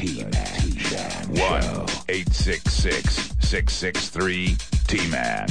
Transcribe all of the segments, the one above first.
T-Man. 1-866-663-T-Man.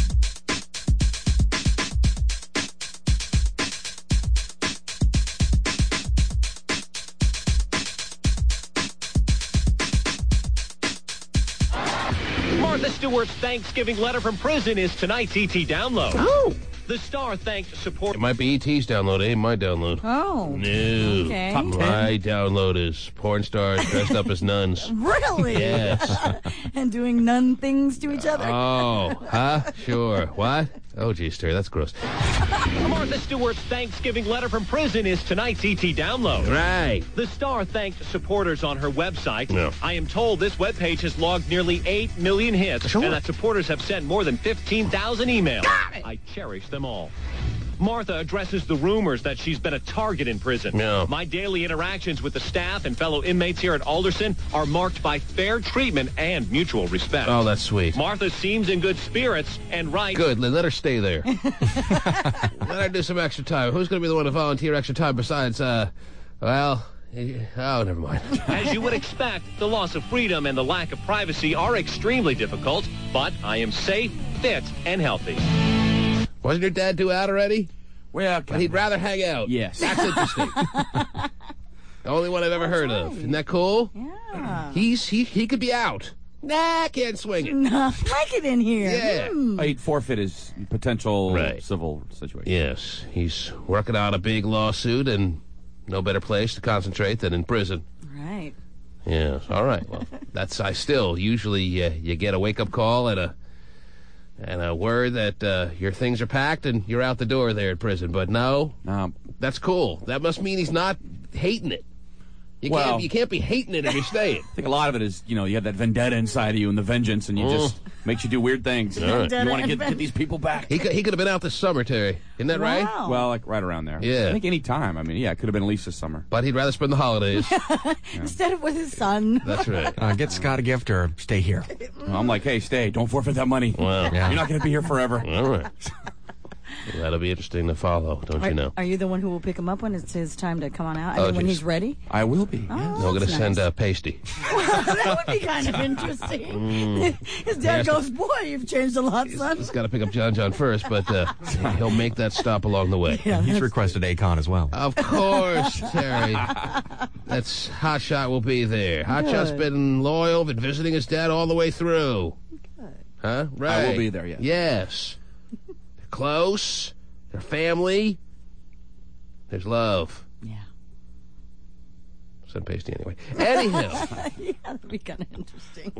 Martha Stewart's Thanksgiving letter from prison is tonight's ET download. Oh. The star thanked support. It might be E.T.'s download. It ain't my download. Oh. No. Okay. My download is porn stars dressed up as nuns. Really? Yes. And doing nun things to each other? Oh, huh? Sure. What? Oh, geez, Terry, that's gross. Martha Stewart's Thanksgiving letter from prison is tonight's ET download. Right. The star thanked supporters on her website. No. I am told this webpage has logged nearly 8 million hits, Sure. and that supporters have sent more than 15,000 emails. I cherish them all. Martha addresses the rumors that she's been a target in prison. No. My daily interactions with the staff and fellow inmates here at Alderson are marked by fair treatment and mutual respect. Oh, that's sweet. Martha seems in good spirits and writes... Good. Let her stay there. Let her do some extra time. Who's going to be the one to volunteer extra time besides, well... Oh, never mind. As you would expect, the loss of freedom and the lack of privacy are extremely difficult, but I am safe, fit, and healthy. Wasn't your dad due out already? Well, But he'd rather hang out. Yes. That's interesting. The only one I've ever heard of. Isn't that cool? Yeah. He could be out. Nah, can't swing it. No, like it in here. Yeah. He'd forfeit his potential Right. civil situation. Yes, he's working on a big lawsuit, and no better place to concentrate than in prison. Right. Yes, all right. Well, usually you get a wake-up call and a word that your things are packed and you're out the door there at prison. But no, that's cool. That must mean he's not hating it. You can't be hating it if you're staying. I think a lot of it is, you have that vendetta inside of you and the vengeance, and you just makes you do weird things. right. You want to get these people back. He could have been out this summer, Terry. Isn't that right? Wow. Well, like right around there. Yeah. I think any time. I mean, yeah, it could have been at least this summer. But he'd rather spend the holidays. Instead of with his son. That's right. Get Scott a gift or stay here. I'm like, hey, stay. Don't forfeit that money. Well, Yeah. You're not going to be here forever. all right. Well, that'll be interesting to follow, don't you know? Are you the one who will pick him up when it's his time to come on out? Oh, When geez. he's ready? I will be. Oh, yes. We're going to that's send nice. Pasty. That would be kind of interesting. His dad goes, boy, you've changed a lot, son. He's got to pick up John first, but he'll make that stop along the way. Yeah, He's requested Akon as well. Of course, Terry. That's Hotshot will be there. Hotshot's Good. been loyal, been visiting his dad all the way through. Huh? Right. I will be there, yes. Yes. They're close. They're family. There's love. Yeah. Send Pasty anyway. Anyhow. Yeah, that'd be kind of interesting.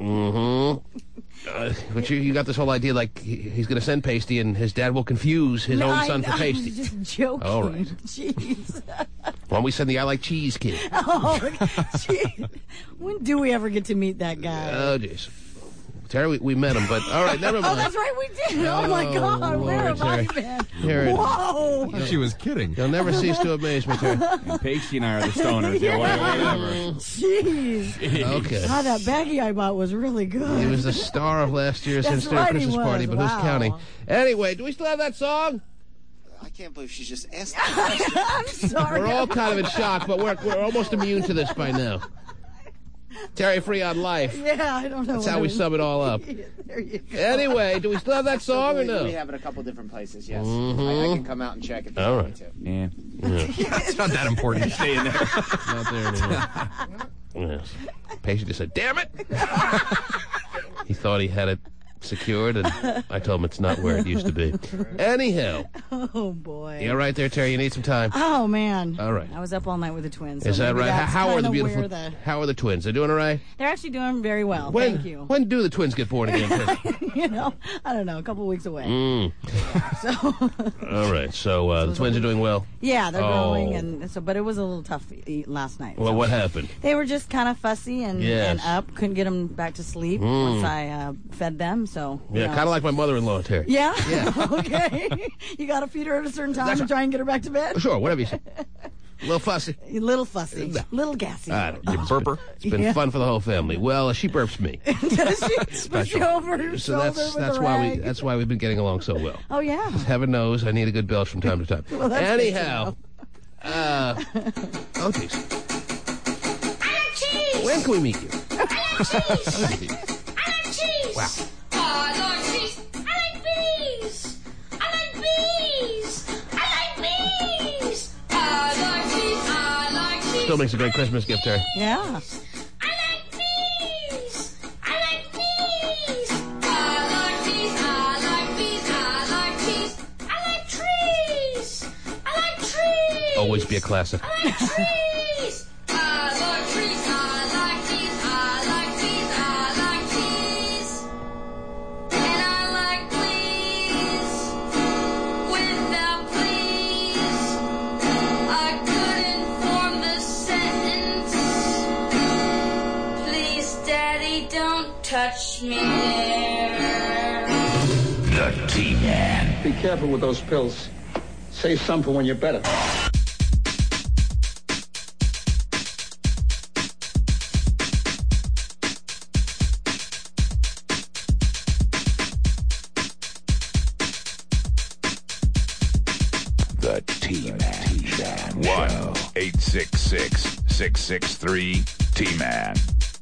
But you got this whole idea like he's going to send Pasty and his dad will confuse his own son for I Pasty. was just joking. All right. Jeez. Why don't we send the I Like Cheese kid? Oh, gee. When do we ever get to meet that guy? Oh, jeez. Terry, we met him, but all right, never mind. Oh, that's right, we did. Oh, my God. Lord, Where have I Terry. been? Here it- Whoa. She was kidding. You'll never cease to amaze me, Terry. And Pasty and I are the stoners. Yeah, whatever. Jeez. Okay. God, that baggie I bought was really good. He was the star of last year's That's Hysterical right, he Christmas was. party, but who's Wow. counting? Anyway, do we still have that song? I can't believe she just asked that. I'm sorry. We're all kind of in shock, but we're almost immune to this by now. Terry Free on Life. Yeah, I don't know. That's how we sum it all up. There you go. Anyway, do we still have that song or no? We have it a couple different places, yes. I can come out and check if you All want right. me to. Yeah. It's not that important. Stay in there. Not there anymore. Yes. Patient just said, damn it! He thought he had it secured, and I told him it's not where it used to be. Anyhow, Oh, boy. you all right there, Terry? You need some time? Oh, man. All right. I was up all night with the twins. Is so that maybe right? that's How are the kinda beautiful? where How are the twins? They're doing all right? They're actually doing very well. When, Thank you. When do the twins get born again? Terry? I don't know, a couple weeks away. So, All right. So the twins are doing well. yeah, they're Oh. growing, and so, but it was a little tough last night. Well, so. what happened? They were just kind of fussy and Yes. up. Couldn't get them back to sleep once I fed them. So Yeah, kind of like my mother-in-law, Terry. Yeah. Yeah. Okay. You got to feed her at a certain time That's and try and get her back to bed. Sure, whatever you say. A little fussy. A little fussy, little gassy. I don't know. Burper. It's been Yeah. fun for the whole family. Well, she burps me, Does she push you over her so shoulder that's with a why rag? that's why we've been getting along so well. Oh yeah. Heaven knows I need a good belch from time to time. Well, that's good to Anyhow, oh jeez. When can we meet you? cheese. I like cheese. Wow. I like cheese. I like bees. I like bees. I like bees. I like cheese. I like cheese. Still makes a great Christmas gift, Terry. Yeah. I like bees. I like bees. I like bees. I like bees. I like cheese. I like trees. I like trees. Always be a classic. I like trees. I like trees. I like trees. I like trees. I like cheese. And I like please. Without please, I couldn't form this sentence. Please, Daddy, don't touch me there. The T-Man. Be careful with those pills. Save some for when you're better. The T-Man. 1-866-663-T-Man.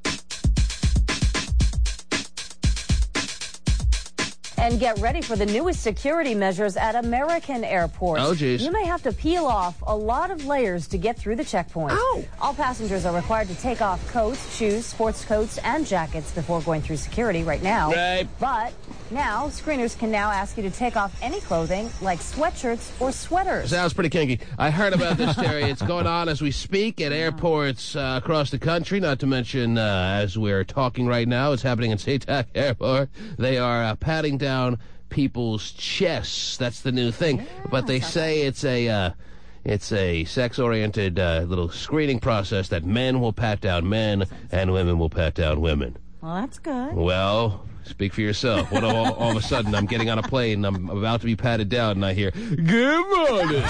And get ready for the newest security measures at American airports. Oh, geez. You may have to peel off a lot of layers to get through the checkpoint. Oh. All passengers are required to take off coats, shoes, sports coats, and jackets before going through security right now. Right. But now, screeners can now ask you to take off any clothing like sweatshirts or sweaters. Sounds pretty kinky. I heard about this, Terry. It's going on as we speak at airports across the country, not to mention as we're talking right now, it's happening in SeaTac Airport. They are patting down people's chests. That's the new thing. But they say it's a sex-oriented little screening process that men will pat down men and women will pat down women. Well, that's good. Well, speak for yourself. What all of a sudden, I'm getting on a plane, and I'm about to be patted down, and I hear, "Good morning."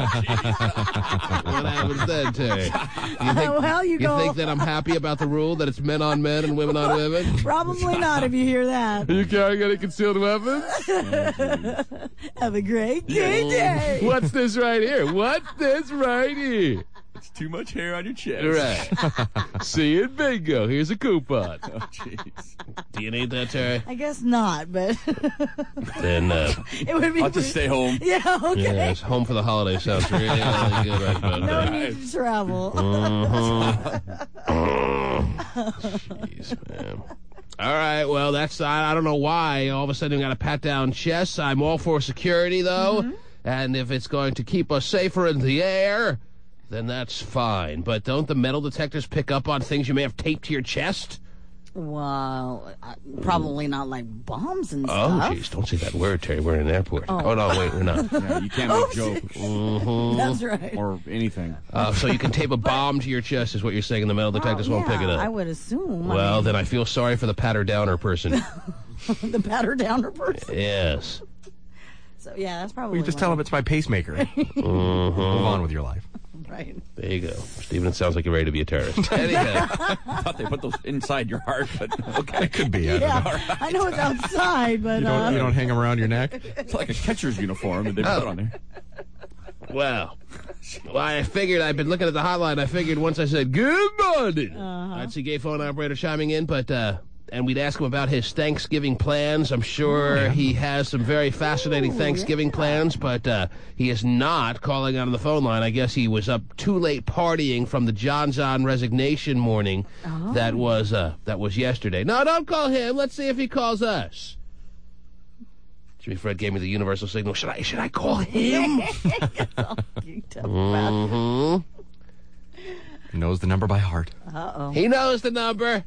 What happens then, Terry? Well, you go. You think that I'm happy about the rule that it's men on men and women on women? Probably not if you hear that. Are you carrying any concealed weapons? Have a great day. What's this right here? What's this right here? It's too much hair on your chest. Right. See you in bingo. Here's a coupon. Oh, jeez. Do you need that, Terry? I guess not, but Then, it would be. I'll just stay home. Yeah, okay. yes, home for the holiday sounds really good right about No that. need to travel. Jeez, man. All right, well, that's, I don't know why. All of a sudden, we got to pat down chests. I'm all for security, though. Mm-hmm. And if it's going to keep us safer in the air, then that's fine. But don't the metal detectors pick up on things you may have taped to your chest? Well, probably not like bombs and Oh, stuff. jeez, don't say that word, Terry. We're in an airport. Oh, no, wait, we're not. Yeah, you can't make jokes That's right. or anything. So you can tape a bomb to your chest is what you're saying, and the metal detectors won't pick it up. I would assume. Well, then I feel sorry for the patter-downer person. The batter downer person. Yes. So yeah, that's probably. You just tell him it's my pacemaker. Move on with your life. Right. There you go. Stephen, it sounds like you're ready to be a terrorist. Anyhow. I thought they put those inside your heart, but okay. It could be. I don't know. Yeah, I know it's outside, but You don't hang them around your neck? It's like a catcher's uniform that they put on there. Well, I figured I've been looking at the hotline. I figured once I said, "Good morning," I'd see gay phone operator chiming in, but and we'd ask him about his Thanksgiving plans. I'm sure he has some very fascinating Thanksgiving plans, but he is not calling on the phone line. I guess he was up too late partying from the John Zahn resignation morning that was yesterday. No, don't call him. Let's see if he calls us. Jimmy Fred gave me the universal signal. Should I call him? He knows the number by heart. Uh-oh. He knows the number.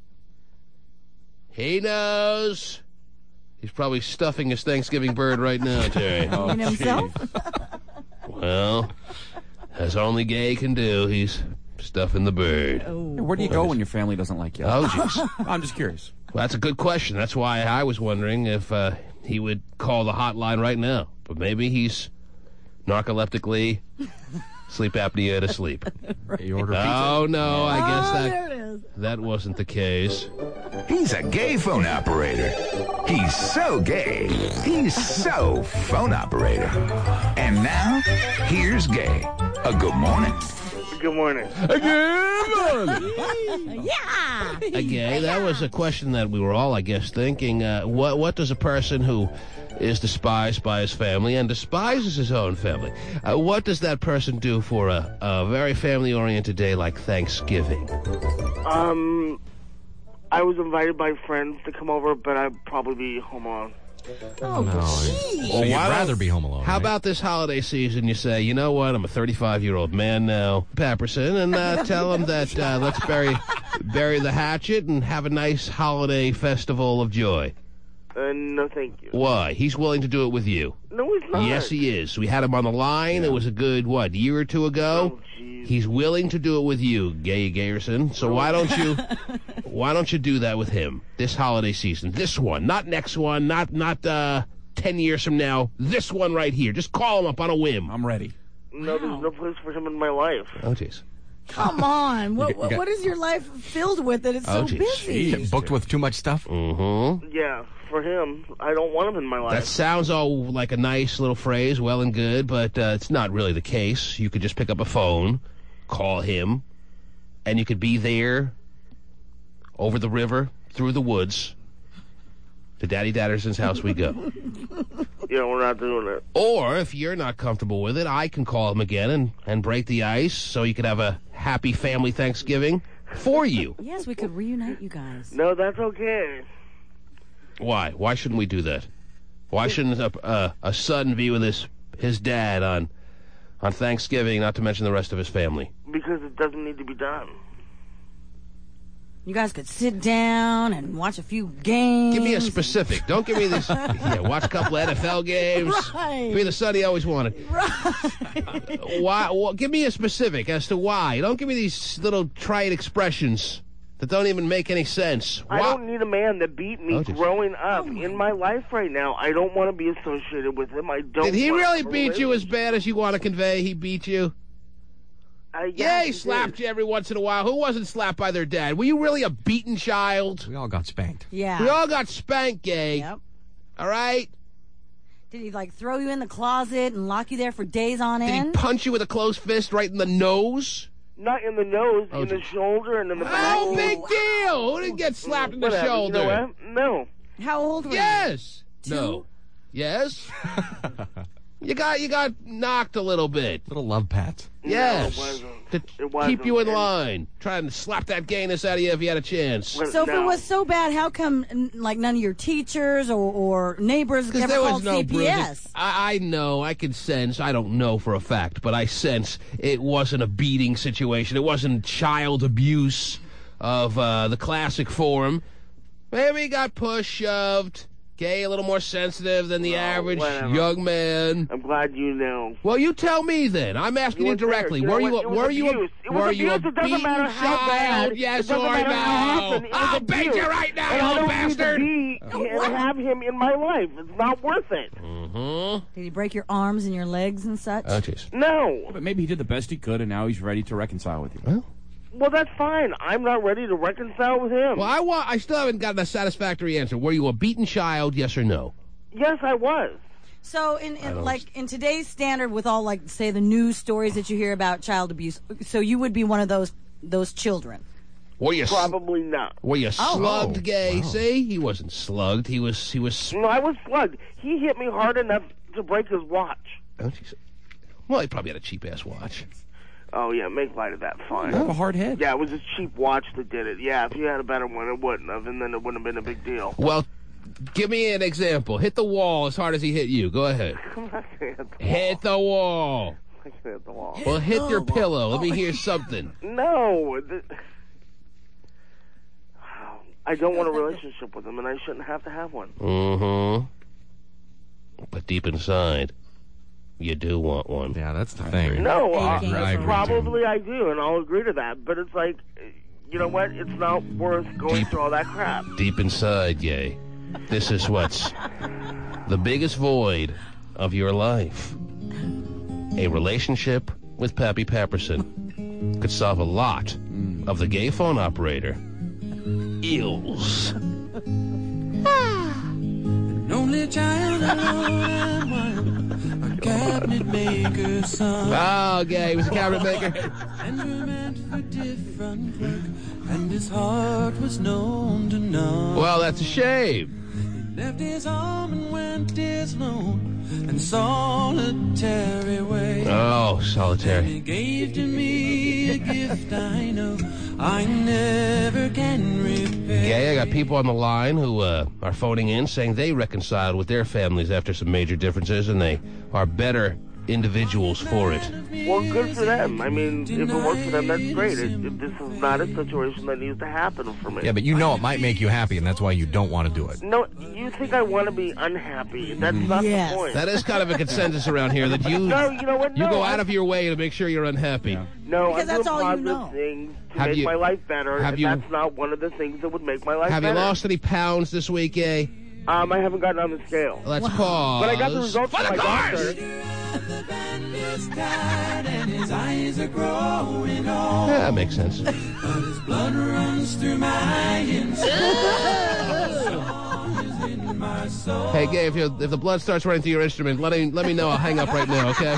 He knows. He's probably stuffing his Thanksgiving bird right now, Terry. And himself? Well, as only gay can do, he's stuffing the bird. Where do you go when your family doesn't like you? Oh, jeez. I'm just curious. Well, that's a good question. That's why I was wondering if he would call the hotline right now. But maybe he's narcoleptically sleep apnea to sleep. You order pizza. Oh, no, I guess there it is. that wasn't the case. He's a gay phone operator. He's so gay. He's so phone operator. And now, here's Gay. A good morning. Good morning. Yeah. Okay, that was a question that we were all, I guess, thinking. What does a person who is despised by his family and despises his own family, what does that person do for a very family-oriented day like Thanksgiving? I was invited by friends to come over, but I'd probably be home alone. Oh, geez. So you'd why rather don't- be home alone, How right? about this holiday season? You say, you know what? I'm a 35-year-old man now, Pepperson, and tell him that let's bury the hatchet and have a nice holiday festival of joy. No, thank you. Why? He's willing to do it with you. No, he's not. Yes, he is. We had him on the line. It was a good, year or two ago? Oh, jeez. He's willing to do it with you, Gayerson. So why don't you do that with him this holiday season? This one, not next one, not 10 years from now. This one right here. Just call him up on a whim. I'm ready. No, there's no place for him in my life. Oh, jeez. Come on. You got- What is your life filled with that it's so geez. busy? Get booked with too much stuff? Mm-hmm. Yeah, for him, I don't want him in my life. That sounds all like a nice little phrase, well and good, but it's not really the case. You could just pick up a phone, call him, and you could be there over the river, through the woods. To Daddy Datterson's house we go. Yeah, we're not doing it. Or, if you're not comfortable with it, I can call him again and break the ice so you could have a happy family Thanksgiving for you. Yes, we could reunite you guys. No, that's okay. Why? Why shouldn't we do that? Why shouldn't a son be with his dad on Thanksgiving, not to mention the rest of his family? Because it doesn't need to be done. You guys could sit down and watch a few games. Give me a specific. Don't give me this. Yeah, watch a couple of NFL games. Right. Be the son he always wanted. Right. Why? Well, give me a specific as to why. Don't give me these little trite expressions that don't even make any sense. I don't need a man that beat me Oh, geez. growing up in my life right now. I don't want to be associated with him. I don't. Did he want really a beat you as relationship. bad as you want to convey? He beat you? Yeah, he slapped you every once in a while. Who wasn't slapped by their dad? Were you really a beaten child? We all got spanked. Yeah. We all got spanked, Gay. Yep. All right? Did he like throw you in the closet and lock you there for days on Did he end? punch you with a closed fist right in the nose? Not in the nose, Oh, in the geez. shoulder, and in the back. Oh, big deal. Who didn't get slapped in the Whatever, shoulder? You know what? No. How old were Yes. you? No. Yes. You got knocked a little bit. Little love pats. Yes. No, it wasn't. To It wasn't. keep you in line. Trying to slap that gayness out of you if you had a chance. So if it was so bad, how come like none of your teachers or neighbors Because ever there was called no CPS? bruising. I know, I can sense, I don't know for a fact, but I sense it wasn't a beating situation. It wasn't child abuse of the classic form. Maybe he got pushed, shoved, Gay, a little more sensitive than the average whatever. young man. I'm glad you know. Well, you tell me then. I'm asking you were there. directly. You know Were what? you It was were you abuse. It was were you a abuse. It doesn't beaten matter how child? bad. Yes It doesn't or matter how no? often. It was I'll beat abuse. you right now, And I you don't bastard. need to be and have him in my life. It's not worth it. Mm-hmm. Did he break your arms and your legs and such? Oh, jeez. No. But maybe he did the best he could, and now he's ready to reconcile with you. Well, that's fine. I'm not ready to reconcile with him. Well, I still haven't gotten a satisfactory answer. Were you a beaten child, yes or no? Yes, I was. So in in today's standard, with all like say the news stories that you hear about child abuse, so you would be one of those children. Were you Probably not. Were you slugged, Oh, Gay? wow. See, he wasn't slugged. He was. No, I was slugged. He hit me hard enough to break his watch. Oh, jeez. Well, he probably had a cheap ass watch. Oh, yeah, make light of that. Fine. You have a hard head. Yeah, it was a cheap watch that did it. Yeah, if you had a better one, it wouldn't have, and then it wouldn't have been a big deal. Well, give me an example. Hit the wall as hard as he hit you. Go ahead. I'm not gonna hit the wall. Hit the wall. I can't hit the wall. Well, hit your pillow. Let me hear something. No. I don't want a relationship with him, and I shouldn't have to have one. Mm-hmm. But deep inside, you do want one. Yeah, that's the thing. No, I agree, probably I do, and I'll agree to that. But it's like, you know what? It's not worth going through all that crap. Deep inside, Gay, this is what's the biggest void of your life. A relationship with Pappy Pepperson could solve a lot of the gay phone operator ills. Only child alone and wild. cabinet maker's son. Oh, Gay, he was a cabinet maker. And were meant for different work, and his heart was known to none. Well, that's a shame. He left his home and went his lone and solitary way. Oh, And solitary. he gave to me a gift I know I never can repay. Gay, I got people on the line who are phoning in saying they reconciled with their families after some major differences, and they are better individuals for it. Well, good for them. I mean, if it works for them, that's great. This is not a situation that needs to happen for me. Yeah, but you know it might make you happy, and that's why you don't want to do it. No, you think I want to be unhappy. That's not the point. That is kind of a consensus around here that you No, you know what? you No, go out of your way to make sure you're unhappy. No, Because I'm that's doing all you positive know. things to Have make you- my life better, have and you- that's not one of the things that would make my life Have you better. lost any pounds this week, Gay? I haven't gotten on the scale. Let's pause. But I got the results For from the my cars! doctor. Is tired and his eyes are growing old. Yeah, that makes sense. But his blood runs through my soul. Hey, Gay, if the blood starts running through your instrument, let me know. I'll hang up right now, okay?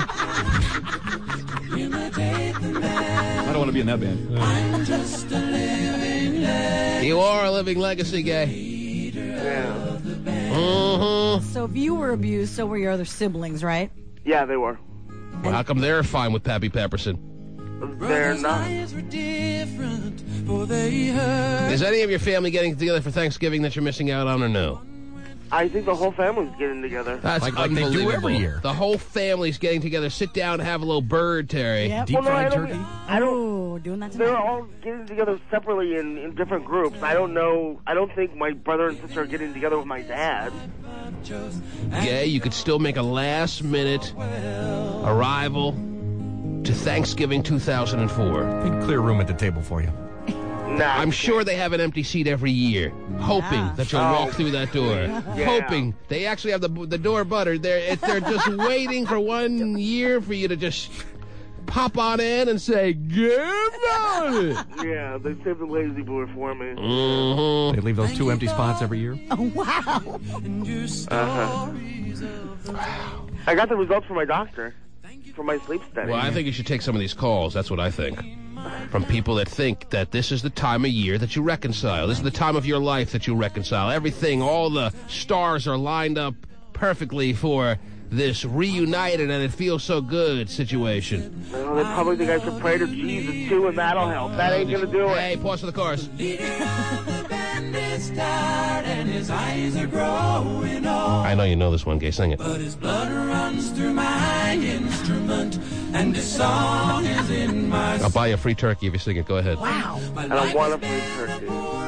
I don't want to be in that band. I'm just a living legend. You are a living legacy, Gay. Yeah. Mm-hmm. So if you were abused, so were your other siblings, right? Yeah, they were. Well, how come they're fine with Pappy Pepperson? They're not. Eyes were different, for they hurt. Is any of your family getting together for Thanksgiving that you're missing out on, or no? I think the whole family's getting together. That's Like they do unbelievable. every year. The whole family's getting together. Sit down, have a little bird, Terry. Yep. Deep fried I turkey. Oh, doing that They're tonight. all getting together separately in different groups. I don't know. I don't think my brother and sister are getting together with my dad. Gay, you could still make a last-minute arrival to Thanksgiving 2004. Big clear room at the table for you. Nah, I'm sure they have an empty seat every year, hoping Yeah. that you'll walk through that door. Hoping. They actually have the door buttered. They're just waiting for 1 year for you to just pop on in and say, "Give on it." Yeah, they saved the lazy boy for me. Mm-hmm. They leave those 2 empty spots every year. Oh, wow. And your stories of the I got the results from my doctor for my sleep study. Well, I think you should take some of these calls. That's what I think. From people that think that this is the time of year that you reconcile. This is the time of your life that you reconcile. Everything, all the stars are lined up perfectly for this reunited and it feels so good situation. Well, they probably think I should pray to Jesus too, and that'll help. That ain't gonna do it. Hey, pause for the chorus. band is tired and his eyes are growing old. I know you know this one, Gay. Sing it. But his blood runs through my instrument, and his song is in my I'll buy you a free turkey if you sing it. Go ahead. Wow. I don't want a free turkey.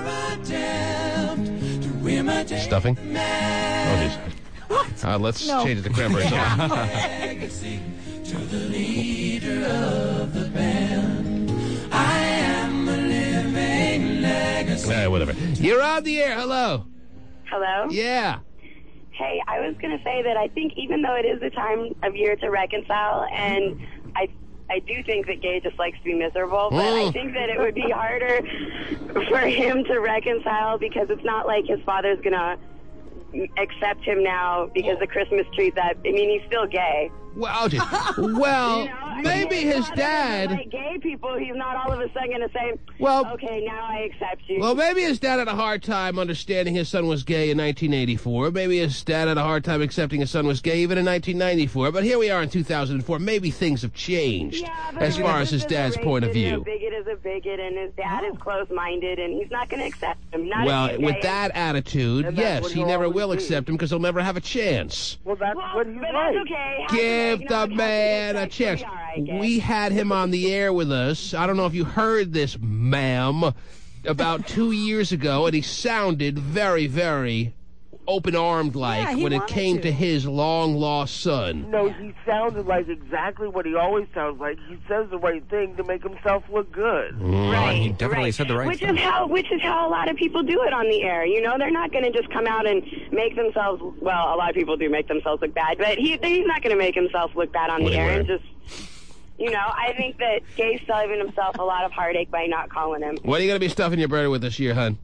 Stuffing? Oh, jeez. Let's change it to cranberry sauce. Legacy to the leader of the band. I am a living legacy. Whatever. You're on the air. Hello. Hello? Yeah. Hey, I was going to say that I think even though it is the time of year to reconcile, and I do think that Gay just likes to be miserable, but I think that it would be harder for him to reconcile because it's not like his father's going to accept him now because the Christmas tree's up. I mean, he's still gay. Well, maybe his dad. Like gay people, he's not all of a sudden going to say, Well, okay, now I accept you. Well, maybe his dad had a hard time understanding his son was gay in 1984. Maybe his dad had a hard time accepting his son was gay even in 1994. But here we are in 2004. Maybe things have changed as far as his dad's point of view. A bigot is a bigot, and his dad is closed-minded, and he's not going to accept him. Not Well, if he's with gay. that attitude, And that's yes, what he he'll never always will be. accept him because he'll never have a chance. Well, that's what he's but like. that's okay. Give the man a chance. We had him on the air with us. I don't know if you heard this, ma'am, about 2 years ago, and he sounded very, very open-armed like Yeah, he when it wanted came to. to his long-lost son. No, he sounded like exactly what he always sounds like. He says the right thing to make himself look good. He definitely said the right Which thing. is how a lot of people do it on the air. You know, they're not going to just come out and make themselves. Well, a lot of people do make themselves look bad, but he's not going to make himself look bad on What the do you air wear? and just. You know, I think that Gay's saving himself a lot of heartache by not calling him. What are you going to be stuffing your bird with this year, hon?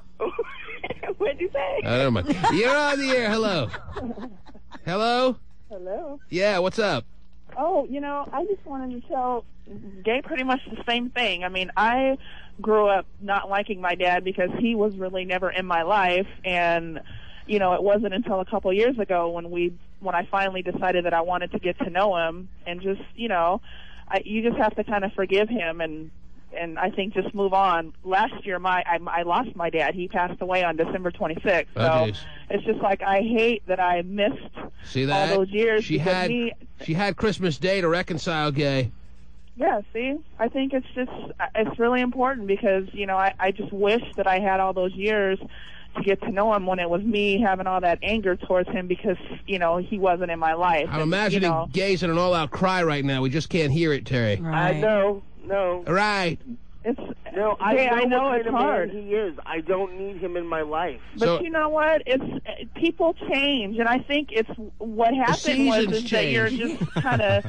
What'd you say? I don't know. You're on the air. Hello. Hello? Hello. Yeah, what's up? Oh, I just wanted to tell Gay pretty much the same thing. I mean, I grew up not liking my dad because he was really never in my life, and it wasn't until a couple years ago when I finally decided that I wanted to get to know him, and just you just have to kind of forgive him and I think just move on. Last year, I lost my dad. He passed away on December 26th. So it's just like I hate that I missed all those years. She had Christmas Day to reconcile, Gay. Yeah, see, I think it's really important because I just wish that I had all those years to get to know him when it was me having all that anger towards him because he wasn't in my life. I'm imagining Gay's in an all-out cry right now. We just can't hear it, Terry. Right. I know. No. Right. I know it's hard. He is. I don't need him in my life. But you know what? People change, and I think it's what happened was that you're just kind of,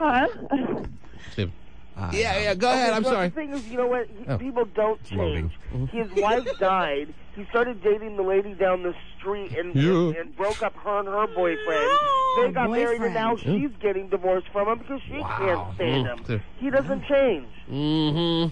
Yeah, go ahead. I'm sorry. The thing is, you know what? People don't change. His wife died. He started dating the lady down the street and broke up her and her boyfriend. They got married, and now she's getting divorced from him because she can't stand him. He doesn't change. Mm-hmm.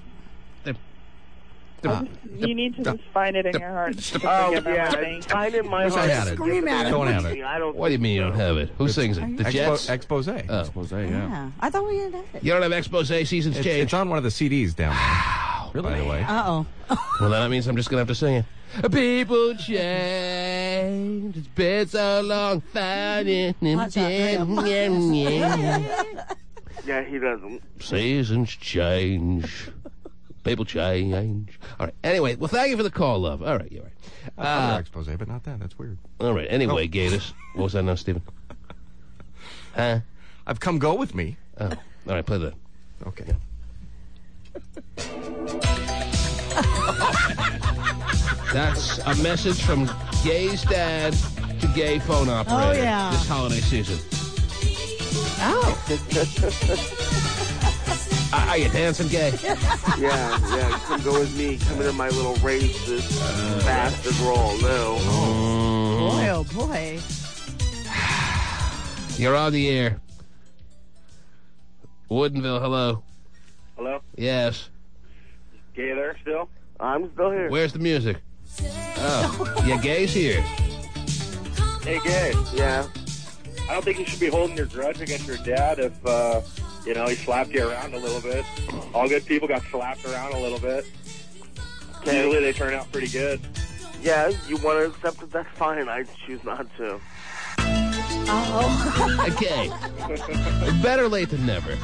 You need to just find it in your heart. Oh, yeah. Find it in my heart. I had it. Scream at it. Don't have it. What do you mean you don't have it? Who sings it? The Jets? Expose. Expose, yeah. I thought we had it. You don't have Expose Seasons Change? It's on one of the CDs down there. Really? By the way. Uh-oh. Well, then that means I'm just going to have to sing it. People change. It's been so long. Finding him. Yeah, he doesn't. Seasons change. People change. All right. Anyway, well, thank you for the call, love. All right, you're right. Other expose, but not that. That's weird. All right. Anyway, Gatus. What was that now, Stephen? Huh? I've come go with me. Oh. All right, play that. Okay. That's a message from Gay's dad to Gay phone operator. Oh, yeah. This holiday season. Are you dancing, Gay? Yeah. Come go with me. Come into my little race, this bastard roll. No. Boy, oh boy. You're on the air. Woodinville, hello. Hello? Yes. Gay there still? I'm still here. Where's the music? Oh, yeah, Gay's here. Hey, Gay. Yeah. I don't think you should be holding your grudge against your dad if, he slapped you around a little bit. All good people got slapped around a little bit. Okay. Usually they turn out pretty good. Yeah, you want to accept it, that's fine. I choose not to. Okay. Better late than never.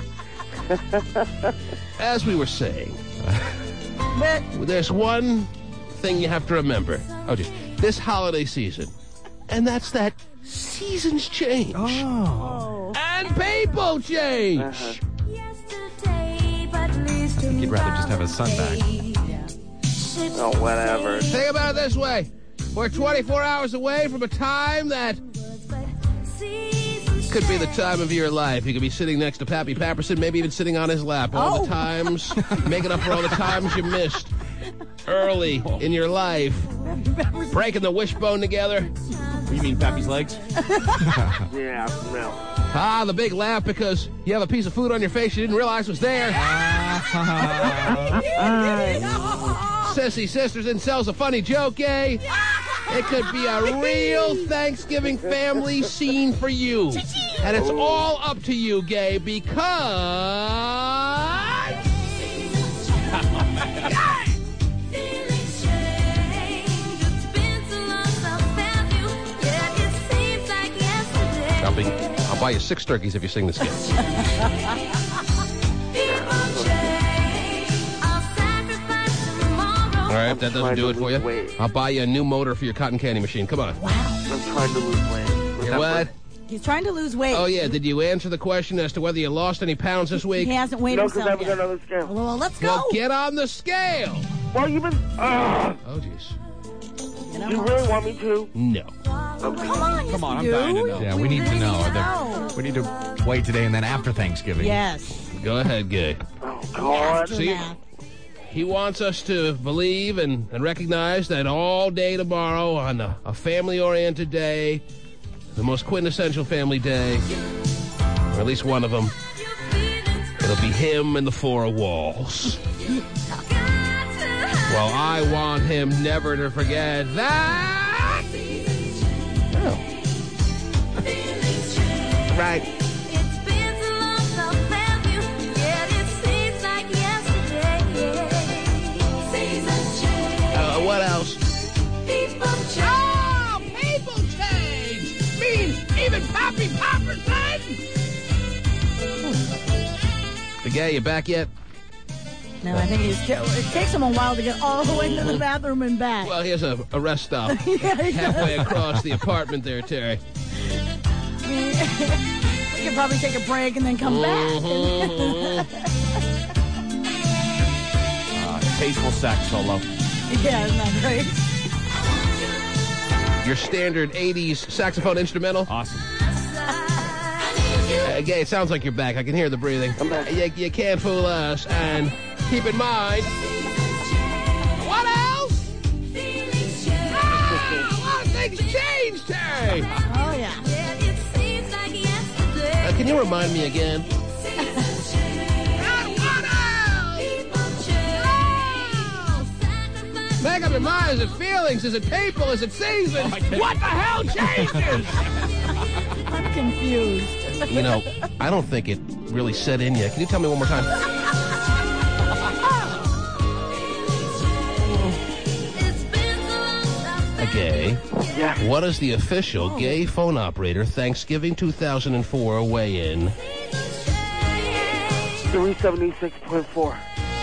As we were saying, there's one thing you have to remember. Oh, geez. This holiday season. And that's that seasons change. Oh. And people change. I think you'd rather just have a son back. Oh, whatever. Think about it this way. We're 24 hours away from a time that could be the time of your life. You could be sitting next to Pappy Papperson, maybe even sitting on his lap all the times, making up for all the times you missed early in your life, breaking the wishbone together. You mean Pappy's legs? Yeah, no. Ah, the big laugh because you have a piece of food on your face you didn't realize was there. Sissy Sisters and sells a funny joke, eh? It could be a real Thanksgiving family scene for you. And it's all up to you, Gay, because... I'll buy you 6 turkeys if you sing this game. All right, that doesn't do it for you. I'll buy you a new motor for your cotton candy machine. Come on. I'm trying to lose weight. You're what? He's trying to lose weight. Oh, yeah. Did you answer the question as to whether you lost any pounds this week? He hasn't weighed himself yet. Got on the scale. Well, let's go. Well, get on the scale. Well, you've been... Oh, jeez. You really want me to? No. Okay. Come on, I'm dying to know. Yeah, we need to know. We need to wait today and then after Thanksgiving. Yes. Go ahead, Gay. Oh, God. See, he wants us to believe and recognize that all day tomorrow on a family-oriented day, the most quintessential family day, or at least one of them. It'll be him and the four walls. Well, I want him never to forget that. Oh. Right. What else? People change. Oh, people change. Means even Poppy Popperson. The guy, you back yet? No, I think it takes him a while to get all the way to the bathroom and back. Well, here's a rest stop halfway across the apartment there, Terry. We could probably take a break and then come back. Tasteful sax solo. Yeah, isn't that great? Your standard 80s saxophone instrumental. Awesome. Gay, it sounds like you're back. I can hear the breathing. I'm back. You can't fool us. And keep in mind... What else? A lot of things changed, Terry. Oh, yeah. Can you remind me again? Make up your mind. Is it feelings? Is it people? Is it seasons? What the hell changes? I'm confused. You know, I don't think it really set in yet. Can you tell me one more time? Gay. Yeah. What is the official gay phone operator Thanksgiving 2004 weigh-in? 376.4.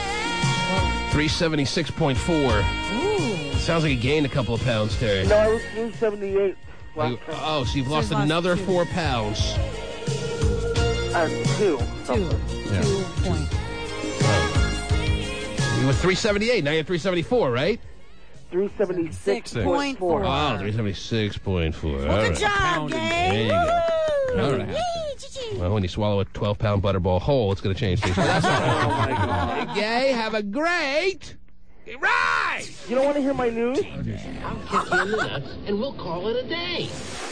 376.4. Sounds like you gained a couple of pounds, Terry. No, I was 378 last time. Oh, so you've lost another 4 pounds. 2. Yeah. 2 points. You were 378. Now you're 374, right? 376.4. Oh, 376.4. Well, good job, There you go. Well, when you swallow a 12-pound butterball whole, it's going to change things. That's all right. Oh, my God. Hey, Gay, have a great... Right! You don't want to hear my news? I'll kick you in the nuts, and we'll call it a day.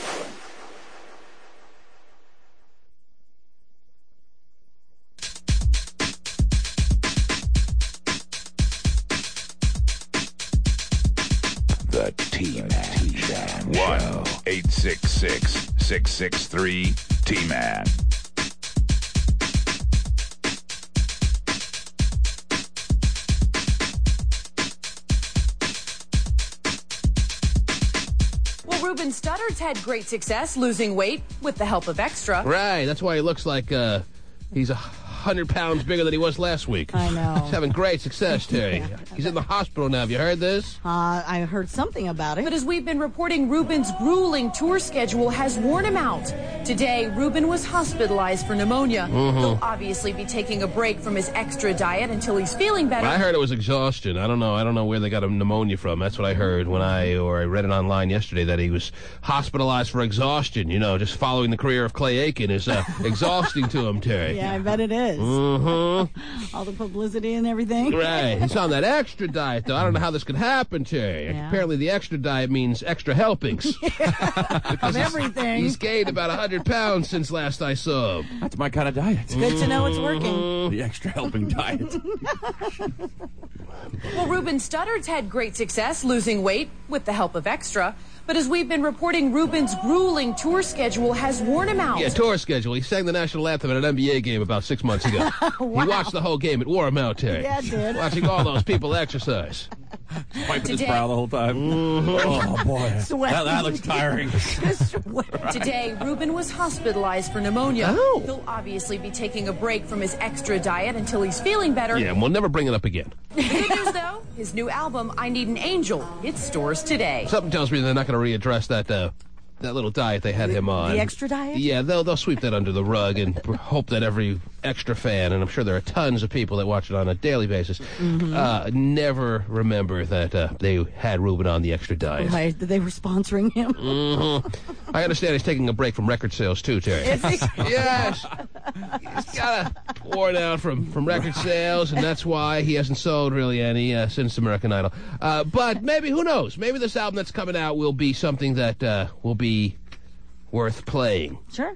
The T-Man. 1-866-663-T-Man. Well, Ruben Studdard's had great success losing weight with the help of Extra. Right, that's why he looks like he's 100 pounds bigger than he was last week. I know. He's having great success, Terry. He's in the hospital now. Have you heard this? I heard something about it. But as we've been reporting, Ruben's grueling tour schedule has worn him out. Today, Ruben was hospitalized for pneumonia. He'll obviously be taking a break from his Extra diet until he's feeling better. I heard it was exhaustion. I don't know where they got a pneumonia from. That's what I heard when I read it online yesterday, that he was hospitalized for exhaustion. You know, just following the career of Clay Aiken is exhausting to him, Terry. Yeah, I bet it is. Mm-hmm. All the publicity and everything. Right. He's on that Extra diet, though. I don't know how this could happen, Terry. Yeah. Apparently the Extra diet means extra helpings. Of everything. He's gained about 100 pounds since last I saw him. That's my kind of diet. It's good to know it's working. The extra helping diet. Well, Ruben Studdard's had great success losing weight with the help of Extra. But as we've been reporting, Ruben's grueling tour schedule has worn him out. Yeah, tour schedule. He sang the national anthem at an NBA game about 6 months ago. Wow. He watched the whole game. It wore him out, Terry. Yeah, it did. Watching all those people exercise. Wiping his brow the whole time. Oh, boy. That looks tiring. Today, Ruben was hospitalized for pneumonia. Oh. He'll obviously be taking a break from his Extra diet until he's feeling better. Yeah, and we'll never bring it up again. The good news, though, his new album, I Need an Angel, hits stores today. Something tells me they're not going to readdress that little diet they had him on. The Extra diet? Yeah, they'll sweep that under the rug and hope that every Extra fan, and I'm sure there are tons of people that watch it on a daily basis, never remember that they had Ruben on the Extra diet. Right, that they were sponsoring him. I understand he's taking a break from record sales too, Terry. Is he? Yes. He's got worn out from record sales, and that's why he hasn't sold really any since American Idol. But maybe, who knows? Maybe this album that's coming out will be something that will be worth playing. Sure.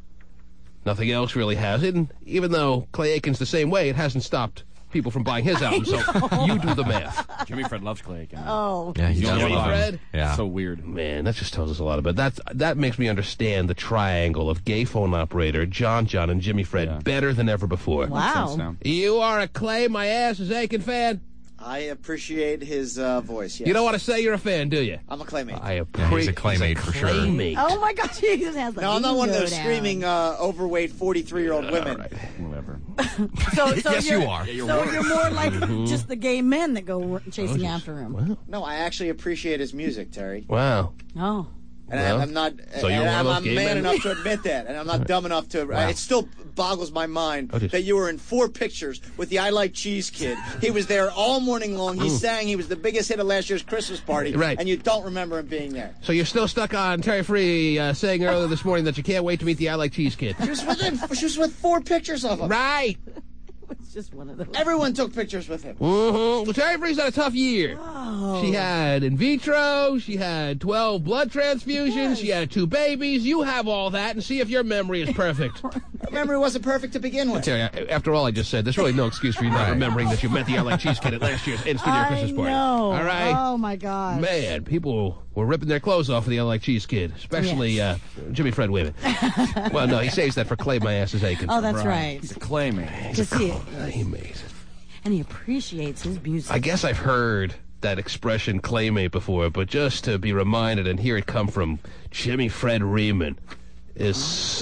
Nothing else really has it, and even though Clay Aiken's the same way, it hasn't stopped people from buying his album, so you do the math. Jimmy Fred loves Clay Aiken. Oh. Yeah, he's Jimmy Fred? Yeah. So weird. Man, that just tells us a lot about that makes me understand the triangle of gay phone operator, John, and Jimmy Fred better than ever before. Wow. You are a Clay My Ass is Aiken fan? I appreciate his voice, yes. You don't want to say you're a fan, do you? I'm a Claymate. He's a Claymate for sure. Claymate. Oh my gosh, he just has No, I'm not one of those screaming, overweight 43-year-old women. Right. Whatever. So Yes, you are. So you're more like just the gay men that go chasing after him. Wow. No, I actually appreciate his music, Terry. Wow. Oh. And Well, I'm not. so you're one of those I'm gay man men? enough to admit that, and I'm not dumb enough to. Wow. It still boggles my mind Oh, just- that you were in 4 pictures with the I Like Cheese kid. He was there all morning long. He sang. He was the biggest hit of last year's Christmas party. Right. And you don't remember him being there. So you're still stuck on Terry Free saying earlier this morning that you can't wait to meet the I Like Cheese kid. She was with 4 pictures of him. Right. It's just one of those. Everyone took pictures with him. Mm-hmm. Well, Terry Free's had a tough year. Oh. She had in vitro. She had 12 blood transfusions. Yes. She had 2 babies. You have all that, and see if your memory is perfect. Memory wasn't perfect to begin with. Terry, after all I just said, there's really no excuse for you not remembering that you met the I Like Cheese kid at last year's in-studio Christmas party. know. All right? Oh my God. Man, people were ripping their clothes off for the I Like Cheese kid, especially Jimmy Fred women. Well, no, he saves that for Clay My Ass is Aiken. Oh, that's right. He's a Claymate. To see it. Claymate. And he appreciates his music. I guess I've heard that expression Claymate before, but just to be reminded and hear it come from Jimmy Fred Riemann is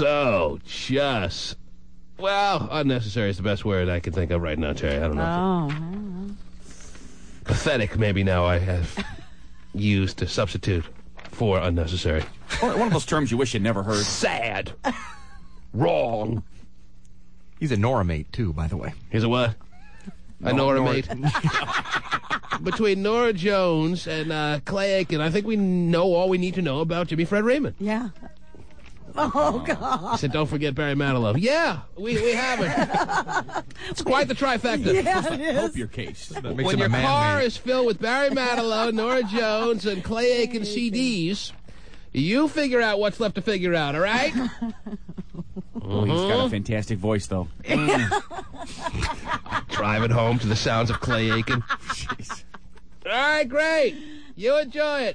so just, well, unnecessary is the best word I can think of right now, Terry. I don't know. Pathetic, maybe now I have used to substitute for unnecessary. One of those terms you wish you'd never heard. Sad. Wrong. He's a Noramate, too, by the way. He's a what? A Noramate. Between Nora Jones and Clay Aiken, I think we know all we need to know about Jimmy Fred Riemann. Yeah. Oh, God. I said, don't forget Barry Manilow. Yeah, we have it. It's quite the trifecta. Yeah, it is. Hope your case. That makes When him your a man car made. is filled with Barry Manilow, Nora Jones, and Clay Aiken CDs, you figure out what's left to figure out, all right? Oh, he's got a fantastic voice, though. Drive it home to the sounds of Clay Aiken. Jeez. All right, great. You enjoy it.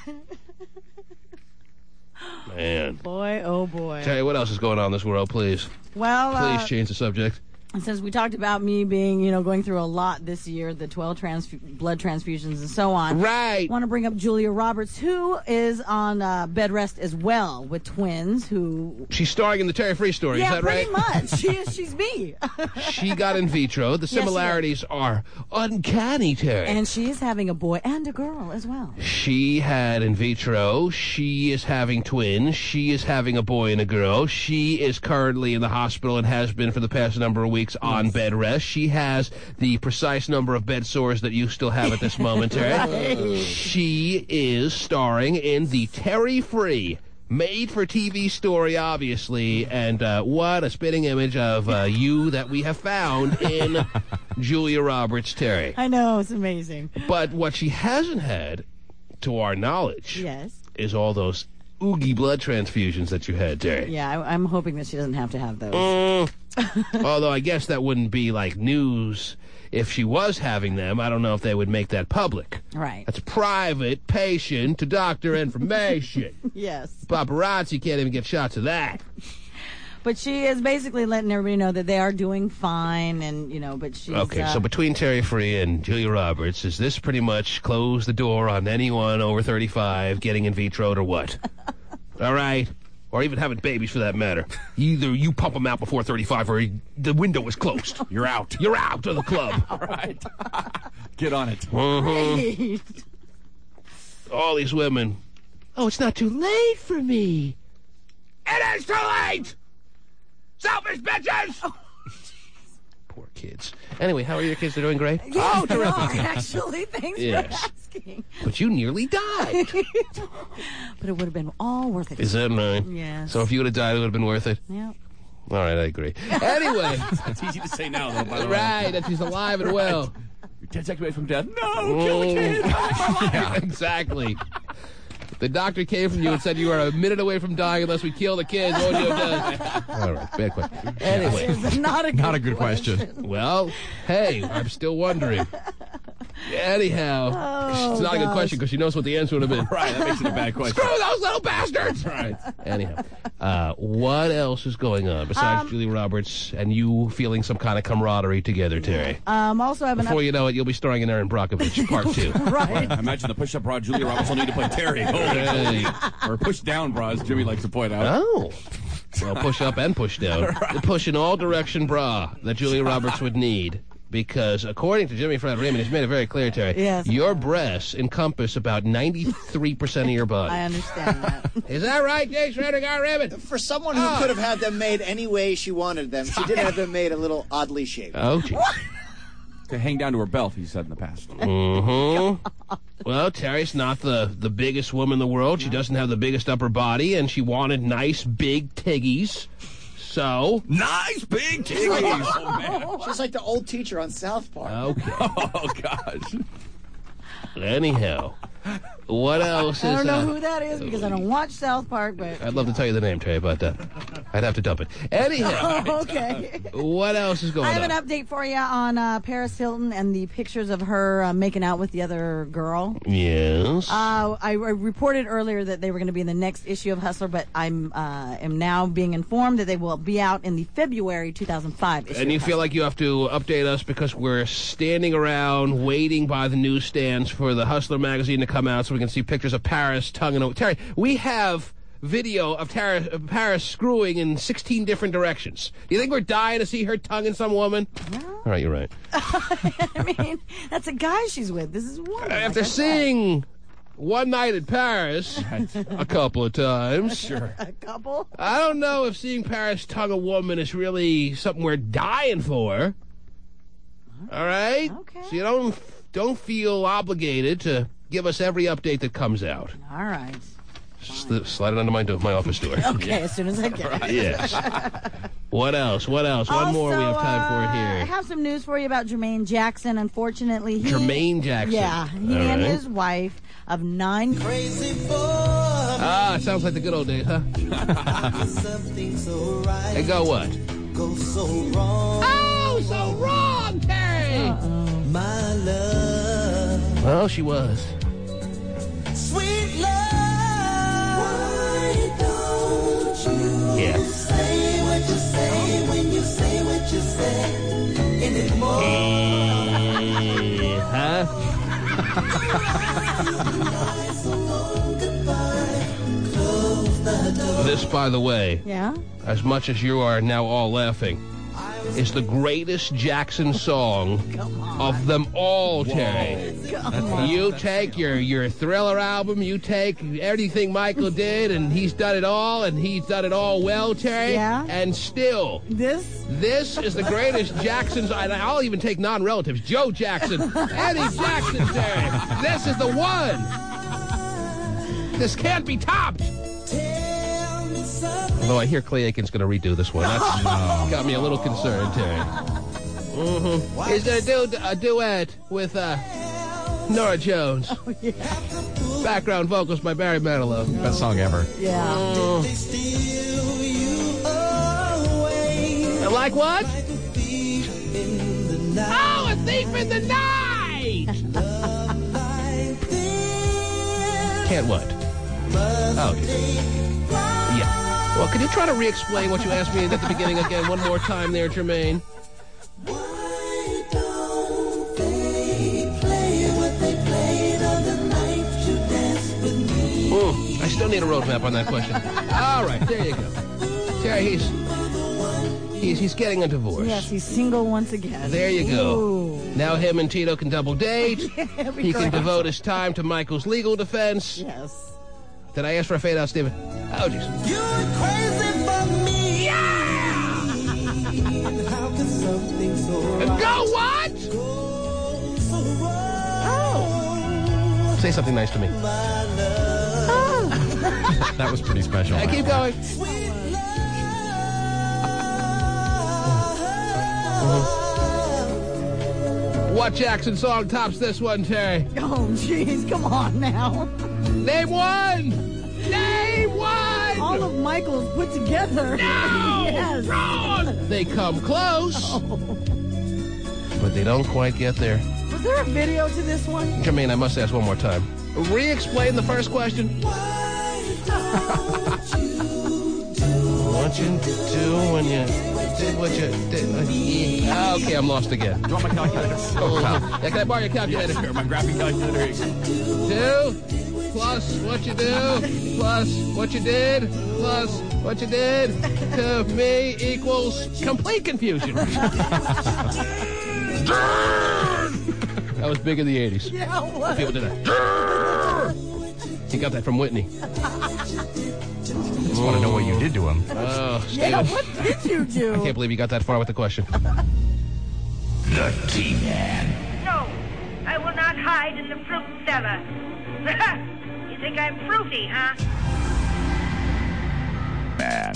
Man. Boy, oh boy. Tell you what else is going on in this world, please. Well, Please change the subject. since we talked about me being, going through a lot this year, the 12 blood transfusions and so on. Right. I want to bring up Julia Roberts, who is on bed rest as well with twins who... She's starring in the Terry Free story, yeah, is that right? pretty much. She's me. She got in vitro. The similarities are uncanny, Terry. And she is having a boy and a girl as well. She had in vitro. She is having twins. She is having a boy and a girl. She is currently in the hospital and has been for the past number of weeks on bed rest. She has the precise number of bed sores that you still have at this moment, Terry. Right. She is starring in the Terry Free made-for-TV story, obviously, and what a spitting image of you that we have found in Julia Roberts, Terry. I know, it's amazing. But what she hasn't had, to our knowledge, Yes. is all those oogie blood transfusions that you had, Terry. Yeah, I'm hoping that she doesn't have to have those. Although I guess that wouldn't be like news if she was having them. I don't know if they would make that public. Right. That's private patient-to-doctor information. Yes. Paparazzi can't even get shots of that. But she is basically letting everybody know that they are doing fine, and but she's Okay, so between Terry Free and Julia Roberts, is this pretty much close the door on anyone over 35 getting in vitroed or what? All right? Or even having babies for that matter. Either you pump them out before 35 or the window is closed. You're out. You're out of the club. All right. Get on it. Great. All these women. Oh, it's not too late for me. It is too late! Selfish bitches! Poor kids. Anyway, how are your kids? They're doing great? Yes, Oh, they terrific. are, actually. Thanks Yes. for asking. But you nearly died. But it would have been all worth it. Is that right? Yes. So if you would have died, it would have been worth it? Yeah. All right, I agree. Anyway. It's easy to say now, though, by the way. Right, that she's alive and well. You're 10 seconds away from death. No, kill the kid. Yeah, exactly. The doctor came from you and said you were a minute away from dying unless we kill the kids. What would you have done? All right, bad question. Anyway. It's not a good question. Well, hey, I'm still wondering. Anyhow, it's not a good question because she knows what the answer would have been. Right, that makes it a bad question. Screw those little bastards! Right. Anyhow, what else is going on besides Julia Roberts and you feeling some kind of camaraderie together, Terry? Also, I have Before you know it, you'll be starring in Erin Brockovich, Part 2. Right. I imagine the push-up bra Julia Roberts will need to play Terry. Hey. Or push-down bras, Jimmy likes to point out. Oh. Well, push up and push down. The push in all direction bra that Julia Roberts would need. Because according to Jimmy Fred Raymond, he's made it very clear, Terry, yes, your breasts encompass about 93% of your body. I understand that. Is that right, Jake Schroeder Raymond? For someone who could have had them made any way she wanted them, she did have them made a little oddly shaped. Oh, geez. To hang down to her belt, he said in the past. Mm-hmm. Well, Terry's not the biggest woman in the world. She doesn't have the biggest upper body, and she wanted nice, big tiggies. So, nice big titties. Oh, man. She's like the old teacher on South Park. Okay. Oh, gosh. Anyhow, what else is... I don't know who that is because I don't watch South Park, but... I'd love to tell you the name, Terry, but I'd have to dump it. Anyhow. Okay. What else is going on? I have an update for you on Paris Hilton and the pictures of her making out with the other girl. Yes. I reported earlier that they were going to be in the next issue of Hustler, but I'm am now being informed that they will be out in the February 2005 issue. And you feel like you have to update us because we're standing around waiting by the newsstands for the Hustler magazine to come out so we can see pictures of Paris tonguing over. Terry, we have video of Paris screwing in 16 different directions. Do you think we're dying to see her tonguing some woman? No. All right, you're right. I mean, that's a guy she's with. This is one. After seeing One Night at Paris a couple of times. Sure. A couple? I don't know if seeing Paris tongue a woman is really something we're dying for. All right? Okay. So you don't feel obligated to give us every update that comes out. All right. Slide it under my office door. Okay, as soon as I get it. Yes. What else? One more we have time for I here. have some news for you about Jermaine Jackson. Unfortunately, Jermaine Jackson. Yeah, he and his wife of 9 Crazy boy. Ah, sounds like the good old days, huh? Hey, go what? Go so wrong. Oh, so wrong, Terry! My love. Well, she was. Sweet love. Why don't you say what you say when you say what you say anymore? Huh? This, by the way, as much as you are now all laughing, is the greatest Jackson song of them all, Terry. You take your Thriller album, you take everything Michael did, and he's done it all, and he's done it all well, Terry. Yeah. And still, this is the greatest Jackson's. And I'll even take non-relatives. Joe Jackson, Eddie Jackson, Terry. This is the one. This can't be topped. Although I hear Clay Aiken's going to redo this one. That's got me a little concerned, Terry. Mm-hmm. He's going to do a duet with Nora Jones. Oh, yeah. Background vocals by Barry Manilow. Best song ever. Yeah. Like what? Oh, a thief in the night! Can't what? Oh, okay. Yeah. Well, could you try to re-explain what you asked me at the beginning again one more time there, Jermaine? Why don't they play what they played on the night you danced with me? I still need a roadmap on that question. All right, there you go. Terry, he's getting a divorce. Yes, he's single once again. There you go. Ooh. Now him and Tito can double date. He can great. devote his time to Michael's legal defense. Yes. Did I ask for a fade out, Steven? Oh, jeez. You're crazy for me. Yeah! How can something so right Go what? go so wrong? Oh. Say something nice to me. My love. That was pretty special. Keep going. Sweet love. What Jackson song tops this one, Terry? Oh, jeez, come on now. Name one! Name one! All of Michael's put together. No! Yes. Wrong! They come close, but they don't quite get there. Was there a video to this one? Jermaine, I must ask one more time. Re-explain the first question. What you do when you did what you did? Okay, I'm lost again. Do you want my calculator? Yeah, can I borrow your calculator? Sure, my graphing calculator. 2 plus what you do plus what you did plus what you did to me equals complete confusion. That was big in the 80s. Yeah, what? People did that. He got that from Whitney. I just want to know what you did to him. Oh, Yeah, Steven. what did you do? I can't believe you got that far with the question. The T-Man. No, I will not hide in the fruit cellar. You think I'm fruity, huh? Man.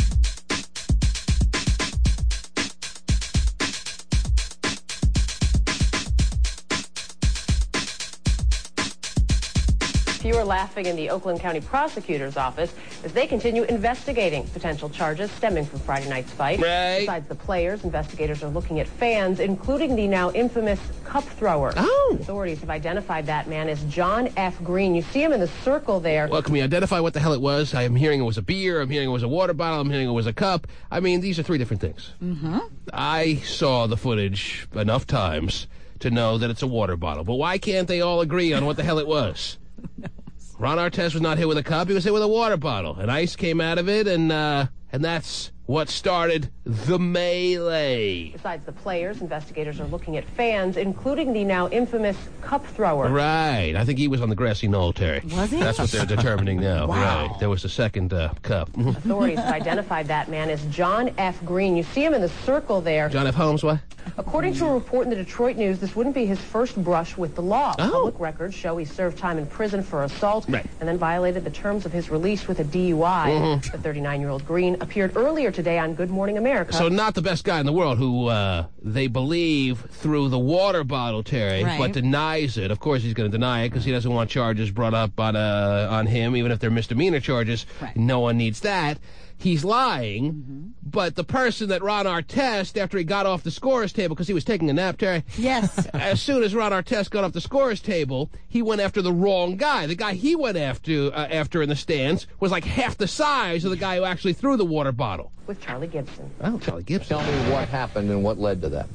Fewer laughing in the Oakland County Prosecutor's Office as they continue investigating potential charges stemming from Friday night's fight. Right. Besides the players, investigators are looking at fans, including the now infamous cup thrower. Oh. Authorities have identified that man as John F. Green. You see him in the circle there. Well, can we identify what the hell it was? I'm hearing it was a beer. I'm hearing it was a water bottle. I'm hearing it was a cup. I mean, these are three different things. Mm-hmm. I saw the footage enough times to know that it's a water bottle. But why can't they all agree on what the hell it was? Ron Artest was not hit with a cup. He was hit with a water bottle. And ice came out of it, and that's what started the melee. Besides the players, investigators are looking at fans, including the now infamous cup thrower. Right. I think he was on the grassy knoll, Terry. Was he? That's what they're determining now. Wow. Right. There was a second cup. Authorities have identified that man as John F. Green. You see him in the circle there. John F. Holmes, what? According to a report in the Detroit News, this wouldn't be his first brush with the law. Oh. Public records show he served time in prison for assault Right. and then violated the terms of his release with a DUI. The 39-year-old Green appeared earlier today on Good Morning America. So not the best guy in the world who they believe threw the water bottle, Terry, Right. but denies it. Of course he's going to deny it because he doesn't want charges brought up on him, even if they're misdemeanor charges. Right. No one needs that. He's lying, but the person that Ron Artest, after he got off the scorer's table, because he was taking a nap, Terry, Yes. as soon as Ron Artest got off the scorer's table, he went after the wrong guy. The guy he went after in the stands was like half the size of the guy who actually threw the water bottle. with Charlie Gibson. Oh, Charlie Gibson. Tell me what happened and what led to that.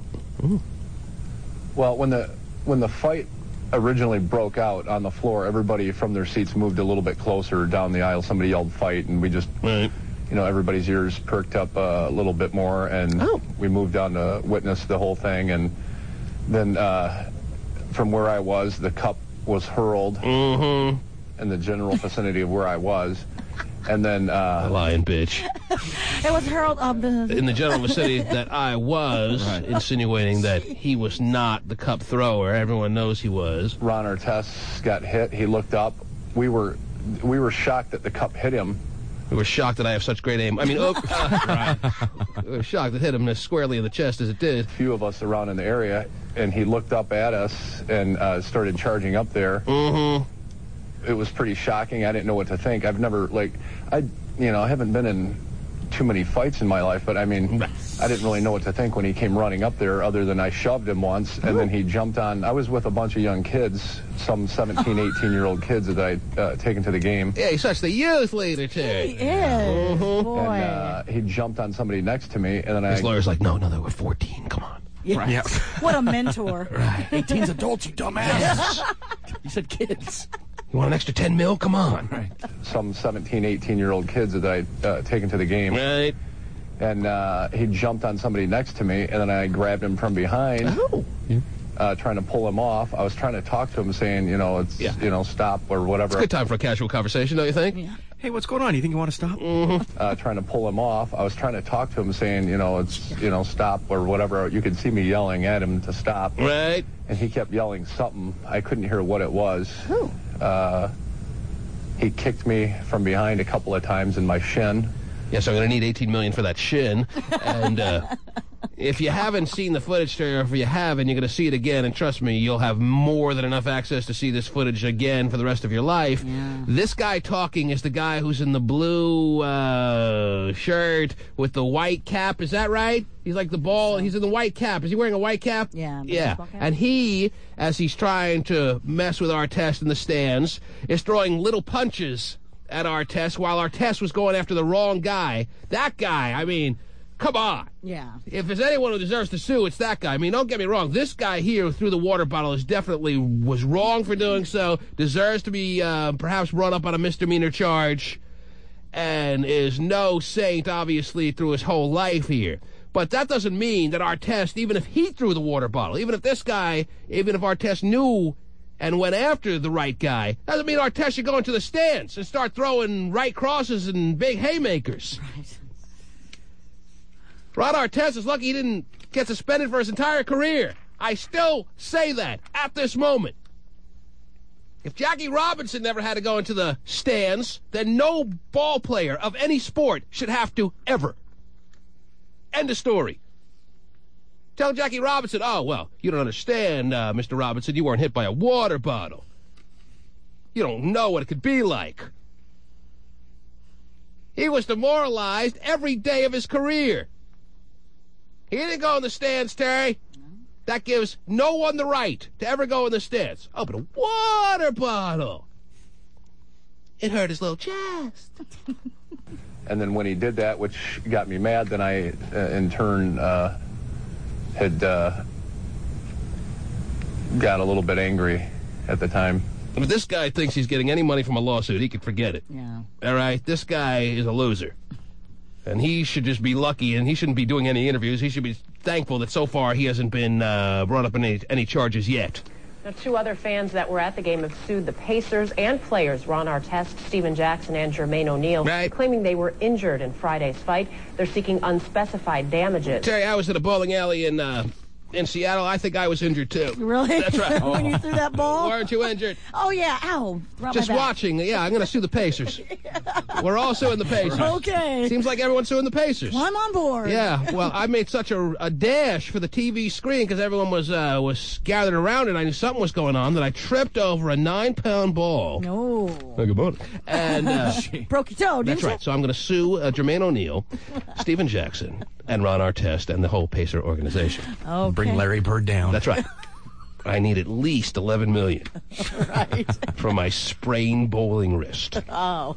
Well, when the fight originally broke out on the floor, everybody from their seats moved a little bit closer down the aisle. Somebody yelled fight, and we just, everybody's ears perked up a little bit more, and we moved on to witness the whole thing. And then from where I was, the cup was hurled in the general vicinity of where I was. And then lying bitch. It was hurled up In the general vicinity that I was, insinuating that he was not the cup thrower. Everyone knows he was. Ron Artest got hit. He looked up. We were shocked that the cup hit him. We were shocked that I have such great aim. I mean, right. We were shocked it hit him as squarely in the chest as it did. A few of us around in the area, and he looked up at us and started charging up there. It was pretty shocking. I didn't know what to think. I've never, I haven't been in too many fights in my life, but I mean, I didn't really know what to think when he came running up there, other than I shoved him once, and then he jumped on. I was with a bunch of young kids, some 17, 18-year-old kids that I'd taken to the game. Yeah, he's such the youth leader, Terry. He is. Boy. And he jumped on somebody next to me, and then His lawyer's like, no, they were 14. Come on. Yeah. Right. What a mentor. Right. 18's adults, you dumbass. You said kids. You want an extra 10 mil? Come on. Right. Some 17, 18-year-old kids that I'd taken to the game. Right. And he jumped on somebody next to me, and then I grabbed him from behind, trying to pull him off. I was trying to talk to him, saying, stop or whatever. It's a good time for a casual conversation, don't you think? Yeah. Hey, what's going on? You think you want to stop? Trying to pull him off. I was trying to talk to him, saying, stop or whatever. You could see me yelling at him to stop. Right. And he kept yelling something. I couldn't hear what it was. He kicked me from behind a couple of times in my shin. Yes, I'm going to need $18 million for that shin. And If you haven't seen the footage, or if you haven't, you're going to see it again, and trust me, you'll have more than enough access to see this footage again for the rest of your life. Yeah. This guy talking is the guy who's in the blue shirt with the white cap. Is that right? He's like the ball. He's in the white cap. Is he wearing a white cap? Yeah. Yeah. And he, as he's trying to mess with Artest in the stands, is throwing little punches at Artest while Artest was going after the wrong guy. That guy, I mean, come on. Yeah. If there's anyone who deserves to sue, it's that guy. I mean, don't get me wrong. This guy here who threw the water bottle was wrong for doing so, deserves to be perhaps brought up on a misdemeanor charge, and is no saint, obviously, through his whole life here. But that doesn't mean that Artest, even if he threw the water bottle, even if Artest knew and went after the right guy, doesn't mean Artest should go into the stands and start throwing right crosses and big haymakers. Right. Ron Artest is lucky he didn't get suspended for his entire career. I still say that at this moment. If Jackie Robinson never had to go into the stands, then no ball player of any sport should have to ever. End of story. Tell Jackie Robinson, oh, well, you don't understand, Mr. Robinson. You weren't hit by a water bottle. You don't know what it could be like. He was demoralized every day of his career. He didn't go in the stands, Terry. That gives no one the right to ever go in the stands. Oh, but a water bottle. It hurt his little chest. And then when he did that, which got me mad, then I, in turn, had got a little bit angry at the time. If this guy thinks he's getting any money from a lawsuit, he can forget it. Yeah. All right? This guy is a loser. And he should just be lucky, and he shouldn't be doing any interviews. He should be thankful that so far he hasn't been brought up in any charges yet. Now, 2 other fans that were at the game have sued the Pacers and players, Ron Artest, Steven Jackson, and Jermaine O'Neal, claiming they were injured in Friday's fight. They're seeking unspecified damages. Terry, I was at a bowling alley in Seattle. I think I was injured, too. Really? That's right. When you threw that ball? Weren't you injured? Oh, yeah. Ow. Just watching. Yeah, I'm going to sue the Pacers. We're all suing the Pacers. Okay. Seems like everyone's suing the Pacers. I'm on board. Yeah, well, I made such a dash for the TV screen because everyone was gathered around it. I knew something was going on that I tripped over a 9-pound ball. No. Good morning. And broke your toe, didn't that's right. So I'm going to sue Jermaine O'Neal, Steven Jackson, and Ron Artest, and the whole Pacer organization. Okay. Bring Larry Bird down. That's right. I need at least $11 million. Right. From my sprained bowling wrist. Oh.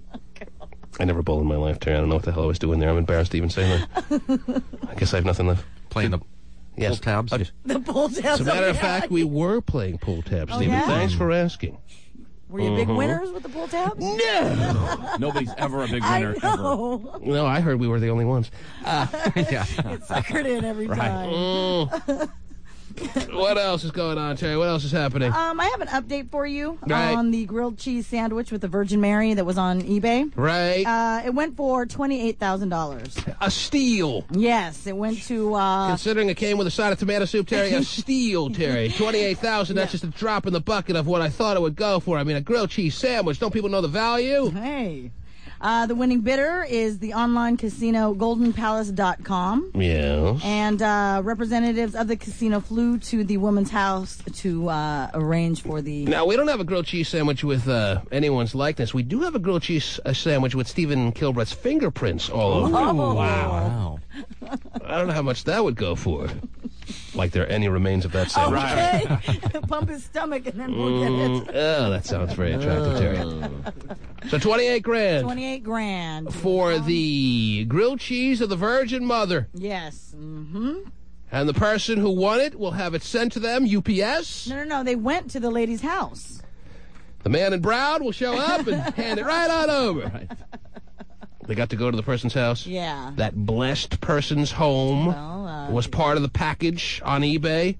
I never bowled in my life, Terry. I don't know what the hell I was doing there. I'm embarrassed to even say that. I guess I have nothing left. Playing the pull tabs? The pull tabs. As a matter of fact, we were playing pull tabs, Stephen. Yeah? Thanks for asking. Were you big winners with the pull tabs? No. Nobody's ever a big winner, ever. No, I heard we were the only ones. Yeah. It's suckered in every time. What else is going on, Terry? What else is happening? I have an update for you Right. on the grilled cheese sandwich with the Virgin Mary that was on eBay. Right. It went for $28,000. A steal. Yes, it went to. Considering it came with a side of tomato soup, Terry, a steal, Terry. $28,000. That's just a drop in the bucket of what I thought it would go for. I mean, a grilled cheese sandwich. Don't people know the value? Hey. The winning bidder is the online casino goldenpalace.com. Yes. And representatives of the casino flew to the woman's house to arrange for the... Now, we don't have a grilled cheese sandwich with anyone's likeness. We do have a grilled cheese sandwich with Stephen Kilbrett's fingerprints all over it. Oh. Wow. I don't know how much that would go for. Like there are any remains of that sandwich. Okay. Pump his stomach and then we'll get it. Oh, that sounds very attractive, Terry. So $28,000. $28,000. For the grilled cheese of the Virgin Mother. Yes. Mm-hmm. And the person who won it will have it sent to them, UPS. No. They went to the lady's house. The man in brown will show up and hand it right on over. Right. They got to go to the person's house? Yeah. That blessed person's home was part of the package on eBay?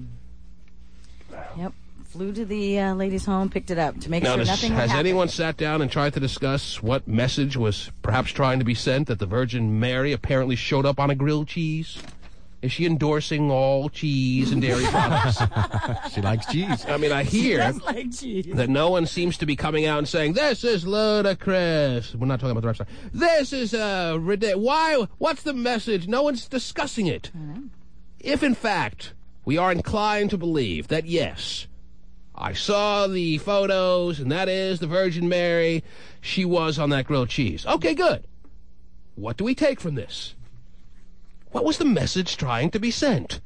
Yep. Flew to the lady's home, picked it up to make now, sure nothing would has happen. anyone sat down and tried to discuss what message was perhaps trying to be sent that the Virgin Mary apparently showed up on a grilled cheese? Is she endorsing all cheese and dairy products? She likes cheese. I mean, I She hear does like cheese. that no one seems to be coming out and saying, this is ludicrous. We're not talking about the restaurant. This is ridiculous. Why? What's the message? No one's discussing it. If, in fact, we are inclined to believe that, yes, I saw the photos, and that is the Virgin Mary, she was on that grilled cheese. Okay, good. What do we take from this? What was the message trying to be sent?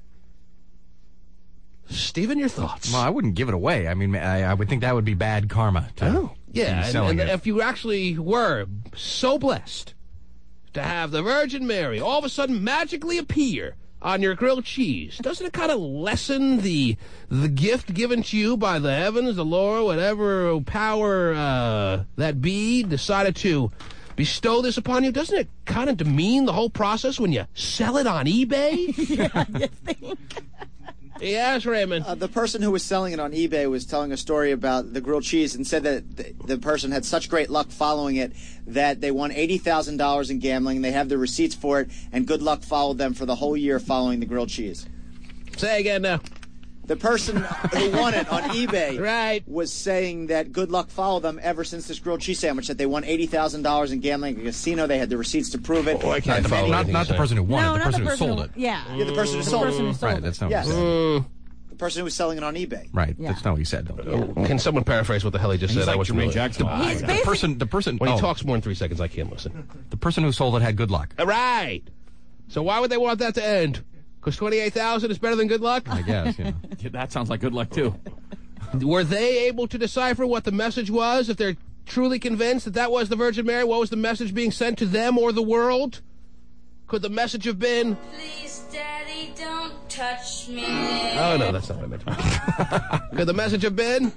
Stephen, your thoughts? Well, I wouldn't give it away. I mean, I would think that would be bad karma. Yeah, be selling and it. if you actually were so blessed to have the Virgin Mary all of a sudden magically appear on your grilled cheese, doesn't it kind of lessen the gift given to you by the heavens, the Lord, whatever power that be decided to bestow this upon you? Doesn't it kind of demean the whole process when you sell it on eBay? Yeah, you think? Yes, Raymond. The person who was selling it on eBay was telling a story about the grilled cheese and said that the person had such great luck following it that they won $80,000 in gambling. They have the receipts for it, and good luck followed them for the whole year following the grilled cheese. Say again now. The person who won it on eBay was saying that good luck followed them ever since this grilled cheese sandwich, that they won $80,000 in gambling at a casino. They had the receipts to prove it. Oh, I can't follow anything Not the person who won it, the person who sold it. Yeah. Yeah, the person who sold it. Right, that's not what Yes. he said. The person who was selling it on eBay. Right, that's not what he said. Can someone paraphrase what the hell he just He's said? like I wasn't Jermaine really... Jackson. The person. When he oh, talks more than 3 seconds, I can't listen. the person who sold it had good luck. All right. So why would they want that to end? Because 28,000 is better than good luck? I guess, yeah. Yeah, that sounds like good luck, too. Were they able to decipher what the message was? If they're truly convinced that that was the Virgin Mary, what was the message being sent to them or the world? Could the message have been... Please, Daddy, don't touch me. Oh, no, that's not what I meant. Could the message have been...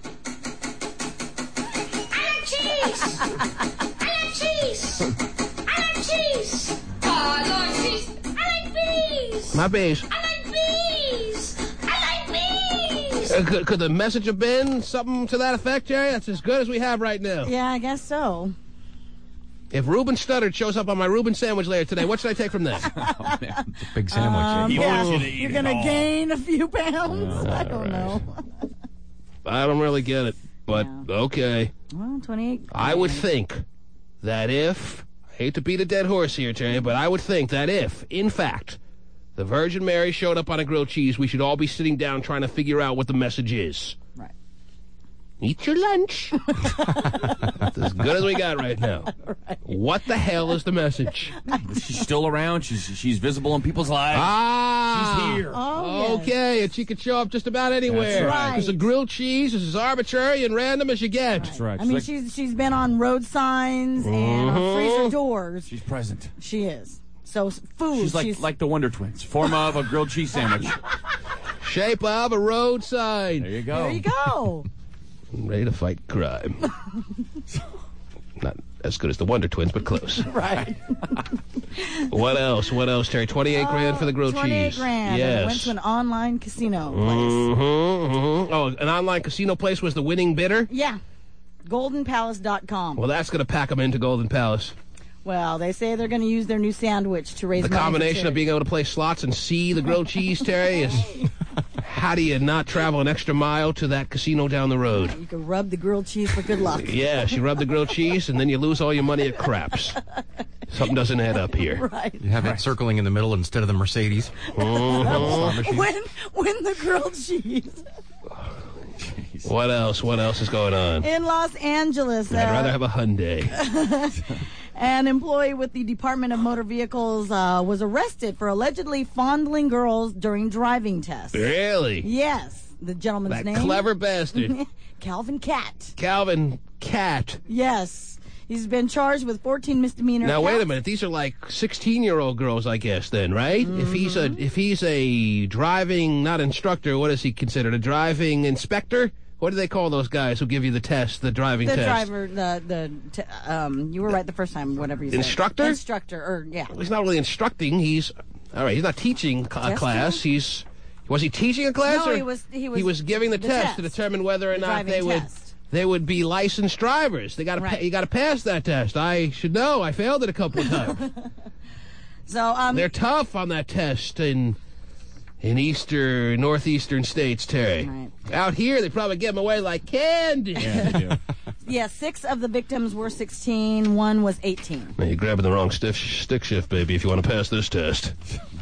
I like cheese. I like cheese. I like cheese. I like cheese. I like bees. My bees. I like bees. I like bees. Could the message have been something to that effect, Jerry? That's as good as we have right now. Yeah, I guess so. If Reuben Studdard shows up on my Reuben sandwich later today, what should I take from that? Oh, man. It's a big sandwich. He wants you to eat You're it going to all. gain a few pounds? I don't know. I don't really get it, but okay. Well, 28. I would think that if, I hate to beat a dead horse here, Terry, but I would think that if, in fact, the Virgin Mary showed up on a grilled cheese, we should all be sitting down trying to figure out what the message is. Right. Eat your lunch. That's as good as we got right now. Right. What the hell is the message? She's still around. She's visible in people's lives. Ah! She's here. Oh, yes. Okay, and she could show up just about anywhere. That's right. Because a grilled cheese is as arbitrary and random as you get. That's right. I mean, she's been on road signs and on freezer doors. She's present. She is. So food. She's like the Wonder Twins. Form of a grilled cheese sandwich. Shape of a road sign. There you go. There you go. Ready to fight crime. Not as good as the Wonder Twins, but close. Right. What else? What else, Terry? 28 grand for the grilled 28 cheese. grand. Yes. And it went to an online casino place. Oh, an online casino place was the winning bidder? Yeah. GoldenPalace.com. Well, that's going to pack them into Golden Palace. Well, they say they're going to use their new sandwich to raise The money for combination of charity. being able to play slots and see the grilled cheese, Terry, is how do you not travel an extra mile to that casino down the road? You can rub the grilled cheese for good luck. Yeah, you rub the grilled cheese, and then you lose all your money at craps. Something doesn't add up here. Right. You have it circling in the middle instead of the Mercedes. Slot machine. When the grilled cheese. What else? What else is going on? In Los Angeles. I'd rather have a Hyundai. An employee with the Department of Motor Vehicles was arrested for allegedly fondling girls during driving tests. Really? Yes. The gentleman's That name? clever bastard. Calvin Cat. Calvin Cat. Yes. He's been charged with 14 misdemeanor Now counts. wait a minute. These are like 16-year-old girls, I guess. Then, right? Mm-hmm. If he's a driving, not instructor, what is he considered? A driving inspector? What do they call those guys who give you the test, the driving The test? driver, you were right the first time, whatever you said. Instructor? Instructor, or, yeah. Well, he's not really instructing. He's not teaching a class. Was he teaching a class? No, or he was giving the test test. to determine whether or The not driving they would be licensed drivers. They got to Right. you got to pass that test. I should know. I failed it a couple of times. So, They're tough on that test, and in northeastern states, Terry. Right. Out here, they probably give them away like candy. Yeah, they do. Yeah, 6 of the victims were 16. 1 was 18. Now, you're grabbing the wrong stick shift, baby, if you want to pass this test.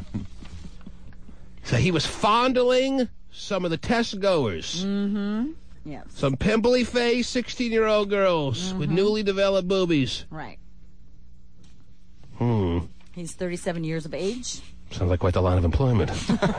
So he was fondling some of the test goers. Mm-hmm. Yes. Some pimply-faced 16-year-old girls with newly developed boobies. Right. Hmm. He's 37 years of age. Sounds like quite the line of employment.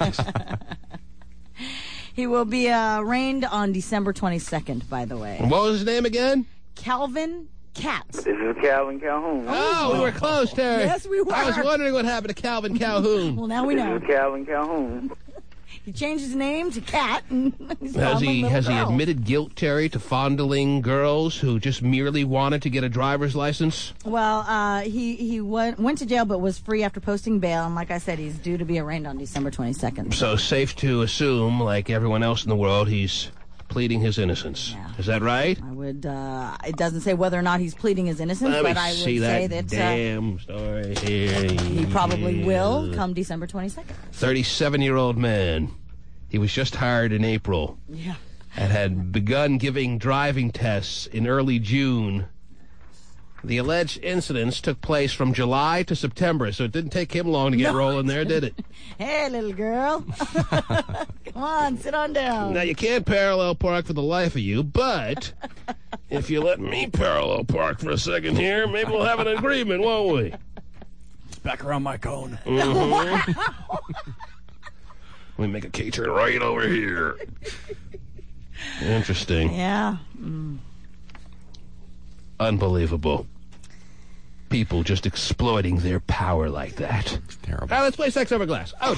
He will be arraigned on December 22nd, by the way. And what was his name again? Calvin Cat. This is Calvin Calhoun. Oh, we were close, Terry. Yes, we were. I was wondering what happened to Calvin Calhoun. Well, now we know. This is Calvin Calhoun. He changed his name to Cat. And he's Has he fondling little girls. admitted guilt, Terry, to fondling girls who just merely wanted to get a driver's license? Well, he went to jail but was free after posting bail. And like I said, he's due to be arraigned on December 22nd. So safe to assume, like everyone else in the world, he's pleading his innocence. Yeah. Is that right? I would. It doesn't say whether or not he's pleading his innocence, Let me but I would see say that that damn story here. he probably will come December 22nd. 37-year-old man. He was just hired in April. Yeah. And had begun giving driving tests in early June. The alleged incidents took place from July to September, so it didn't take him long to get rolling there, did it? Hey, little girl. Come on, sit on down. Now, you can't parallel park for the life of you, but if you let me parallel park for a second here, maybe we'll have an agreement, won't we? It's back around my cone. Mm-hmm. Let me make a K-turn right over here. Interesting. Yeah. Unbelievable. People just exploiting their power like that. It's terrible. All right, let's play Sex Over Glass. Oh,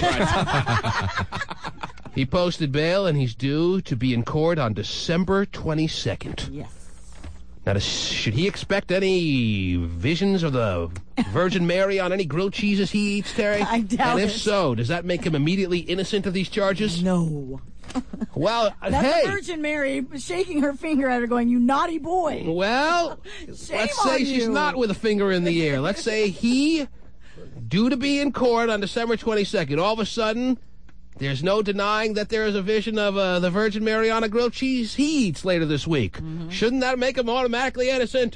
he posted bail, and he's due to be in court on December 22nd. Yes. Now, should he expect any visions of the Virgin Mary on any grilled cheeses he eats, Terry? I doubt And if it. so, does that make him immediately innocent of these charges? No. Well, That's hey. the Virgin Mary shaking her finger at her going, you naughty boy. Well, Shame let's say on she's you. not with a finger in the air. Let's say he, due to be in court on December 22nd, all of a sudden, there's no denying that there is a vision of the Virgin Mary on a grilled cheese he eats later this week. Mm-hmm. Shouldn't that make him automatically innocent?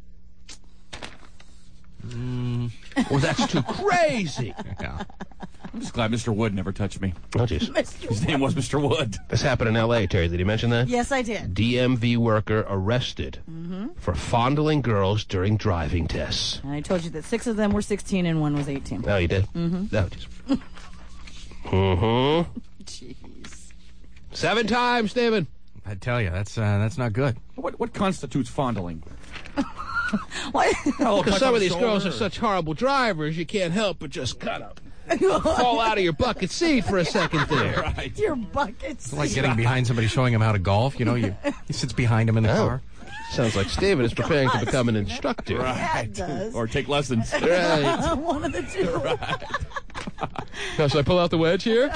Well, that's too crazy. Yeah. I'm just glad Mr. Wood never touched me. Oh, jeez. His name was Mr. Wood. This happened in L.A., Terry. Did he mention that? Yes, I did. DMV worker arrested for fondling girls during driving tests. And I told you that 6 of them were 16 and 1 was 18. Oh, you did? Mm-hmm. No, just... Mm-hmm. Jeez. 7 times, Stephen. I tell you, that's not good. What constitutes fondling? What? Because some of these girls are such horrible drivers, you can't help but just kind of fall out of your bucket seat for a second there. Right. Your buckets. It's like getting behind somebody showing him how to golf. You know, he sits behind him in the car. Sounds like Stephen is preparing to become an instructor. Yeah, it does. Or take lessons. Right. One of the two. Now, should I pull out the wedge here?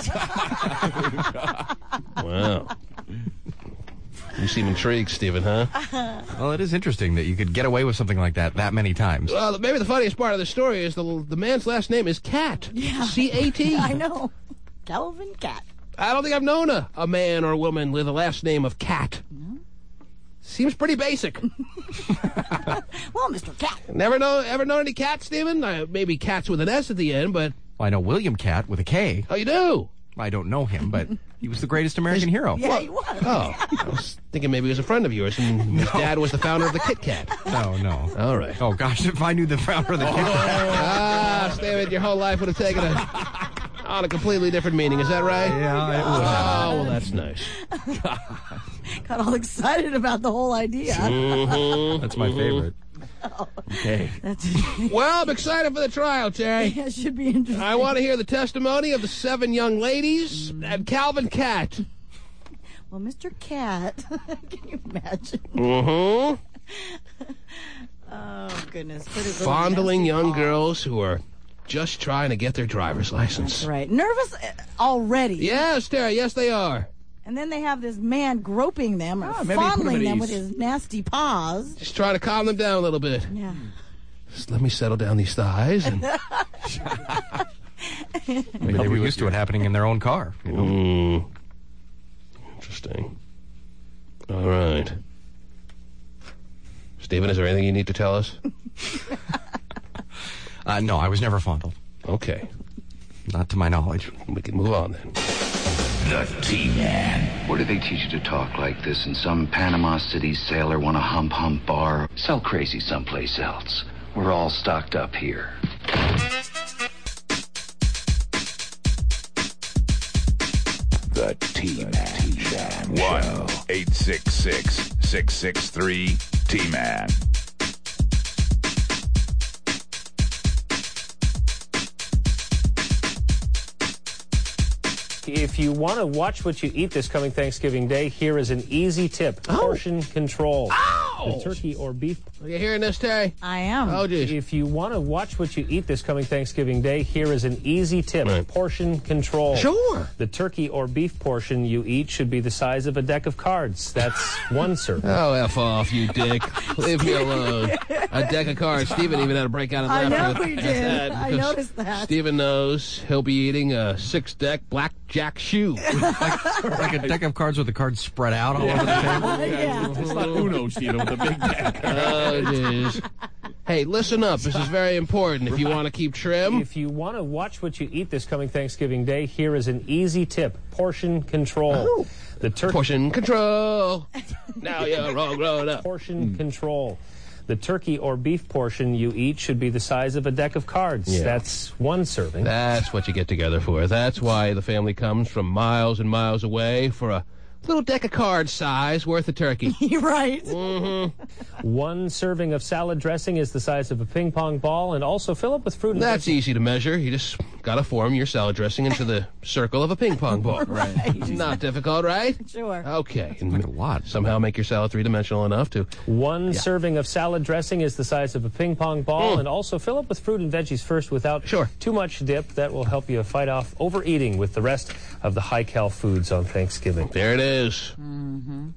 Wow. You seem intrigued, Stephen, huh? Well, it is interesting that you could get away with something like that many times. Well, maybe the funniest part of the story is the man's last name is Cat. Yeah. C-A-T. I know. Calvin Cat. I don't think I've known a man or woman with a last name of Cat. Seems pretty basic. Well, Mr. Cat. Ever known any cats, Stephen? Maybe cats with an S at the end, but... Well, I know William Cat with a K. Oh, you do? I don't know him, but he was the greatest American hero. Yeah, he was. Oh, I was thinking maybe he was a friend of yours, and his dad was the founder of the Kit Kat. No. All right. Oh, gosh, if I knew the founder of the Kit Kat. Stephen, your whole life would have taken on a completely different meaning. Is that right? Yeah, it would. Oh, well, that's nice. Got all excited about the whole idea. Mm-hmm. That's my favorite. Okay. Well, I'm excited for the trial, Terry. Yeah, it should be interesting. I want to hear the testimony of the 7 young ladies and Calvin Cat. Well, Mr. Cat, can you imagine? Mm-hmm. Oh, goodness. Put his little Fondling nasty young paw. girls who are just trying to get their driver's license. That's right. Nervous already. Yes, Terry. Yes, they are. And then they have this man groping them or maybe put 'em fondling at them with ease. his nasty paws. Just trying to calm them down a little bit. Yeah. Just let me settle down these thighs and Maybe they were used to it happening in their own car. You know? Interesting. All right. Stephen, is there anything you need to tell us? No, I was never fondled. Okay. Not to my knowledge. We can move on then. The T-Man. Where do they teach you to talk like this? In some Panama City sailor want a hump bar? Sell crazy someplace else. We're all stocked up here. The T-Man. 1-866-663-T-Man. If you want to watch what you eat this coming Thanksgiving Day, here is an easy tip. Portion control. The turkey or beef. Are you hearing this, Terry? I am. Oh, geez. If you want to watch what you eat this coming Thanksgiving Day, here is an easy tip. Right. Portion control. Sure. The turkey or beef portion you eat should be the size of a deck of cards. That's one serving. Oh, F off, you dick. Leave me alone. A deck of cards. Stephen even had to break out and I laugh. know he did. I noticed that. Stephen knows he'll be eating a 6-deck blackjack shoe. like a deck of cards with the cards spread out all over the table. Yeah. It's not Uno, Stephen, with a big deck. Oh, jeez. Hey, listen up. This is very important. If you want to keep trim. If you want to watch what you eat this coming Thanksgiving Day, here is an easy tip. Portion control. The Portion control. Now you're all grown up. Portion control. The turkey or beef portion you eat should be the size of a deck of cards. Yeah. That's one serving. That's what you get together for. That's why the family comes from miles and miles away for a little deck of cards size worth of turkey. You're right. One serving of salad dressing is the size of a ping pong ball, and also fill up with fruit and That's easy to measure. You just got to form your salad dressing into the circle of a ping pong ball. Right. Not difficult, right? Sure. Okay. And like a lot. Somehow make your salad three-dimensional enough to... One serving of salad dressing is the size of a ping pong ball, and also fill up with fruit and veggies first without too much dip. That will help you fight off overeating with the rest of the high-cal foods on Thanksgiving. There it is. Mm-hmm.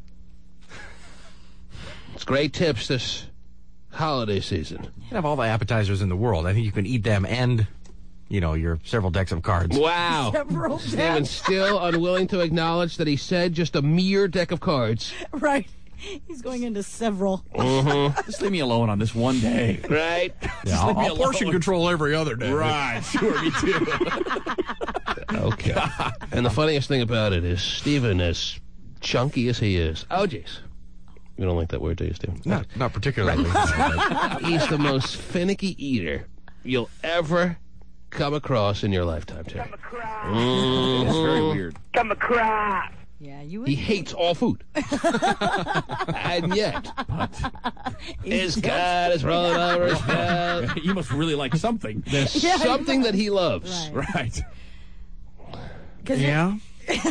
It's great tips this holiday season. You can have all the appetizers in the world. I think you can eat them and, your several decks of cards. Wow. Several Stephen's still unwilling to acknowledge that he said just a mere deck of cards. Right. He's going into several. Just leave me alone on this one day. Right? Yeah, I'll portion control every other day. Right. Sure, me too. Okay. And the funniest thing about it is Stephen, as chunky as he is. Oh, jeez. You don't like that word, do you, Stephen? Not particularly. He's the most finicky eater you'll ever come across in your lifetime, Terry. It's very weird. Come across. Yeah, you would. He hates all food. And yet, his cat is rolling over his bed. You must really like something. There's something that he loves. Right. Yeah.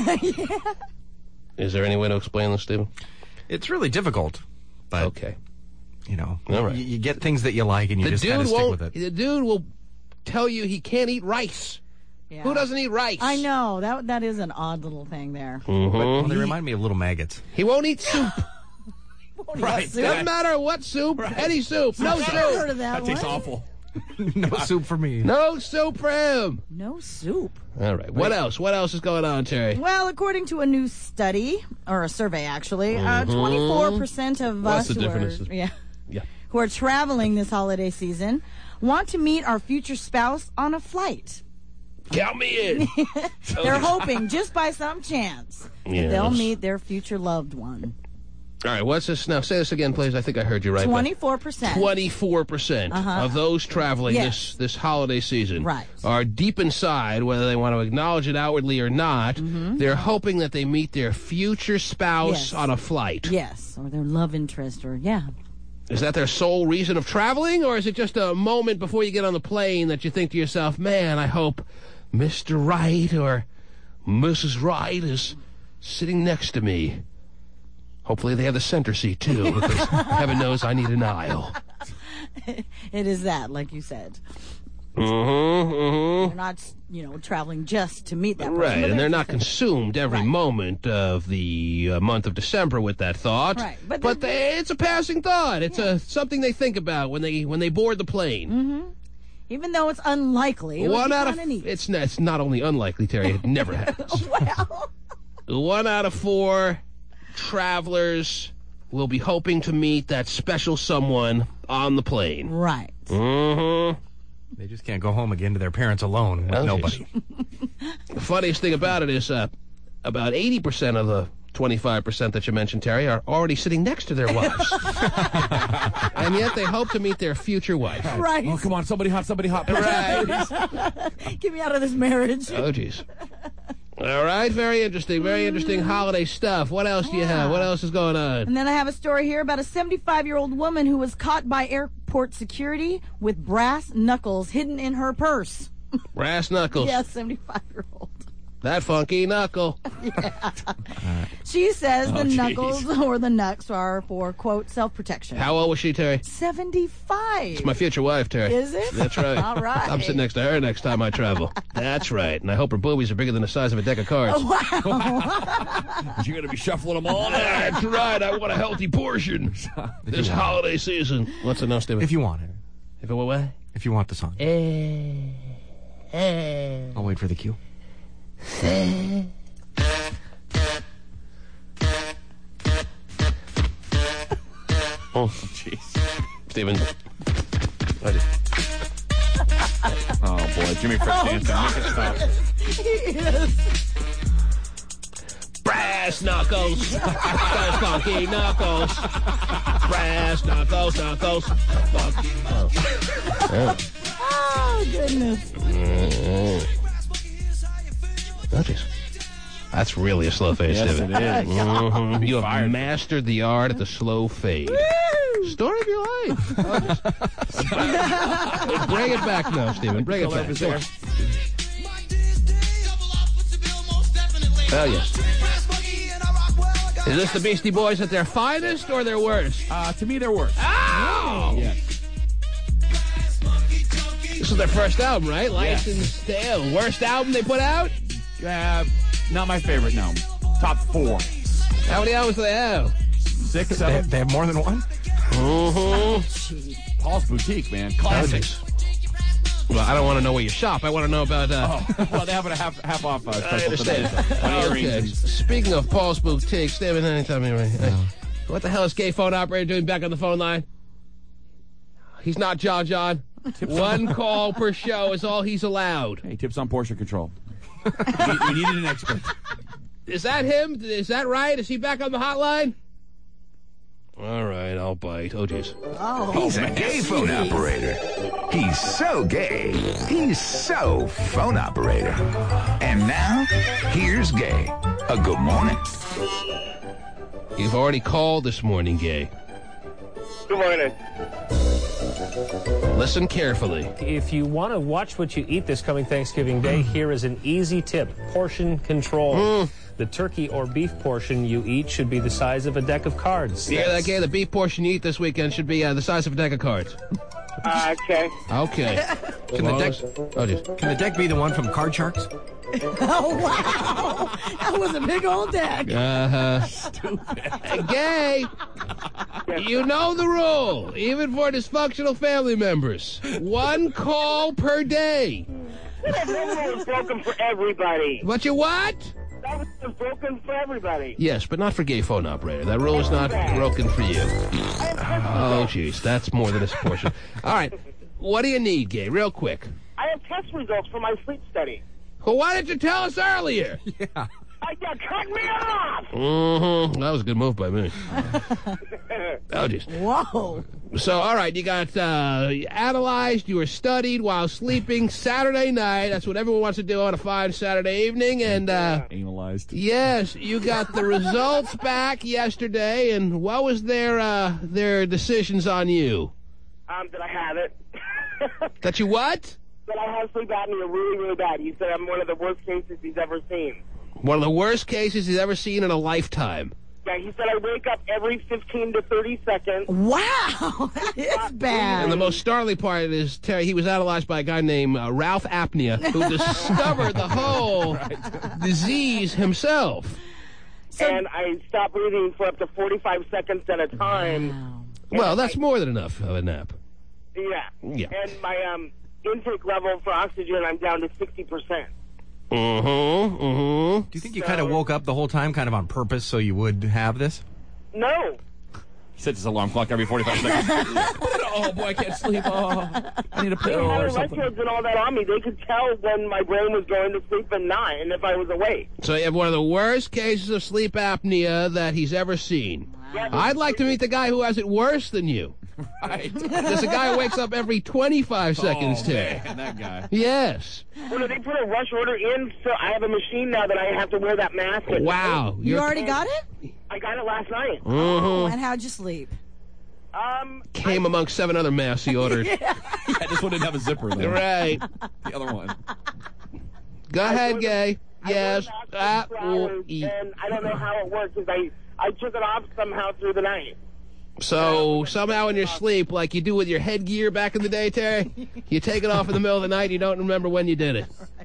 Is there any way to explain this, Stephen? It's really difficult. But, okay. All right. You get things that you like and you just kind of stick with it. The dude will tell you he can't eat rice. Yeah. Who doesn't eat rice? I know. That is an odd little thing there. Well, they remind me of little maggots. He won't eat soup. Right. Doesn't matter what soup. Right. Any soup. No soup. Heard of that tastes one. awful. No soup for me. No soup for him. No soup. All right. What else? What else is going on, Terry? Well, according to a new study, or a survey actually, 24% of What's us the difference? who are traveling this holiday season want to meet our future spouse on a flight. Count me in. They're hoping, just by some chance, that they'll meet their future loved one. All right, what's this now? Say this again, please. I think I heard you right. 24%. 24% of those traveling this holiday season are deep inside, whether they want to acknowledge it outwardly or not, they're hoping that they meet their future spouse on a flight. Yes, or their love interest, or Is that their sole reason of traveling, or is it just a moment before you get on the plane that you think to yourself, man, I hope Mr. Right or Mrs. Right is sitting next to me? Hopefully they have the center seat, too, because heaven knows I need an aisle. It is that, like you said. They're not, traveling just to meet that person. Right, and they're not consumed every moment of the month of December with that thought. Right, but it's a passing thought. It's something they think about when they board the plane. Even though it's unlikely. It's not only unlikely, Terry. It never happens. Well. 1 out of 4 travelers will be hoping to meet that special someone on the plane. Right. Mm-hmm. They just can't go home again to their parents alone with nobody. The funniest thing about it is about 80% of the 25% that you mentioned, Terry, are already sitting next to their wives. And yet they hope to meet their future wife. Right. Oh, come on, somebody hot, Right. Get me out of this marriage. Oh, jeez. All right, very interesting holiday stuff. What else do you have? What else is going on? And then I have a story here about a 75-year-old woman who was caught by airport security with brass knuckles hidden in her purse. Brass knuckles. Yes, 75-year-old. That funky knuckle. Yeah. She says the knuckles or the knucks are for, quote, self-protection. How old was she, Terry? 75. It's my future wife, Terry. Is it? That's right. All right. I'm sitting next to her next time I travel. That's right. And I hope her boobies are bigger than the size of a deck of cards. Oh, wow. You're going to be shuffling them all. That's right. I want a healthy portion this holiday season. What's enough, Stephen? If you want it. If it what? If you want the song. I'll wait for the cue. Oh, jeez. Stephen. Oh, boy. Jimmy Frick dancing. Make it stop. He is. Brass knuckles. Those funky knuckles. Brass knuckles. Funky knuckles. Oh, goodness. Oh, jeez. That's really a slow fade, Yes, Stephen. it is. Mm-hmm. You have mastered the art at the slow fade. Woo! Story of your life. Bring it back now, Stephen. Bring it back. Sure. Oh, yes. Is this the Beastie Boys at their finest or their worst? To me, they're worst. Ow! Yeah. This is their first album, right? Licensed Tale. Worst album they put out? Not my favorite, no. Top 4. How many albums do they have? 6, 7. They have more than one? Mm-hmm. Paul's Boutique, man. Classics. Well, I don't want to know where you shop. I want to know about... Well, they have a half off I special today. understand. So, Okay. Speaking of Paul's Boutique, Stephen, anytime you're ready. What the hell is gay phone operator doing back on the phone line? He's not John. One call per show is all he's allowed. Hey, tips on portion control. We needed an expert. Is that him? Is that right? Is he back on the hotline? All right, I'll bite. Oh, jeez. Oh, He's a gay phone operator. He's so gay. He's so phone operator. And now, here's Gay. A good morning. You've already called this morning, Gay. Good morning. Listen carefully. If you want to watch what you eat this coming Thanksgiving Day, here is an easy tip. Portion control. The turkey or beef portion you eat should be the size of a deck of cards. You hear that, Gay? The beef portion you eat this weekend should be the size of a deck of cards. Okay. Okay. Can the deck be the one from Card Sharks? Oh, wow. That was a big old deck. Uh-huh. Stupid. Gay, you know the rule, even for dysfunctional family members. One call per day. That rule was broken for everybody. But you what? That was broken for everybody. Yes, but not for gay phone operator. That rule is not broken for you. Oh, jeez, that's more than a portion. All right, what do you need, Gay? Real quick. I have test results for my sleep study. Well, why didn't you tell us earlier? Yeah. You cut me off! Mm-hmm. That was a good move by me. Oh, jeez. Whoa. So, all right, you got you analyzed, you were studied while sleeping Saturday night. That's what everyone wants to do on a fine Saturday evening. And analyzed. Yes, you got the results back yesterday. And what was their decisions on you? That I have it. That you what? That I have sleep apnea really, really bad. He said I'm one of the worst cases he's ever seen. One of the worst cases he's ever seen in a lifetime. Yeah, he said I wake up every 15 to 30 seconds. Wow, that is bad. And the most startling part is, Terry, he was analyzed by a guy named Ralph Apnea, who discovered the whole disease himself. And I stopped breathing for up to 45 seconds at a time. Well, that's more than enough of a nap. Yeah. Yeah. And my intake level for oxygen, I'm down to 60%. Do you think you kind of woke up the whole time kind of on purpose so you would have this? No. He sets his alarm clock every 45 seconds. Oh, boy, I can't sleep. Oh, I need a They pill had or something. electrodes and all that on me. They could tell when my brain was going to sleep and not, and if I was awake. So you have one of the worst cases of sleep apnea that he's ever seen. I'd like to meet the guy who has it worse than you. Right. There's a guy who wakes up every 25 seconds, Terry. Man, that guy. Yes. Well, they put a rush order in, so I have a machine now that I have to wear that mask. Wow. You already got it? I got it last night. Mhm. And how'd you sleep? Came among 7 other masks he ordered. Yeah, this one didn't have a zipper, though. Right. The other one. Go ahead, Gay. Yes. And I don't know how it works, because I took it off somehow through the night. So somehow in your sleep, like you do with your headgear back in the day, Terry, you take it off in the middle of the night and you don't remember when you did it.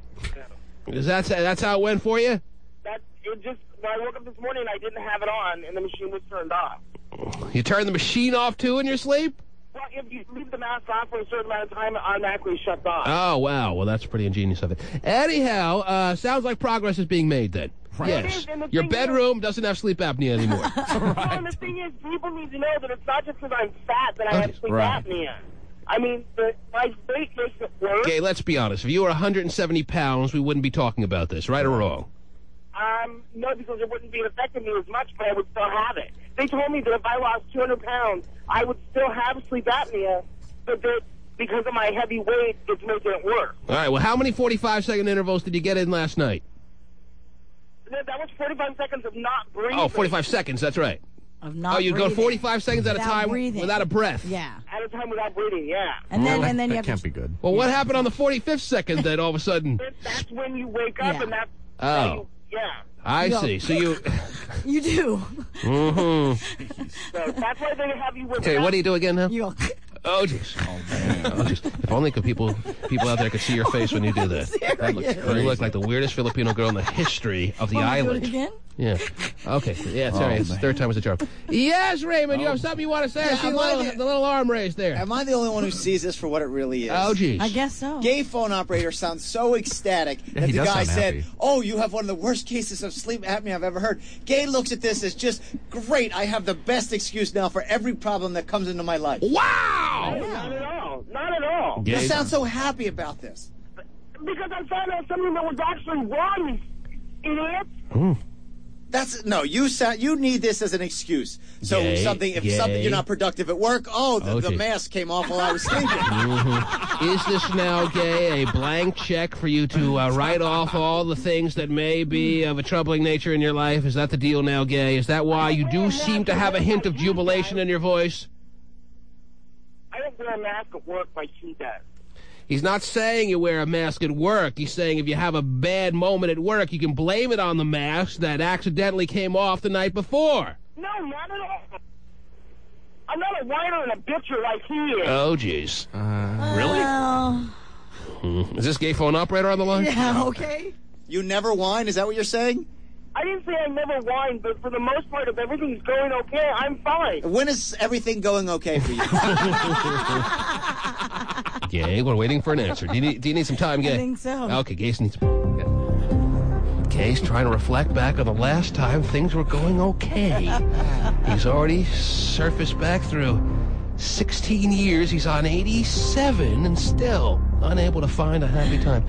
Is that's how it went for you? When I woke up this morning, I didn't have it on, and the machine was turned off. You turn the machine off, too, in your sleep? Well, if you leave the mask on for a certain amount of time, it automatically shuts off. Oh, wow. Well, that's pretty ingenious of it. Anyhow, sounds like progress is being made then. Right. Yes. And the Your thing bedroom doesn't have sleep apnea anymore. Well, and the thing is, people need to know that it's not just because I'm fat that I have sleep apnea. I mean, my weight makes it worse. Okay, let's be honest. If you were 170 pounds, we wouldn't be talking about this, right or wrong? No, because it wouldn't be affecting me as much, but I would still have it. They told me that if I lost 200 pounds, I would still have sleep apnea, but that because of my heavy weight, it's making it worse. All right, well, how many 45-second intervals did you get in last night? That was 45 seconds of not breathing. Oh, 45 seconds, that's right. Of not you go 45 seconds at a Without time breathing. without a breath. Yeah. At a time without breathing, yeah. And then you have to be good. Well, what happened on the 45th second then all of a sudden? That's when you wake up, and that's Oh. yeah. I see. So you... You do. Mm-hmm. So that's why they have you with Okay, what do you do again now? You go... Oh, jeez. Oh, jeez. If only people out there could see your face when you do that. That looks crazy. You look like the weirdest Filipino girl in the history of the Want me to do island. it again? Yeah. Okay. Yeah, sorry. It's the third time was a charm. Yes, Raymond, you have something you want to say? I see the little arm raised there. Am I the only one who sees this for what it really is? Oh, geez. I guess so. Gay phone operator sounds so ecstatic that he the does guy sound said, happy. "Oh, you have one of the worst cases of sleep apnea I've ever heard." Gay looks at this as just great. I have the best excuse now for every problem that comes into my life. Wow! Not at all. Not at all. You sound so happy about this. Because I found out something that was actually wrong, you idiot. You need this as an excuse. So Gay, something you're not productive at work, the geez. mask came off while I was sleeping. Mhm. Is this now, Gay, a blank check for you to write off all the things that may be of a troubling nature in your life? Is that the deal now, Gay? Is that why you do seem to have a hint of jubilation in your voice? I don't wear a mask at work like he does. He's not saying you wear a mask at work. He's saying if you have a bad moment at work, you can blame it on the mask that accidentally came off the night before. No, not at all. I'm not a whiner and a bitcher like he is. Oh, jeez. Really? Is this gay phone operator on the line? Yeah, okay. You never whine? Is that what you're saying? I didn't say I never whine, but for the most part, if everything's going okay, I'm fine. When is everything going okay for you? Gay, we're waiting for an answer. Do you need some time, Gay? I think so. Okay, Gay's needs some. Gay's trying to reflect back on the last time things were going okay. He's already surfaced back through 16 years. He's on 87 and still unable to find a happy time.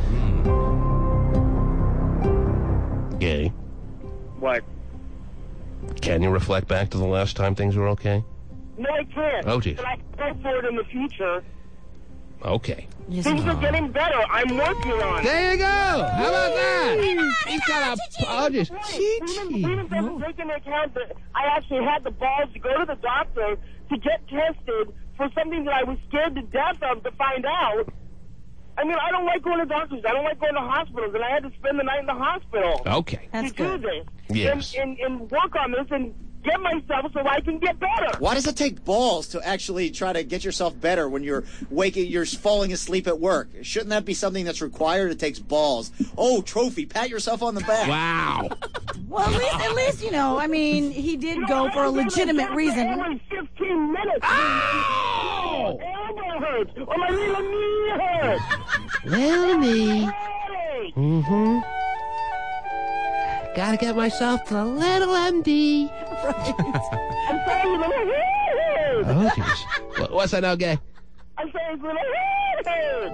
Gay, What? can you reflect back to the last time things were okay? No, I can't. Oh, geez. But I can go for it in the future. Okay. Things are getting better. I'm working on it. There you go. How about that? He's got a... Oh, just... Women doesn't take into account that I actually had the balls to go to the doctor to get tested for something that I was scared to death of to find out. I mean, I don't like going to doctors. I don't like going to hospitals, and I had to spend the night in the hospital. Okay. That's to good. do this. Yes. And work on this and get myself so I can get better. Why does it take balls to actually try to get yourself better when you're falling asleep at work? Shouldn't that be something that's required? It takes balls. Oh, trophy. Pat yourself on the back. Wow. Well, at least, I mean, he did go for a legitimate reason. Every 15 minutes. Oh! Elbow hurts. Or my little knee hurts. Little knee. Hey! Mm-hmm. Gotta get myself to the little MD. I'm saying your little head hurts. Oh, jeez. What's that now, Gay? I'm saying your little head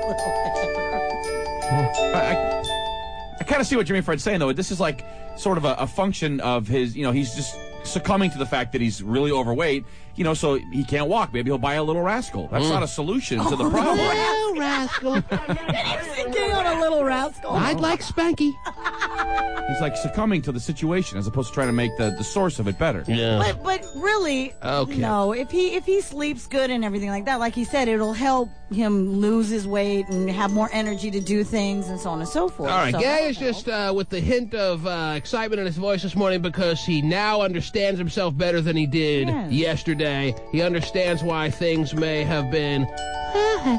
hurts. I kind of see what Jimmy Fred's saying, though. This is like sort of a function of his, he's just succumbing to the fact that he's really overweight, so he can't walk. Maybe he'll buy a Little Rascal. That's not a solution to the problem. Little Rascal. Thinking on a Little Rascal. I'd like Spanky. He's like succumbing to the situation as opposed to trying to make the source of it better. Yeah. But really, Okay. no. If he sleeps good and everything like that, like he said, it'll help him lose his weight and have more energy to do things and so on and so forth. All right, So Gay is just with the hint of excitement in his voice this morning because he now understands himself better than he did yesterday. He understands why things may have been. For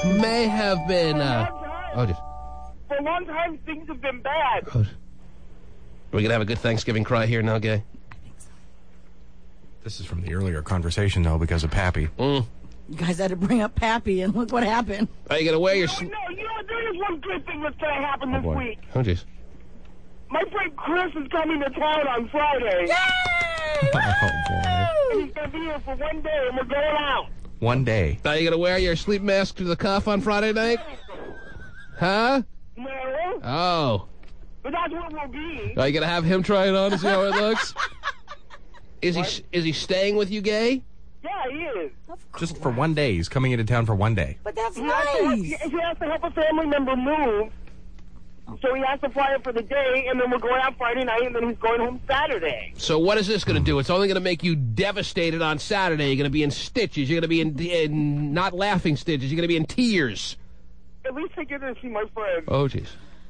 a long time, things have been bad. Are we going to have a good Thanksgiving cry here now, Gay? This is from the earlier conversation, though, because of Pappy. You guys had to bring up Pappy, and look what happened. Are you going to wear your... No, you know what? There is one good thing that's going to happen this week. Oh, jeez. My friend Chris is coming to town on Friday. Oh, boy. And he's going to be here for one day, and we're going out. One day. Are you going to wear your sleep mask to the cuff on Friday night? Huh? No. Oh. But that's what we'll be. Are you going to have him try it on to see how it looks? Is he staying with you, Gay? Yeah, he is. Just for one day. He's coming into town for one day. But that's He has to help a family member move. So he has to fly in for the day, and then we're going out Friday night, and then he's going home Saturday. So what is this going to do? It's only going to make you devastated on Saturday. You're going to be in stitches. You're going to be in not laughing stitches. You're going to be in tears. At least I get to see my friends. Oh, jeez.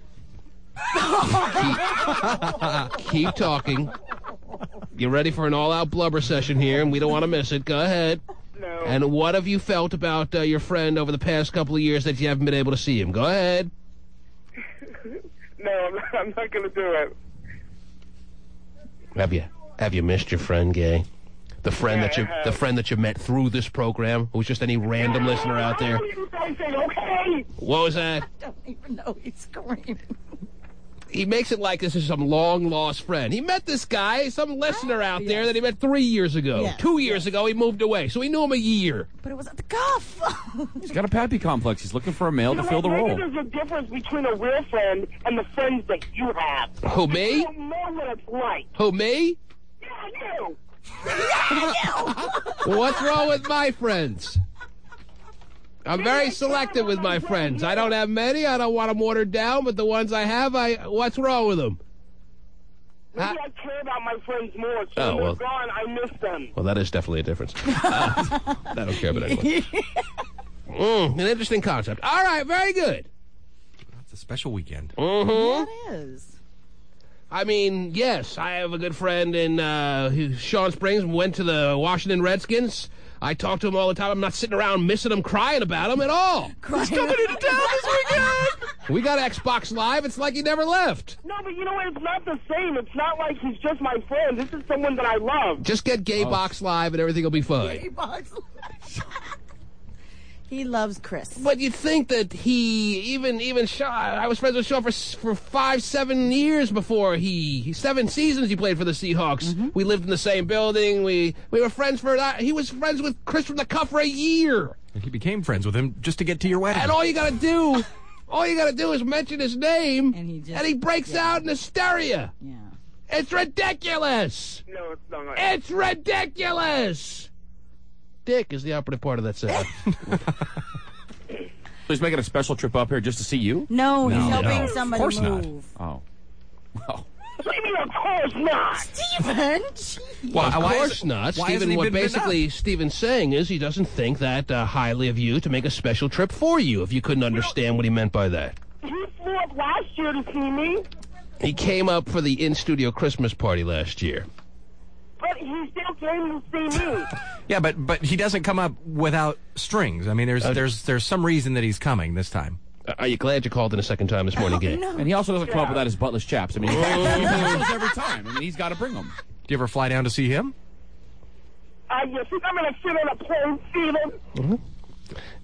Keep talking. You're ready for an all-out blubber session here, and we don't want to miss it. Go ahead. No. And what have you felt about your friend over the past couple of years that you haven't been able to see him? Go ahead. No, I'm not going to do it. Have you missed your friend, Gay? The friend the friend that you met through this program, who was just any random listener out there. Okay. What was that? I don't even know he's screaming. He makes it like this is some long-lost friend. He met this guy, some listener out there that he met 3 years ago. Yes. 2 years ago, he moved away, so he knew him a year. But it was at the cuff. He's got a Pappy complex. He's looking for a male to fill the role. Maybe there's a difference between a real friend and the friends that you have. Who, me? You don't know what it's like. Who, me? Yeah, you. What's wrong with my friends? I'm very selective with my friends. I don't have many. I don't want them watered down, but the ones I have, what's wrong with them? Maybe I care about my friends more, so when they're gone, I miss them. Well, that is definitely a difference. I don't care about anyone. An interesting concept. All right, very good. It's a special weekend. Mm-hmm. Yeah, it is. I mean, yes, I have a good friend in Shawn Springs, went to the Washington Redskins. I talk to him all the time. I'm not sitting around missing him, crying about him at all. He's coming into town this weekend. We got Xbox Live. It's like he never left. No, but you know what? It's not the same. It's not like he's just my friend. This is someone that I love. Just get Gaybox Live and everything will be fine. Gaybox Live. He loves Chris. But you'd think that he, even Shaw, I was friends with Shaw for 5-7 years before 7 seasons he played for the Seahawks. Mm-hmm. We lived in the same building. We were friends for that. He was friends with Chris from the Cuff for a year. And he became friends with him just to get to your wedding. And all you got to do is mention his name, and he breaks out in hysteria. Yeah. It's ridiculous. No, it's not. It's ridiculous. Dick is the operative part of that sentence. He's making a special trip up here just to see you? No, he's helping somebody Of course move. not. Oh. Well. Of course not. Stephen! Well, of course not. Stephen, what basically Stephen's saying is he doesn't think that highly of you to make a special trip for you, if you couldn't understand what he meant by that. He flew up last year to see me. He came up for the in-studio Christmas party last year. But he still came to see me. Yeah, but he doesn't come up without strings. I mean, there's some reason that he's coming this time. Are you glad you called in a second time this morning, Gay? No. And he also doesn't come up without his buttless chaps. I mean, he comes every time. I mean, he's got to bring them. Do you ever fly down to see him? You think I'm going to sit on a plane, Stephen?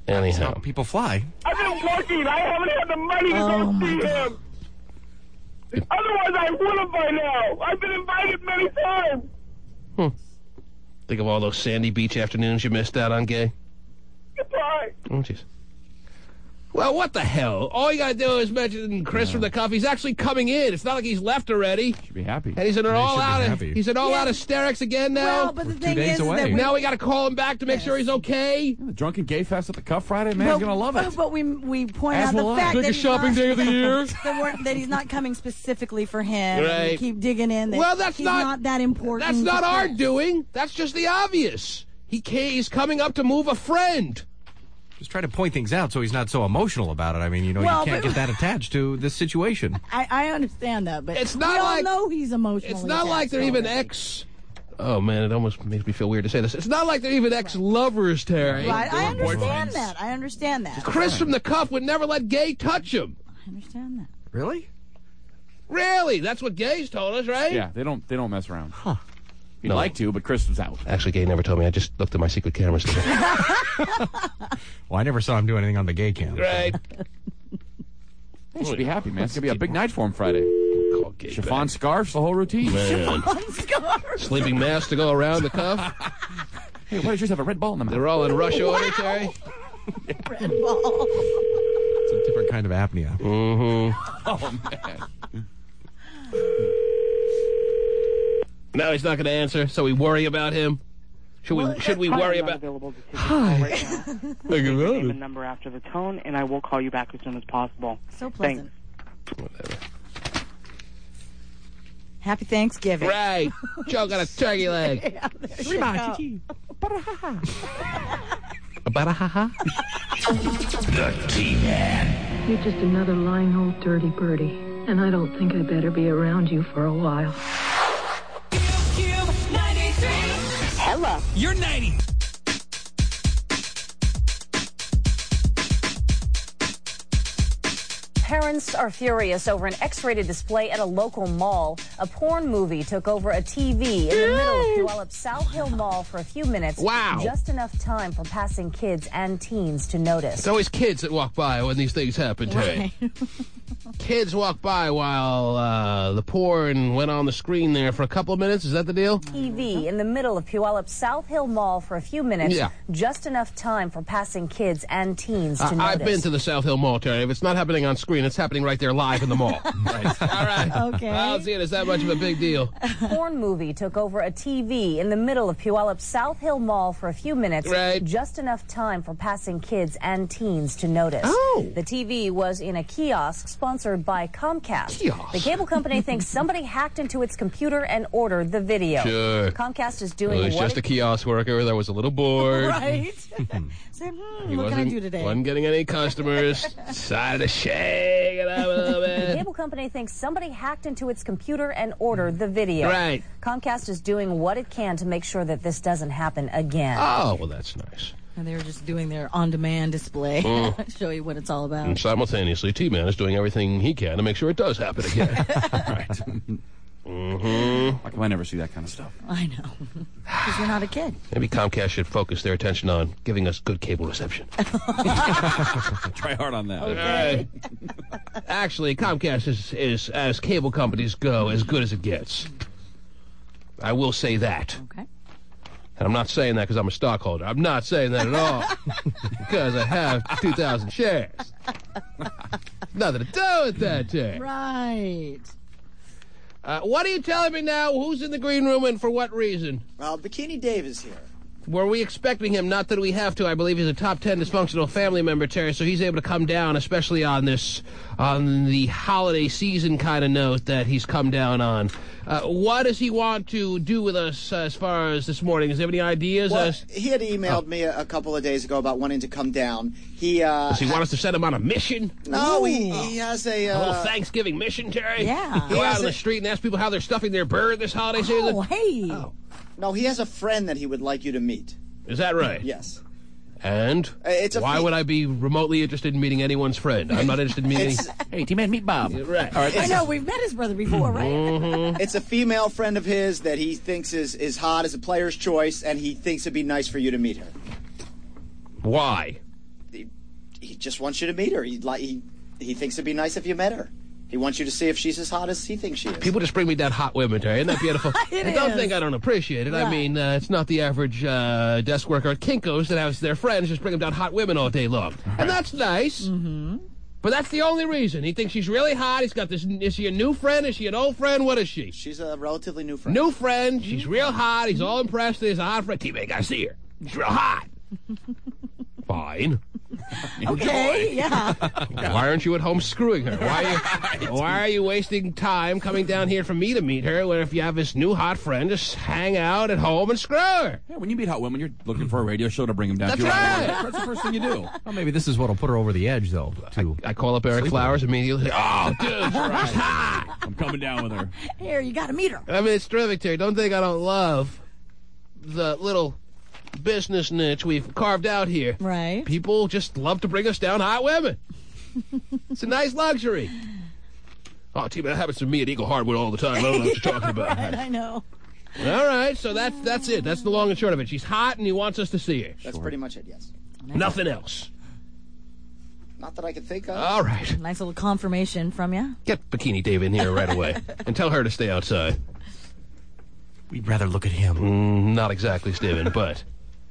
Anyhow. People fly. I've been working. I haven't had the money to go see him. Otherwise, I would have by now. I've been invited many times. Think of all those sandy beach afternoons you missed out on, Gay. Goodbye. Oh, jeez. Well, what the hell? All you gotta do is mention Chris from the Cuff. He's actually coming in. It's not like he's left already. Should be happy. And he's in an all-out. He's in all-out hysterics again now. Well, but the thing is that now we gotta call him back to make sure he's okay. The Drunken Gay Fest at the Cuff Friday, man, he's gonna love it. But we point As out the will I. fact that Biggest he's shopping not, day of the year. that he's not coming specifically for him. Right. And we keep digging in. That Well, that's he's not that important. That's not to our Chris. doing. That's just the obvious. He's coming up to move a friend. Just try to point things out so he's not so emotional about it. I mean, Well, you can't but- get that attached to this situation. I understand that, but It's not we like- all know he's emotional. It's not like they're even ex. Oh man, it almost makes me feel weird to say this. It's not like they're even ex-lovers, Terry. Right, I understand that. I understand that. Chris from the Cuff would never let Gay touch him. I understand that. Really? Really? That's what Gay's told us, right? Yeah, they don't mess around. Huh. You'd No. like to, but Chris was out. Actually, Gay never told me. I just looked at my secret cameras today. Well, I never saw him do anything on the gay cam. Right. He should be happy, man. It's gonna be a big night for him Friday. Call Gay Chiffon scarves, the whole routine. Man. Sleeping masks to go around the Cuff. Hey, why does yours have a red ball in the mouth? They're all in rush order, Terry. Red ball. It's a different kind of apnea. Mm-hmm. Oh, man. Now he's not going to answer, so we worry about him. Should we worry about? Hi. Name and number after the tone, and I will call you back as soon as possible. So pleasant. Thanks. Whatever. Happy Thanksgiving. Right. Joe got a turkey leg. Yeah, there you go. The T-Man. You're just another lying old dirty birdie, and I don't think I better be around you for a while. Hello. You're 90. Parents are furious over an X-rated display at a local mall. A porn movie took over a TV in the middle of Puyallup South Hill Mall for a few minutes. Wow. Just enough time for passing kids and teens to notice. It's always kids that walk by when these things happen, Terry. Right. Kids walk by while the porn went on the screen there for a couple of minutes. Is that the deal? TV in the middle of Puyallup South Hill Mall for a few minutes. Yeah. Just enough time for passing kids and teens to notice. I've been to the South Hill Mall, Terry. If it's not happening on screen, it's happening right there live in the mall. Right. All right. Okay. I don't see it as that much of a big deal. Porn movie took over a TV in the middle of Puyallup South Hill Mall for a few minutes. Right. Just enough time for passing kids and teens to notice. Oh. The TV was in a kiosk sponsored by Comcast. Kiosk. The cable company thinks somebody hacked into its computer and ordered the video. Sure. Comcast is doing Well, it's what just a it- kiosk worker that was a little bored. Right. Said, He what can I do today? wasn't getting any customers. Decided to shake it up a little The bit. cable company thinks somebody hacked into its computer and ordered the video. Right. Comcast is doing what it can to make sure that this doesn't happen again. Oh, well, that's nice. And they were just doing their on-demand display. Show you what it's all about. And simultaneously, T-Man is doing everything he can to make sure it does happen again. Right. Mm-hmm. Why can I never see that kind of stuff? I know. Because you're not a kid. Maybe Comcast should focus their attention on giving us good cable reception. Try hard on that. Okay. Actually, Comcast is, as cable companies go, as good as it gets. I will say that. Okay. And I'm not saying that because I'm a stockholder. I'm not saying that at all. Because I have 2,000 shares. Nothing to do with that, Jay. Right. What are you telling me now? Who's in the green room and for what reason? Well, Bikini Dave is here. Were we expecting him? Not that we have to. I believe he's a top 10 dysfunctional family member, Terry, so he's able to come down, especially on the holiday season kind of note that he's come down on. What does he want to do with us as far as this morning? Does he have any ideas? Well, he had emailed me a couple of days ago about wanting to come down. Does he want us to send him on a mission? No, he has a little Thanksgiving mission, Terry? Yeah. Go out on the street and ask people how they're stuffing their bird this holiday season? Oh, hey. No, he has a friend that he would like you to meet. Is that right? Yes. And why would I be remotely interested in meeting anyone's friend? I'm not interested in meeting Hey, T-Man, meet Bob. Right. All right. I know, we've met his brother before, right? It's a female friend of his that he thinks is hot as a player's choice, and he thinks it'd be nice for you to meet her. Why? he just wants you to meet her. He thinks it'd be nice if you met her. He wants you to see if she's as hot as he thinks she is. People just bring me down hot women, Terry. Isn't that beautiful? It Don't is. think I don't appreciate it. Right. I mean, it's not the average desk worker at Kinko's that has their friends just bring them down hot women all day long. And that's nice. Mm-hmm. But that's the only reason. He thinks she's really hot. He's got this. Is she a new friend? Is she an old friend? What is she? She's a relatively new friend. New friend. She's real hot. He's all impressed that he's a hot friend. T-Bag, I see her. She's real hot. Fine. Okay, yeah. Why aren't you at home screwing her? Why are you wasting time coming down here for me to meet her, where if you have this new hot friend, just hang out at home and screw her? Yeah, when you meet hot women, you're looking for a radio show to bring them down. That's to. right. That's the first thing you do. Well, maybe this is what'll put her over the edge, though. I call up Eric Flowers immediately. Oh, dude, she's hot. I'm coming down with her. Here, you got to meet her. I mean, it's terrific, Terry. Don't think I don't love the little business niche we've carved out here. Right. People just love to bring us down hot women. It's a nice luxury. Oh, T, that happens to me at Eagle Hardwood all the time. I don't know what you're talking about. Right, I know. All right, so that's it. That's the long and short of it. She's hot, and he wants us to see her. That's pretty much it, yes. Nothing else. Not that I can think of. All right. Nice little confirmation from you. Get Bikini Dave in here right away and tell her to stay outside. We'd rather look at him. Not exactly, Steven, but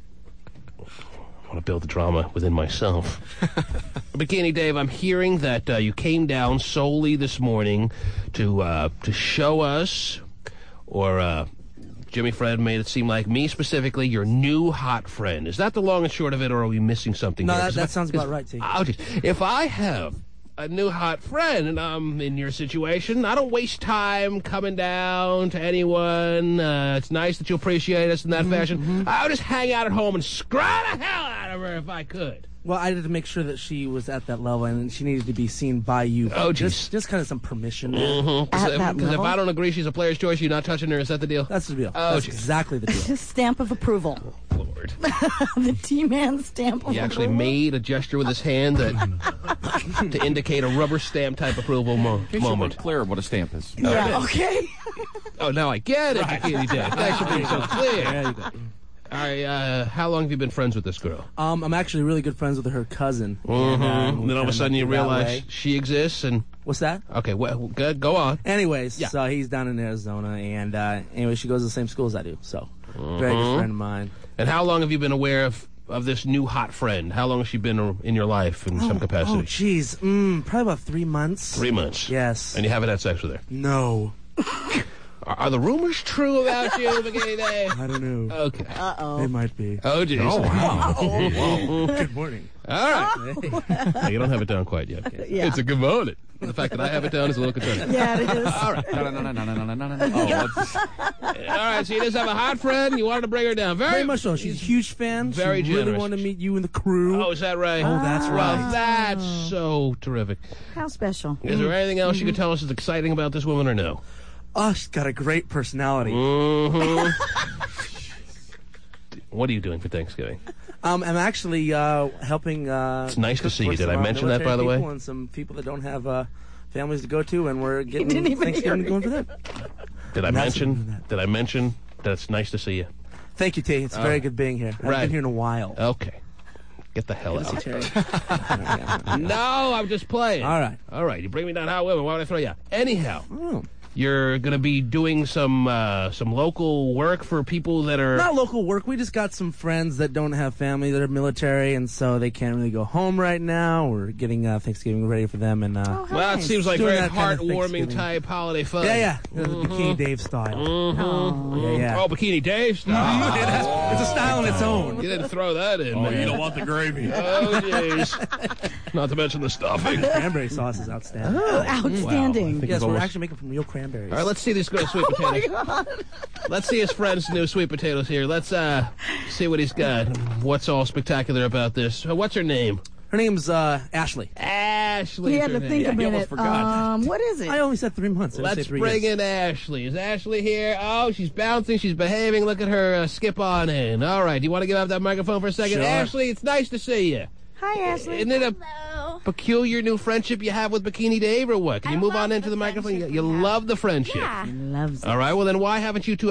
I want to build the drama within myself. Bikini Dave, I'm hearing that you came down solely this morning to show us, or Jimmy Fred made it seem like me specifically, your new hot friend. Is that the long and short of it, or are we missing something No, here? that sounds about right, T. If I have a new hot friend and I'm in your situation, I don't waste time coming down to anyone. It's nice that you appreciate us in that fashion. I would just hang out at home and screw the hell out of her if I could. Well, I had to make sure that she was at that level and she needed to be seen by you. Oh, just kind of some permission. Because if I don't agree she's a player's choice, you're not touching her. Is that the deal? That's the deal. Oh, That's exactly the deal. Stamp of approval. Lord. The T-Man stamp of He actually approval. made a gesture with his hand that to indicate a rubber stamp type approval moment. Clear what a stamp is. Yeah, okay. Oh, now I get it, Bikini Dave. Thanks for being so clear. There you go. All right, how long have you been friends with this girl? I'm actually really good friends with her cousin. And then all of a sudden you realize she exists, and what's that? Okay, well, good. Go on. Anyways, Yeah. so he's down in Arizona, and anyway, she goes to the same school as I do. So, very good friend of mine. And how long have you been aware of this new hot friend? How long has she been in your life in some capacity? Oh, jeez, probably about 3 months. 3 months. Yes. And you haven't had sex with her? No. Are the rumors true about you, Bikini Dave? I don't know. Okay. They might be. Oh, geez. Oh, wow. Whoa. Good morning. All right. Hey, you don't have it down quite yet. Yeah. It's a good morning. The fact that I have it down is a little concerning. Yeah, it is. All right. No. All right, so you just have a hot friend. You wanted to bring her down. Very much so. She's a huge fan. Very she really generous. wanted to meet you and the crew. Oh, is that right? Oh, that's right. Well, that's so terrific. How special. Is there anything else you could tell us that's exciting about this woman or no? Oh, she's got a great personality. What are you doing for Thanksgiving? I'm actually helping. It's nice to cook see you. for Did some, I mention that, military by the way? people And some people that don't have families to go to, and we're didn't getting even Thanksgiving hear going for them. Did I Massive mention? Did I mention that it's nice to see you? Thank you, T. It's very good being here. I've Right. been here in a while. Okay. Get the hell Good to out. see Terry. No, I'm just playing. All right. All right. You bring me down hot women. Why would I throw you out? Anyhow. Oh. You're going to be doing some local work for people that are... Not local work. We just got some friends that don't have family that are military, and so they can't really go home right now. We're getting Thanksgiving ready for them, and Well, it seems like doing very that kind of heartwarming Thanksgiving. type holiday fun. Yeah. Bikini Dave style. Yeah. Oh, Bikini Dave style. It's a style in its own. You didn't throw that in, man. You don't want the gravy. Oh, jeez. Not to mention the stuffing. Cranberry sauce is outstanding. Oh, outstanding. Yes, we're almost- actually making from real cranberries. All right, let's see these good sweet potatoes. Let's see his friend's new sweet potatoes here. Let's see what he's got. What's all spectacular about this? What's her name? Her name's Ashley. Ashley. He had to think a he minute. almost forgot. What is it? I only said 3 months. I didn't say Let's 3 bring years. in Ashley. Is Ashley here? Oh, she's bouncing. She's behaving. Look at her skip on in. All right. Do you want to give up that microphone for a second? Sure. Ashley, it's nice to see you. Hi, Ashley. Isn't it a... Hello. peculiar new friendship you have with Bikini Dave, or what? Can you move on into the microphone? You love the friendship. Yeah. He loves it. All right, well then why haven't you two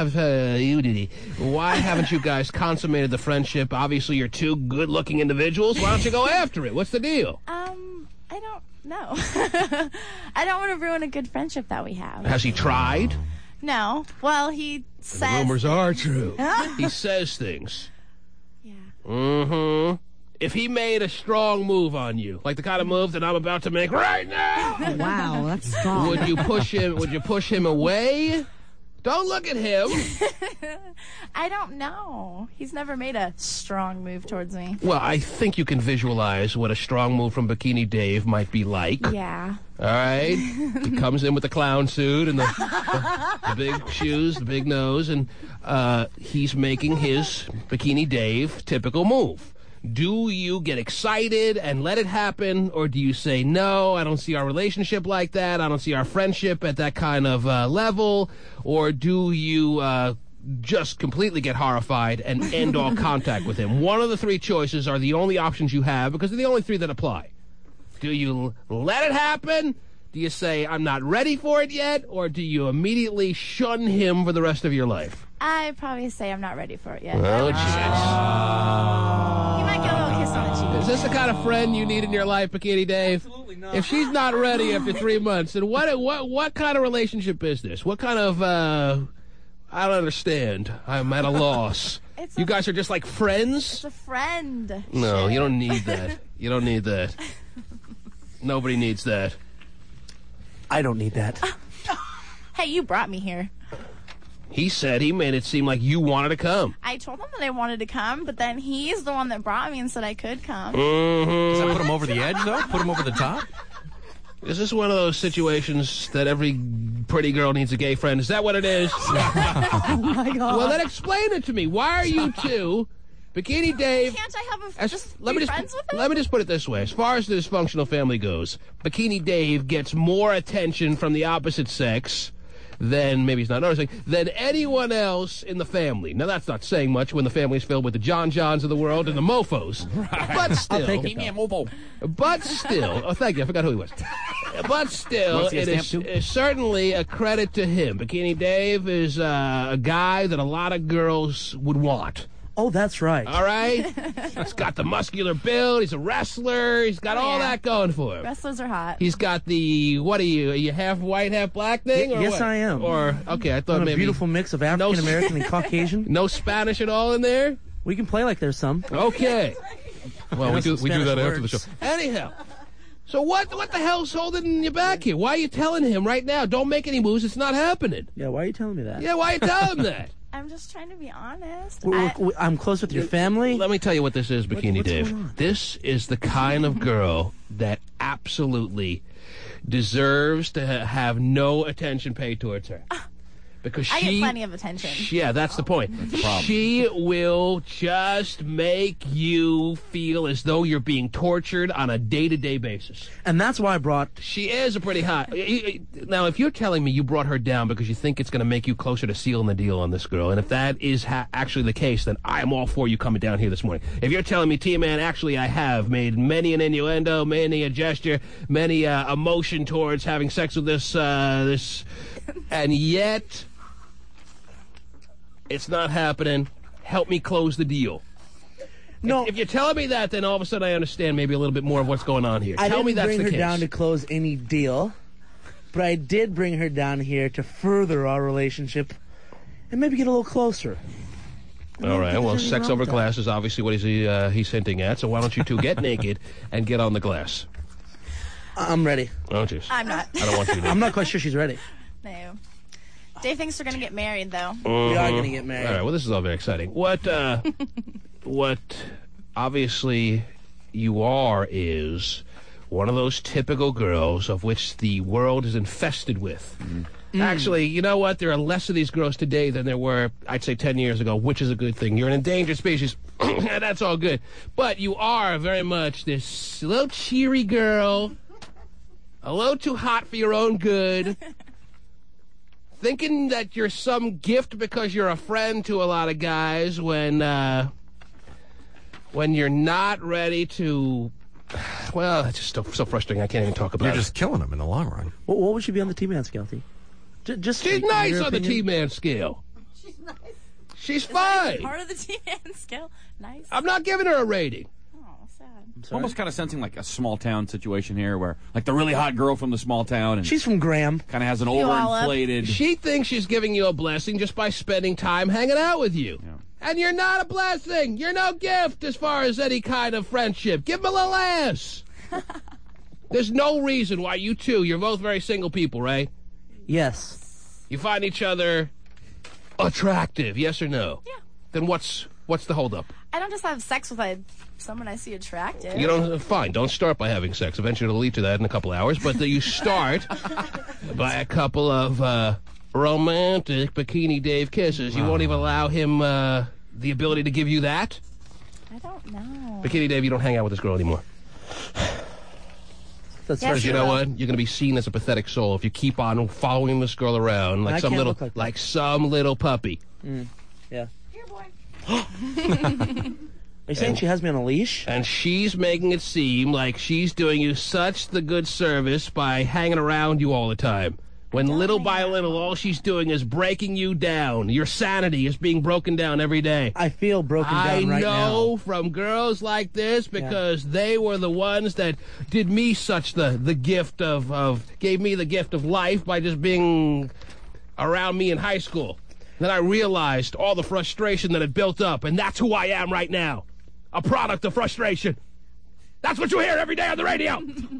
why haven't you guys consummated the friendship? Obviously you're two good-looking individuals. Why don't you go after it? What's the deal? I don't know. I don't want to ruin a good friendship that we have. Has he tried? No. Well, he says... The rumors are true. Huh? He says things. Yeah. Mm-hmm. If he made a strong move on you, like the kind of move that I'm about to make right now. Wow, that's strong. Would you push him away? Don't look at him. I don't know. He's never made a strong move towards me. Well, I think you can visualize what a strong move from Bikini Dave might be like. Yeah. All right? He comes in with the clown suit and the big shoes, the big nose, and he's making his Bikini Dave typical move. Do you get excited and let it happen, or do you say, no, I don't see our relationship like that, I don't see our friendship at that kind of level, or do you just completely get horrified and end all contact with him? One of the three choices are the only options you have, because they're the only three that apply. Do you let it happen? Do you say, I'm not ready for it yet, or do you immediately shun him for the rest of your life? I'd probably say I'm not ready for it yet. Oh, jeez. You might get a little kiss on the cheek. Is this the kind of friend you need in your life, Bikini Dave? Absolutely not. If she's not ready after 3 months, then what kind of relationship is this? What kind of, I don't understand. I'm at a loss. You guys are just like friends? It's a friend. No, you don't need that. You don't need that. Nobody needs that. I don't need that. Hey, you brought me here. He said he made it seem like you wanted to come. I told him that I wanted to come, but then he's the one that brought me and said I could come. Mm-hmm. Does that put him over the edge, though? Put him over the top? Is this one of those situations that every pretty girl needs a gay friend? Is that what it is? Oh, my God. Well, then explain it to me. Why are you two, Bikini Dave... Can't I have friends with him? Let me just put it this way. As far as the dysfunctional family goes, Bikini Dave gets more attention from the opposite sex than, maybe he's not noticing, than anyone else in the family. Now, that's not saying much when the family's filled with the John Johns of the world and the mofos. Right. But still... I'll take it, but still... Oh, thank you. I forgot who he was. But still, it is certainly a credit to him. Bikini Dave is a guy that a lot of girls would want. Oh, that's right. All right? He's got the muscular build. He's a wrestler. He's got all that going for him. Wrestlers are hot. He's got the, what are you half white, half black thing? Or yes, what? I am. Or, okay, I thought I'm maybe... a beautiful mix of African-American and Caucasian. No Spanish at all in there? We can play like there's some. Okay. Well, we do that words. after the show. Anyhow. So what the hell's holding you back here? Why are you telling him right now, don't make any moves, it's not happening? Yeah, why are you telling me that? Yeah, why are you telling him that? I'm just trying to be honest. I'm close with your family. Let me tell you what this is, Bikini Dave. This is the kind of girl that absolutely deserves to have no attention paid towards her. Because I get plenty of attention. Yeah, that's the point. That's the problem. She will just make you feel as though you're being tortured on a day-to-day basis. And that's why I brought... She is a pretty hot... Now, if you're telling me you brought her down because you think it's going to make you closer to sealing the deal on this girl, and if that is actually the case, then I'm all for you coming down here this morning. If you're telling me, T-Man, actually I have made many an innuendo, many a gesture, many emotion towards having sex with this, and yet... it's not happening. Help me close the deal. No. If you're telling me that, then all of a sudden I understand maybe a little bit more of what's going on here. Tell me that's the case. I didn't bring her down to close any deal, but I did bring her down here to further our relationship and maybe get a little closer. All right. Well, sex over glass is obviously what he's hinting at. So why don't you two get naked and get on the glass? I'm ready. Oh, jeez. I'm not. I don't want you to. I'm not quite sure she's ready. No. Dave thinks we're going to get married, though. We are going to get married. All right, well, this is all very exciting. What obviously you are is one of those typical girls of which the world is infested with. Actually, you know what? There are less of these girls today than there were, I'd say, 10 years ago, which is a good thing. You're an endangered species. That's all good. But you are very much this little cheery girl, a little too hot for your own good, thinking that you're some gift because you're a friend to a lot of guys when you're not ready to Well, it's just so frustrating. I can't even talk about it. You're just killing him in the long run. What would she be on the T-Man scale, T? Just She's in nice your on the opinion? T-Man scale. She's nice. She's Is that even fine. part of the T-Man scale? Nice. I'm not giving her a rating. Oh, sad. I'm almost kind of sensing like a small town situation here, where like the really hot girl from the small town, and She's from Graham. kind of has an You all up? overinflated. She thinks she's giving you a blessing just by spending time hanging out with you. Yeah. And you're not a blessing. You're no gift as far as any kind of friendship. Give him a little ass. There's no reason why you two, you're both very single people, right? Yes. You find each other attractive, yes or no? Yeah. Then what's the holdup? I don't just have sex with someone I see attractive. You don't. Fine. Don't start by having sex. Eventually, it'll lead to that in a couple hours. But you start by a couple of romantic Bikini Dave kisses. You won't even allow him the ability to give you that. I don't know. Bikini Dave, you don't hang out with this girl anymore. That's Yes, Because you know what? You're going to be seen as a pathetic soul if you keep on following this girl around like I some can't little, look like that. like some little puppy. Yeah. Here, boy. Are you saying she has me on a leash? And she's making it seem like she's doing you such the good service by hanging around you all the time. When little by little, all she's doing is breaking you down. Your sanity is being broken down every day. I feel broken I down right know now. from girls like this because they were the ones that did me such the gift of gave me the gift of life by just being around me in high school. Then I realized all the frustration that had built up, and that's who I am right now. A product of frustration. That's what you hear every day on the radio.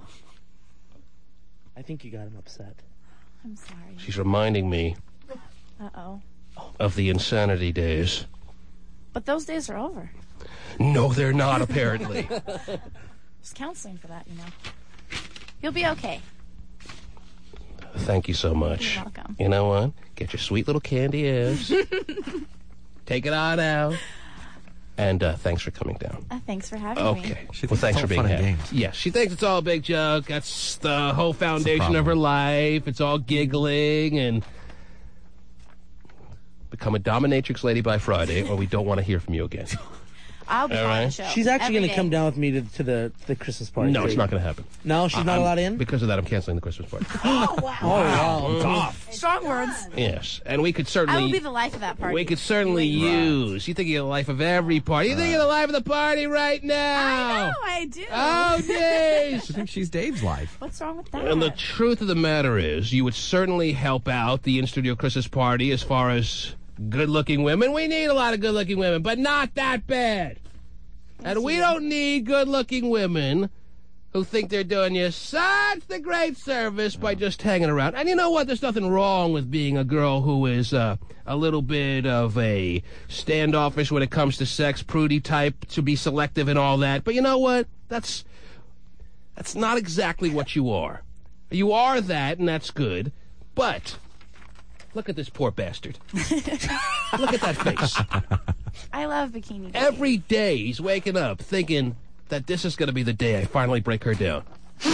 I think you got him upset. I'm sorry. She's reminding me Uh-oh. of the insanity days. But those days are over. No, they're not, apparently. There's counseling for that, you know. You'll be okay. Thank you so much. You're welcome. You know what? Get your sweet little candy ass. Take it on out. And thanks for coming down. Thanks for having me. Okay. Well, thanks for being here. Yes, she thinks it's all a big joke. That's the whole foundation of her life. It's all giggling and become a dominatrix lady by Friday, or we don't want to hear from you again. I'll be All on right. the show. She's actually every going to come day. down with me to the Christmas party. No, it's not going to happen. No, she's not allowed in? Because of that, I'm canceling the Christmas party. Oh, wow. Oh, wow. Tough. Strong words. Yes, and we could I certainly... will be the life of that party. We could certainly use... You think you're the life of every party. You think you're the life of the party right now. I know, I do. Oh, jeez. I think she's Dave's life. What's wrong with that? And the truth of the matter is, you would certainly help out the in-studio Christmas party as far as good-looking women. We need a lot of good-looking women, but not that bad. And we don't need good-looking women who think they're doing you such the great service by just hanging around. And you know what? There's nothing wrong with being a girl who is a little bit of a standoffish when it comes to sex, prudy type, to be selective and all that. But you know what? That's not exactly what you are. You are that, and that's good. But look at this poor bastard. Look at that face. I love Bikini Dave. Every day he's waking up thinking that this is going to be the day I finally break her down.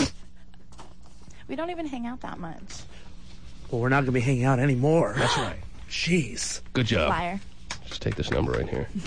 We don't even hang out that much. Well, we're not going to be hanging out anymore. That's right. Jeez. Good job. Liar. Just take this number right here.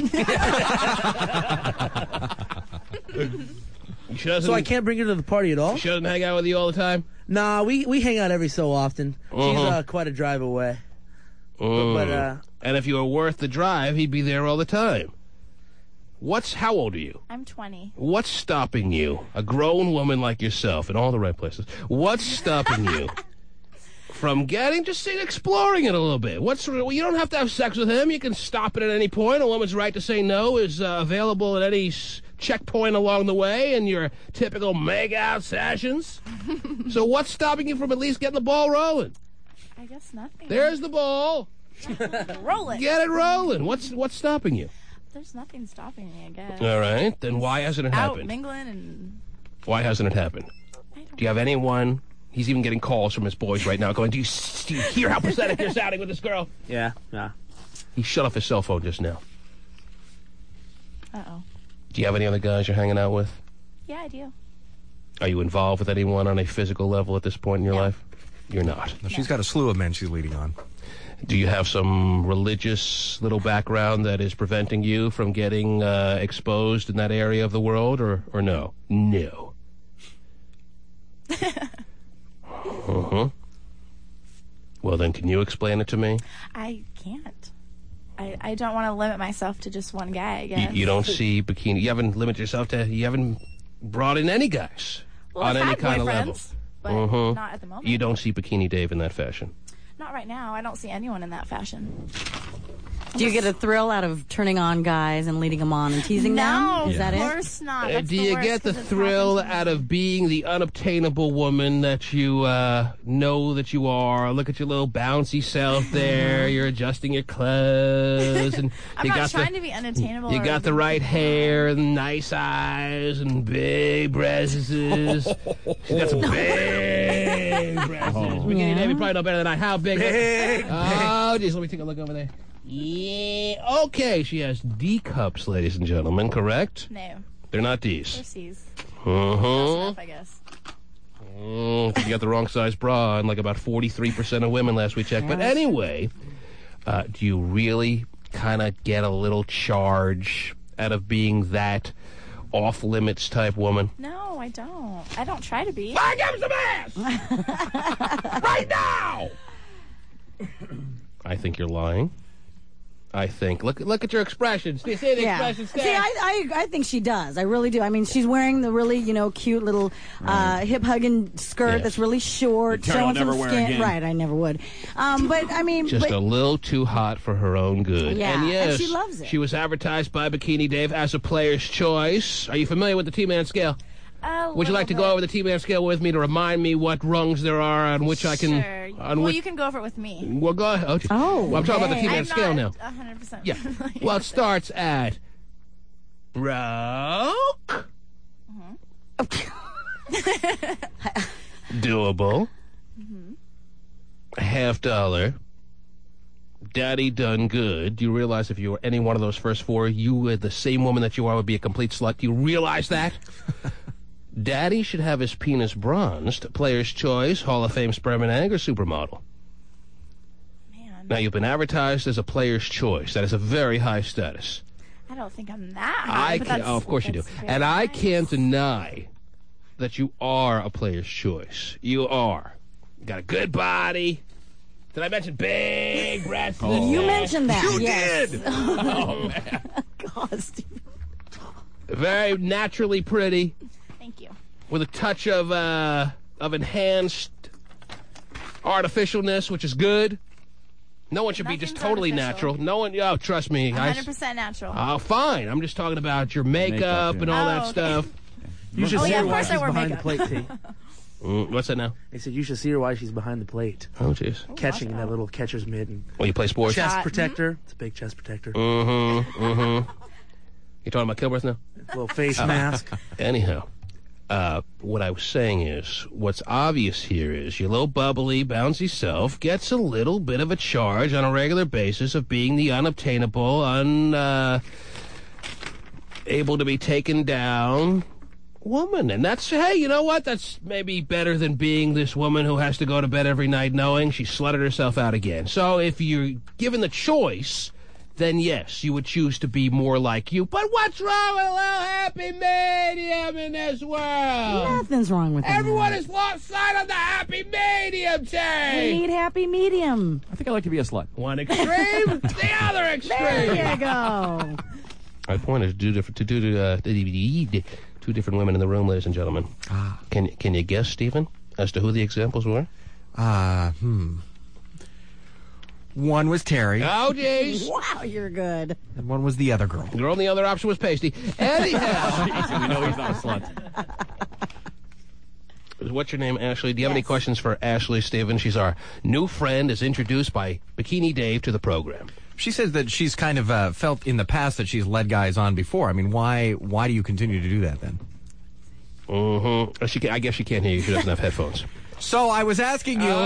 She doesn't, So I can't bring her to the party at all? She doesn't hang out with you all the time? Nah, we hang out every so often. She's quite a drive away. And if you were worth the drive, he'd be there all the time. How old are you? I'm 20. What's stopping you, a grown woman like yourself in all the right places, what's stopping you from exploring it a little bit? You don't have to have sex with him. You can stop it at any point. A woman's right to say no is available at any checkpoint along the way in your typical make-out sessions. So what's stopping you from at least getting the ball rolling? I guess nothing. There's the ball. Roll it. Get it rolling. What's stopping you? There's nothing stopping me, I guess. All right. Then why hasn't it Out happened? mingling and... Why hasn't it happened? Do you have anyone? He's even getting calls from his boys right now going, do you hear how pathetic you're sounding with this girl? Yeah. He shut off his cell phone just now. Uh-oh. Do you have any other guys you're hanging out with? Yeah, I do. Are you involved with anyone on a physical level at this point in your life? You're not. No, she's got a slew of men she's leading on. Do you have some religious little background that is preventing you from getting exposed in that area of the world, or no? No. Mm-hmm. Well, then, can you explain it to me? I can't. I don't want to limit myself to just one guy, I guess. You don't see bikini. You haven't limited yourself to. You haven't brought in any guys Well, on I've any had kind of level. boyfriends, but not at the moment. You don't see Bikini Dave in that fashion. Not right now. I don't see anyone in that fashion. Do you get a thrill out of turning on guys and leading them on and teasing No, them? Is that of it? course not. That's Do the you worst, get the 'cause it's thrill out of being the unobtainable woman that you know that you are? Look at your little bouncy self there. You're adjusting your clothes, and I'm you not got trying to be unattainable. You or got the right hair and nice eyes and big breasts. She's got some big breasts. Bikini Dave, you probably know better than I. How big? Oh, geez, let me take a look over there. Yeah, okay, she has D cups, ladies and gentlemen, correct? No. They're not D's. They're C's. Uh-huh. Close enough, I guess. You got the wrong size bra on like about 43% of women last we checked. But anyway, do you really kind of get a little charge out of being that off-limits type woman? No, I don't. I don't try to be. Fire, give him some ass! Right now! I think you're lying. I think. Look at your expressions. Do you see the expressions? See, I think she does. I really do. I mean, she's wearing the really, cute little hip-hugging skirt that's really short, showing some skin. Right, I never would. But, I mean... Just a little too hot for her own good. Yeah, and yes, she loves it. She was advertised by Bikini Dave as a player's choice. Are you familiar with the T-Man scale? Would you like to go over the T-Man scale with me to remind me what rungs there are on which I can... Sure. Well, you can go over it with me. Well, go ahead. Well, I'm talking about the T-Man scale now. 100%. Yeah. Well, it starts at broke, doable, $50, daddy done good. Do you realize if you were any one of those first four, you, the same woman that you are, would be a complete slut? Do you realize that? Daddy should have his penis bronzed, player's choice, Hall of Fame sperm and egg, or supermodel. Man. Now, you've been advertised as a player's choice. That is a very high status. I don't think I'm that high. Of course you do. And I can't deny that you are a player's choice. You are. You got a good body. Did I mention big breasts? You mentioned that. You yes. did. Oh, man. God, Steve. Very naturally pretty. Thank you. With a touch of enhanced artificialness, which is good. No one should be just totally natural. No one. Oh, trust me. 100% natural. Oh, fine. I'm just talking about your makeup and all that stuff. You should see her while course I she's wear behind makeup. the plate, T. What's that now? They said you should see her while she's behind the plate. Oh, jeez. Catching in that little catcher's mitt. And Well, you play sports? chest protector. It's a big chest protector. You talking about Kilworth now? Little face mask. Anyhow, what I was saying is, what's obvious here is your little bubbly, bouncy self gets a little bit of a charge on a regular basis of being the unobtainable, able to be taken down woman. And that's, hey, you know what? That's maybe better than being this woman who has to go to bed every night knowing she slutted herself out again. So if you're given the choice, then yes, you would choose to be more like you. But what's wrong with a little happy medium in this world? Nothing's wrong with that. Everyone has lost sight of the happy medium, We Jay. need happy medium. I think I like to be a slut. One extreme, the other extreme. There you go. My point is two different women in the room, ladies and gentlemen. Can you guess, Stephen, as to who the examples were? One was Terry. Oh, jeez. Wow, you're good. And one was the other girl. Your only other option was Pasty. Anyhow. We know he's not a slut. What's your name, Ashley? Do you have any questions for Ashley, Stephen? She's our new friend, is introduced by Bikini Dave to the program. She says that she's kind of felt in the past that she's led guys on before. I mean, why do you continue to do that then? I guess she can't hear you. She doesn't have headphones. So I was asking you.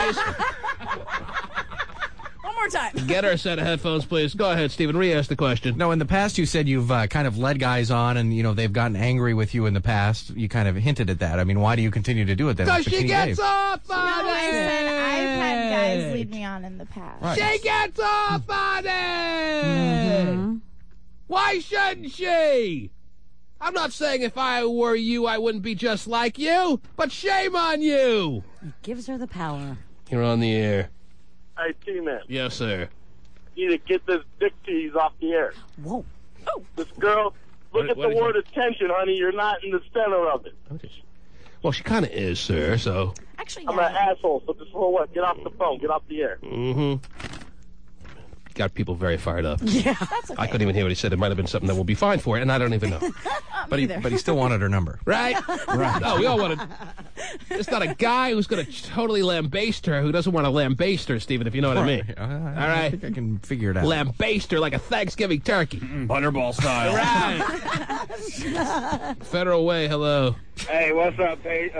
One more time. Get her a set of headphones, please. Go ahead, Stephen. Re-ask the question. No, in the past you said you've kind of led guys on and, they've gotten angry with you in the past. You kind of hinted at that. I mean, why do you continue to do it then? Because she Bikini gets Dave? off on No, I said I've had guys it. lead me on in the past. Right. She gets off on it. Why shouldn't she? I'm not saying if I were you, I wouldn't be just like you, but shame on you. He gives her the power. You're on the air. Hey, T-Man. Yes, sir. You need to get this dick tease off the air. Whoa. Oh. This girl, look at the word attention, honey. You're not in the center of it. Well, she kind of is, sir, so... Actually, I'm an asshole, so just for what? Get off the phone. Get off the air. Mm-hmm. Got people very fired up. Yeah. That's okay. I couldn't even hear what he said. It might have been something that will be fine for it, and I don't even know. But he still wanted her number. Right? Right. No, we all wanted... It's not a guy who's going to totally lambaste her who doesn't want to lambaste her, Stephen, if you know what I mean. All right. I think I can figure it out. Lambaste her like a Thanksgiving turkey. Butterball style. Right. Federal Way, hello. Hey, what's up,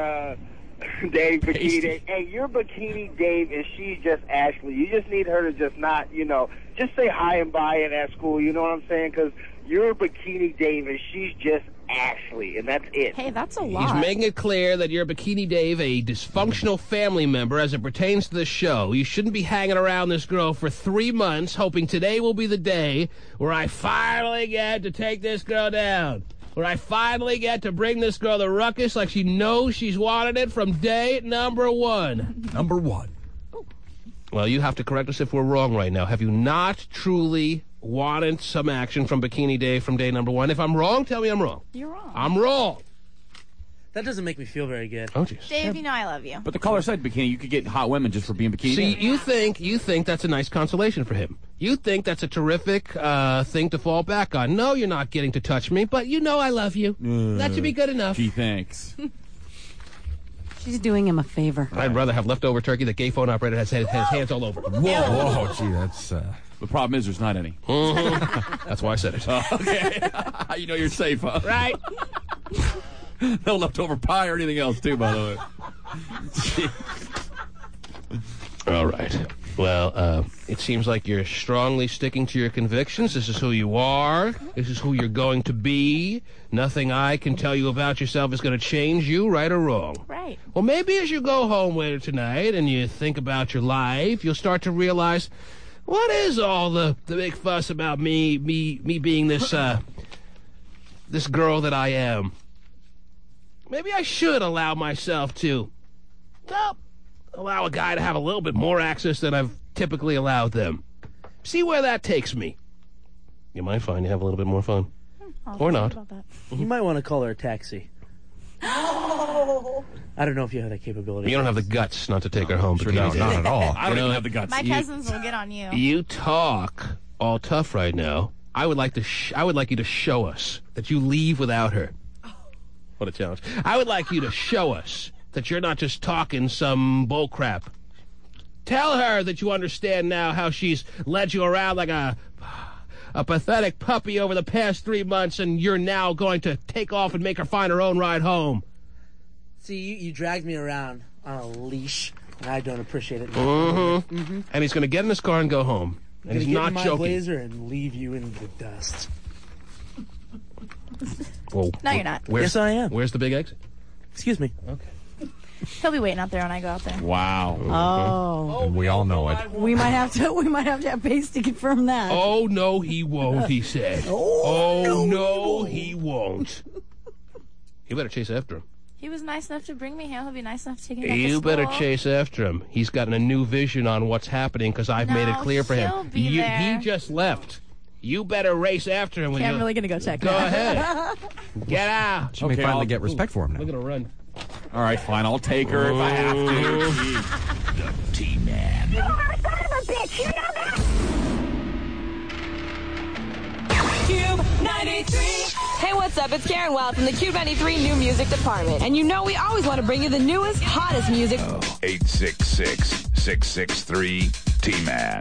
Dave Bikini Dave? Hey, you're Bikini Dave, and she's just Ashley. You just need her to just not, just say hi and bye and at school. You know what I'm saying? Because you're Bikini Dave, and she's just Ashley, and that's it. Hey, that's a lot. He's making it clear that you're Bikini Dave, a dysfunctional family member as it pertains to the show. You shouldn't be hanging around this girl for 3 months, hoping today will be the day where I finally get to take this girl down. Where I finally get to bring this girl the ruckus like she knows she's wanted it from day number one. Number one. Well, you have to correct us if we're wrong right now. Have you not truly wanted some action from Bikini Dave from day number one? If I'm wrong, tell me I'm wrong. You're wrong. I'm wrong. That doesn't make me feel very good. Oh, jeez. Dave, you know I love you. But the caller said bikini. You could get hot women just for being bikini. See, you think that's a nice consolation for him. You think that's a terrific thing to fall back on. No, you're not getting to touch me, but you know I love you. That should be good enough. Gee, thanks. She's doing him a favor. I'd rather have leftover turkey. The gay phone operator has hands all over. Whoa, gee, that's... The problem is there's not any. Mm-hmm. That's why I said it. Okay. You know you're safe, huh? Right. No leftover pie or anything else, too, by the way. All right. Well, it seems like you're strongly sticking to your convictions. This is who you are. This is who you're going to be. Nothing I can tell you about yourself is going to change you, right or wrong. Right. Well, maybe as you go home later tonight and you think about your life, you'll start to realize, what is all the big fuss about me being this this girl that I am? Maybe I should allow myself to, well, allow a guy to have a little bit more access than I've typically allowed them. See where that takes me. You might find you have a little bit more fun. Or not. You might want to call her a taxi. I don't know if you have that capability. You don't have the guts not to take her home. Sure don't. Not at all. I don't even have the guts. My cousins will get on you. You talk all tough right now. I would like you to show us that you leave without her. What a challenge. I would like you to show us that you're not just talking some bull crap. Tell her that you understand now how she's led you around like a pathetic puppy over the past 3 months, and you're now going to take off and make her find her own ride home. See, you dragged me around on a leash, and I don't appreciate it. Mm-hmm. Mm-hmm. And he's going to get in his car and go home. And he's not get in my joking. blazer and leave you in the dust. Whoa. No, you're not. Yes, I am. Where's the big exit? Excuse me. Okay. He'll be waiting out there when I go out there. Wow. Oh. We all know it. We might have to have Pace to confirm that. Oh, no, he won't, he said. Oh, no, he won't. You better chase after him. He was nice enough to bring me here. He'll be nice enough to take me back to You school. better chase after him. He's gotten a new vision on what's happening because I've made it clear for he'll him. be there. He just left. You better race after him. Okay, I'm really going to go check Go now. ahead. Get out. She may finally get respect for him now. Look at her run. All right, fine. I'll take her if I have to. The T-Man. Cube 93. Hey, what's up? It's Karen Wild from the Cube 93 New Music Department. And you know we always want to bring you the newest, hottest music. 866-663-T-Man.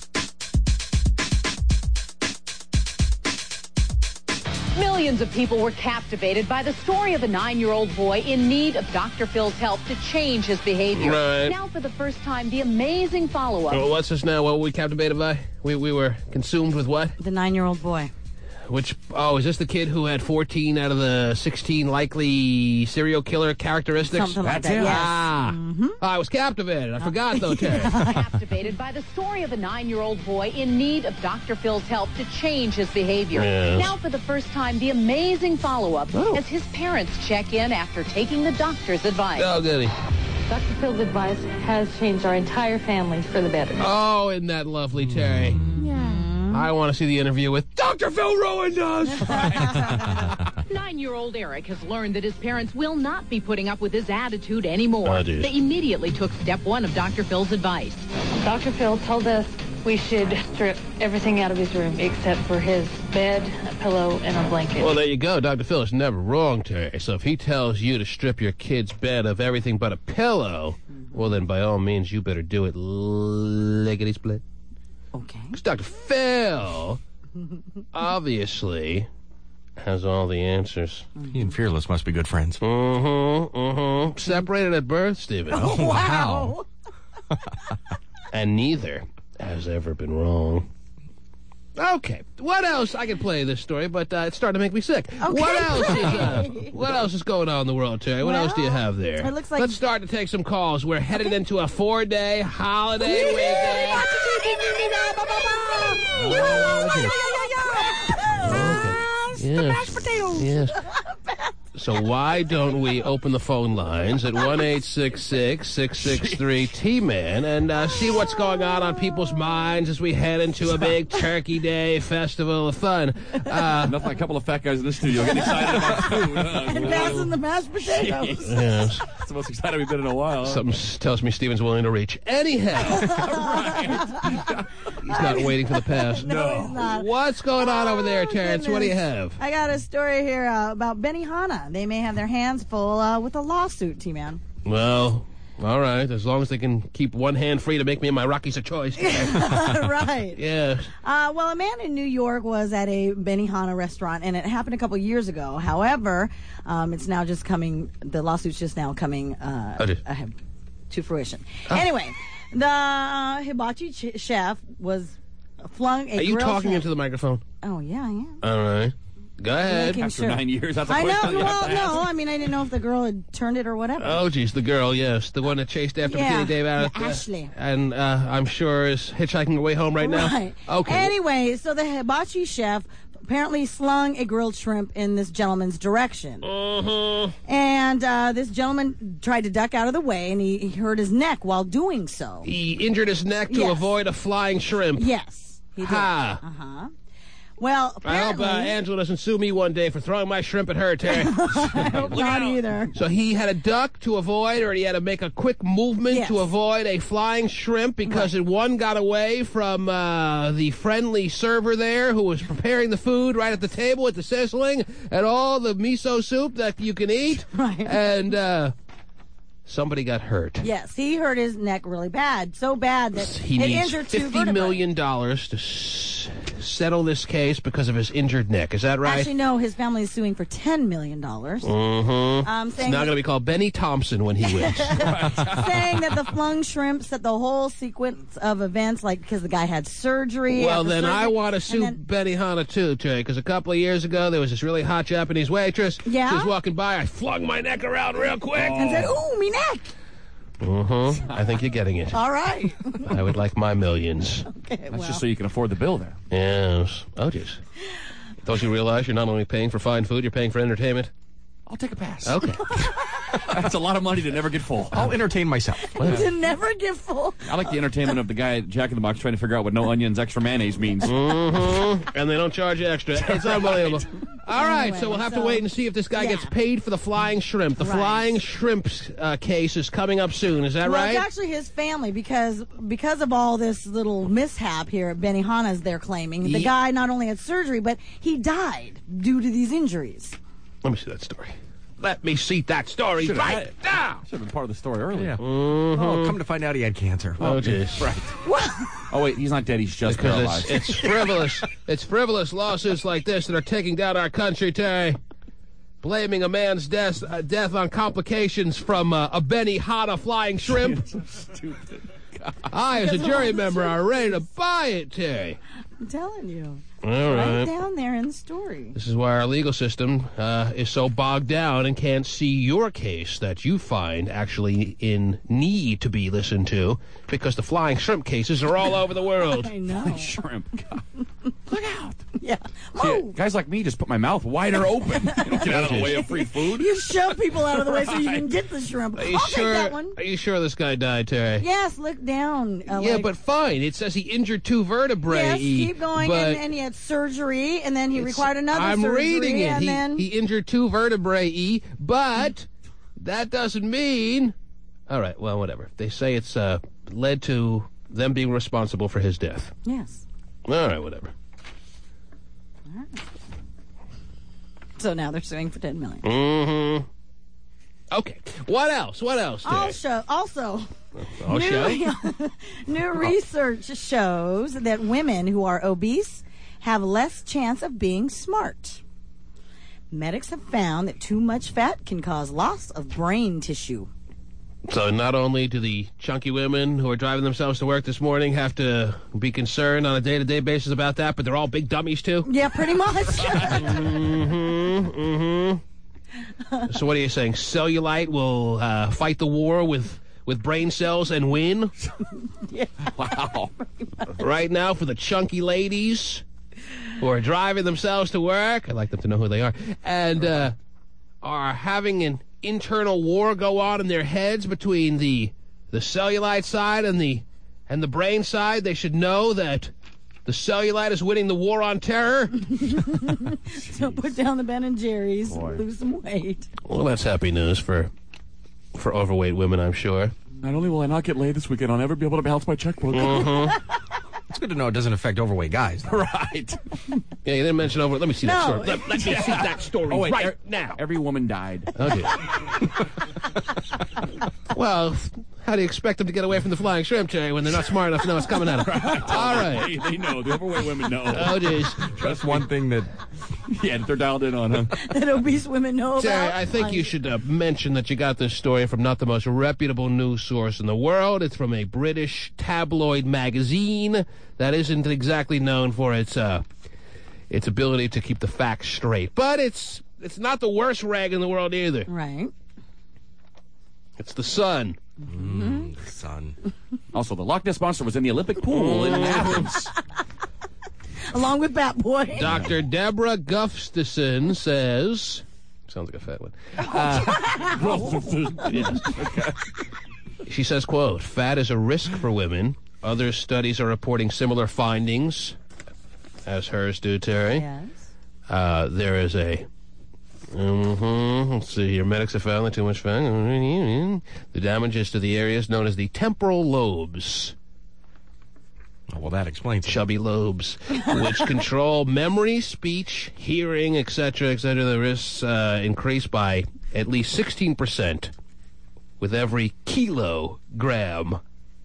Millions of people were captivated by the story of a 9-year-old boy in need of Dr. Phil's help to change his behavior. Right. Now, for the first time, the amazing follow-up. What's this now? What were we captivated by? We were consumed with what? The 9-year-old boy. is this the kid who had 14 out of the 16 likely serial killer characteristics? Something like that, yes. I was captivated. I forgot, though, Terry. Captivated by the story of a 9-year-old boy in need of Dr. Phil's help to change his behavior. Yes. Now, for the first time, the amazing follow-up as his parents check in after taking the doctor's advice. Oh, goody. Dr. Phil's advice has changed our entire family for the better. Oh, isn't that lovely, Terry? Yeah. I want to see the interview with Dr. Phil ruined us. 9-year-old Eric has learned that his parents will not be putting up with his attitude anymore. Oh, geez. They immediately took step 1 of Dr. Phil's advice. Dr. Phil told us we should strip everything out of his room except for his bed, a pillow, and a blanket. Well, there you go. Dr. Phil is never wrong, Terry. So if he tells you to strip your kid's bed of everything but a pillow, well, then by all means, you better do it lickety-split. Okay. Because Dr. Phil obviously has all the answers. He and Fearless must be good friends. Separated at birth, Stephen. Oh, wow. And neither has ever been wrong. Okay, what else? I could play this story, but it's starting to make me sick. Okay, What else is going on in the world, Terry? What else do you have there? It looks like... Let's start to take some calls. We're headed into a 4-day holiday weekend. Mashed potatoes. Yes. So why don't we open the phone lines at 1-866-663-T-Man and see what's going on people's minds as we head into a big Turkey Day festival of fun. Nothing like a couple of fat guys in the studio getting excited about food. And passing the mashed potatoes. Yes. It's the most excited we've been in a while. Something tells me Steven's willing to reach. Anyhow. He's not waiting for the pass. No, he's not. What's going on over there, Terrence? Goodness. What do you have? I got a story here about Benihana. They may have their hands full with a lawsuit, T-Man. Well, all right. As long as they can keep one hand free to make me and my Rockies a choice. Right. Yes. Well, a man in New York was at a Benihana restaurant, and it happened a couple years ago. However, it's now just coming, the lawsuit's just now coming to fruition. Anyway, the hibachi chef was flung a Are you grilled talking shrimp. into the microphone? Oh, yeah, I am. All right. Go ahead. After 9 years, that's a I question know. you have Well, to ask. no, I mean, I didn't know if the girl had turned it or whatever. Oh, geez, the girl, yes. The one that chased after Bikini Dave out yeah, Ashley. And I'm sure is hitchhiking her way home right now. Right. Okay. Anyway, so the hibachi chef apparently slung a grilled shrimp in this gentleman's direction. And this gentleman tried to duck out of the way, and he hurt his neck while doing so. He injured his neck to avoid a flying shrimp. Yes, he did. Ha. Uh-huh. Well, I hope apparently... Angela doesn't sue me one day for throwing my shrimp at her, Terry. I hope not either. So he had to duck to avoid, or he had to make a quick movement to avoid a flying shrimp because one got away from the friendly server there who was preparing the food right at the table with the sizzling and all the miso soup that you can eat. Right. And somebody got hurt. Yes, he hurt his neck really bad. So bad that He it needs injured two $50 vertebrae. million to settle this case because of his injured neck. Is that right? Actually, no, his family is suing for $10 million. Mm-hmm. It's saying not going to be called Benny Thompson when he wins. saying that the flung shrimp set the whole sequence of events, like because the guy had surgery. Well, after then surgery, I want to sue and Benihana too, Jay, because a couple of years ago there was this really hot Japanese waitress. Yeah? She was walking by. I flung my neck around real quick. and said, "Ooh, me neck." I think you're getting it. All right. I would like my millions. Okay, That's just so you can afford the bill there. Yes. Oh, jeez. Don't you realize you're not only paying for fine food, you're paying for entertainment? I'll take a pass. Okay. That's a lot of money to never get full. I'll entertain myself. To never get full. I like the entertainment of the guy at Jack in the Box trying to figure out what no onions, extra mayonnaise means. And they don't charge you extra. It's unbelievable. All right, Anyway, so we'll have to so- wait and see if this guy gets paid for the flying shrimp. The flying shrimp case is coming up soon. Is that Well, right? it's actually his family because of all this little mishap here at Benihana's, they're claiming the guy not only had surgery but he died due to these injuries. Let me see that story. Let me see that story Should've right now. Should have been part of the story earlier. Yeah. Oh, come to find out he had cancer. Oh, jeez. Right. Oh, wait, he's not dead. He's just Because paralyzed. it's frivolous. It's frivolous lawsuits like this that are taking down our country, Terry. Blaming a man's death on complications from a Benihana flying shrimp. So stupid. I, as a jury member, are ready to buy it, Terry. I'm telling you. All right. Right down there in the story. This is why our legal system is so bogged down and can't see your case that you find actually in need to be listened to, because the flying shrimp cases are all over the world. I know. Shrimp. God. Look out. Yeah. See, guys like me just put my mouth wider open. You don't get out of the way of free food. You shove people out of the way so you can get the shrimp. Are you I'll sure? take that one. Are you sure this guy died, Terry? Yes, look down. Yeah, but fine. It says he injured 2 vertebrae. Yes, keep going, but and he had surgery, and then he required another I'm surgery. reading it. And then He injured 2 vertebrae, but that doesn't mean... All right, well, whatever. They say it's led to them being responsible for his death. Yes. All right, whatever. So now they're suing for $10 million. Mm-hmm. Okay. What else? What else, Terry? Also, Okay. new research shows that women who are obese have less chance of being smart. Medics have found that too much fat can cause loss of brain tissue. So not only do the chunky women who are driving themselves to work this morning have to be concerned on a day-to-day basis about that, but they're all big dummies too? Yeah, pretty much. So what are you saying? Cellulite will fight the war with brain cells and win? Yeah. Wow. Right now for the chunky ladies who are driving themselves to work, I'd like them to know who they are, and are having an internal war go on in their heads between the cellulite side and the brain side. They should know that the cellulite is winning the war on terror. So put down the Ben & Jerry's, lose some weight. Well, that's happy news for overweight women, I'm sure. Not only will I not get laid this weekend, I'll never be able to balance my checkbook. It's good to know it doesn't affect overweight guys, though. Right. Yeah, you didn't mention over. Let me see that story. Let me see that story right now. Every woman died. Okay. Well, how do you expect them to get away from the flying shrimp, Terry, when they're not smart enough to know what's coming at them? All right. They know. The overweight women know. Oh, geez. That's one thing that... Yeah, they're dialed in on, huh? That obese women know Terry, about. I think you should mention that you got this story from not the most reputable news source in the world. It's from a British tabloid magazine that isn't exactly known for its ability to keep the facts straight. But it's not the worst rag in the world either. Right. It's the Sun. The Sun. Also, the Loch Ness Monster was in the Olympic pool in Athens. Along with Bat Boy. Dr. Deborah Gustafson says... Sounds like a fat one. Yes. Okay. She says, quote, fat is a risk for women. Other studies are reporting similar findings, as hers do, Terry. Yes. There is a... Let's see here. Medics have found that too much fat. The damage is to the areas known as the temporal lobes. Oh, well, that explains it. Chubby lobes, which control memory, speech, hearing, etc., etc. The risks increase by at least 16% with every kilogram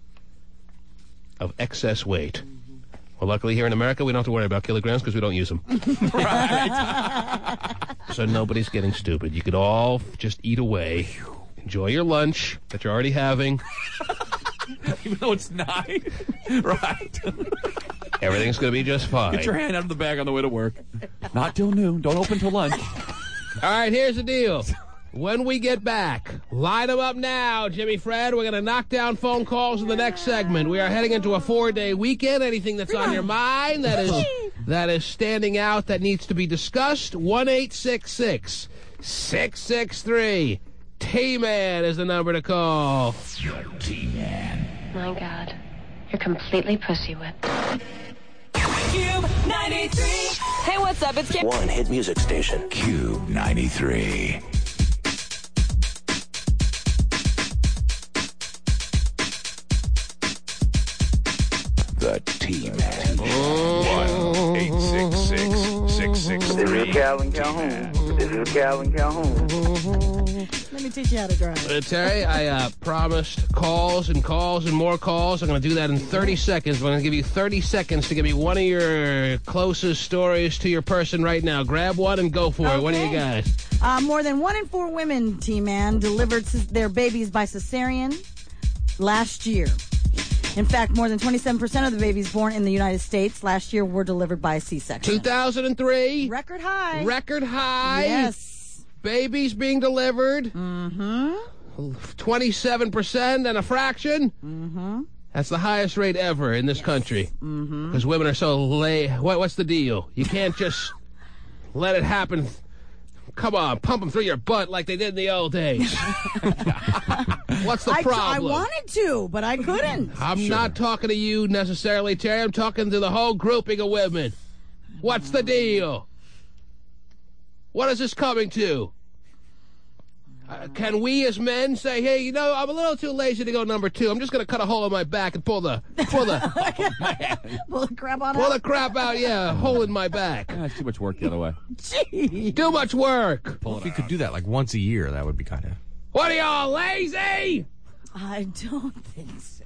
of excess weight. Well, luckily here in America, we don't have to worry about kilograms because we don't use them. Right. So nobody's getting stupid. You could all just eat away. Enjoy your lunch that you're already having. Even though it's 9. Right. Everything's going to be just fine. Get your hand out of the bag on the way to work. Not till noon. Don't open till lunch. All right, here's the deal. When we get back, line them up now, Jimmy Fred. We're going to knock down phone calls in the next segment. We are heading into a 4-day weekend. Anything that's on your mind that is standing out that needs to be discussed, 1-866-663. T-Man is the number to call. T-Man. My God, you're completely pussy whipped. Cube 93. Hey, what's up? It's Karen. One hit music station. Cube 93. The T-Man. 1-866-663. This is Calvin Calhoun. This is Calvin Calhoun. Let me teach you how to drive. Terry, I promised calls and calls and more calls. I'm going to do that in 30 seconds. I'm going to give you 30 seconds to give me one of your closest stories to your person right now. Grab one and go for it. What do you guys? More than 1 in 4 women, T-Man, delivered their babies by cesarean last year. In fact, more than 27% of the babies born in the United States last year were delivered by a C-section. 2003. Record high. Record high. Yes. Babies being delivered. Mm-hmm. 27% and a fraction. Mm-hmm. That's the highest rate ever in this country. Mm-hmm. Because women are so what's the deal? You can't just let it happen. Come on, pump them through your butt like they did in the old days. What's the problem? I wanted to, but I couldn't. I'm not talking to you necessarily, Terry. I'm talking to the whole grouping of women. What's the deal? What is this coming to? Can we as men say, hey, you know, I'm a little too lazy to go number 2. I'm just going to cut a hole in my back and pull the Pull the crap out. Yeah, a hole in my back. That's too much work the other way. Gee. Too much work. If you could do that like once a year, that would be kind of... What are y'all, lazy? I don't think so.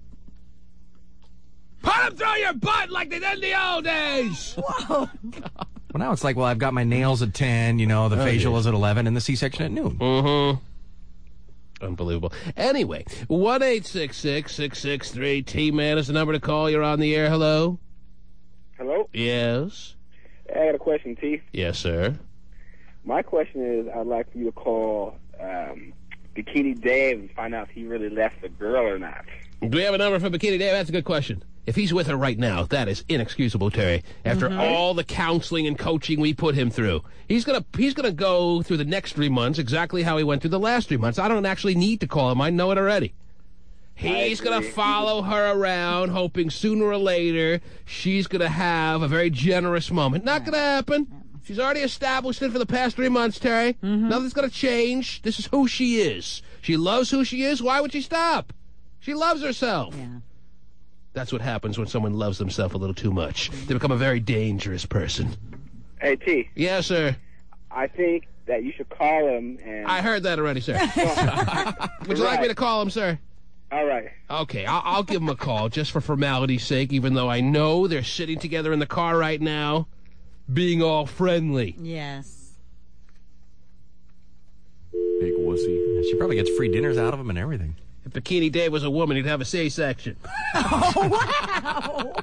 Put them through your butt like they did in the old days. Whoa. Well, now it's like, well, I've got my nails at 10, you know, the facial is at 11, and the C-section at noon. Mm-hmm. Unbelievable. Anyway, 1-866-663-T-Man is the number to call. You're on the air. Hello? Hello? Yes? I got a question, T. Yes, sir. My question is, I'd like for you to call Bikini Dave and find out if he really left the girl or not. Do we have a number for Bikini Dave? That's a good question. If he's with her right now, that is inexcusable, Terry. After all the counseling and coaching we put him through, he's gonna go through the next 3 months exactly how he went through the last 3 months. I don't actually need to call him. I know it already. He's gonna follow her around, hoping sooner or later she's gonna have a very generous moment. Not gonna happen. She's already established it for the past 3 months, Terry. Nothing's gonna change. This is who she is. She loves who she is. Why would she stop? She loves herself. Yeah. That's what happens when someone loves themselves a little too much. They become a very dangerous person. Hey, T. Yes, sir. I think that you should call him and... I heard that already, sir. Would you like me to call him, sir? All right. Okay, I'll give him a call just for formality's sake, even though I know they're sitting together in the car right now, being all friendly. Yes. Big wussy. Yeah, she probably gets free dinners out of him and everything. If Bikini Dave was a woman, he'd have a C-section. Oh, wow.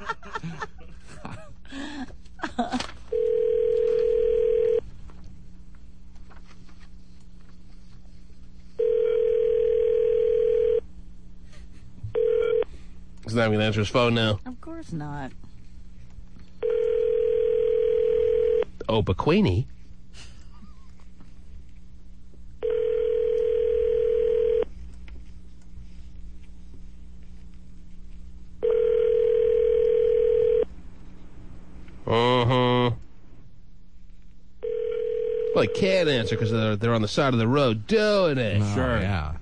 He's not going to answer his phone now. Of course not. Oh, Bikini. Well, he can't answer because they're on the side of the road doing it. Oh, Sure. Yeah.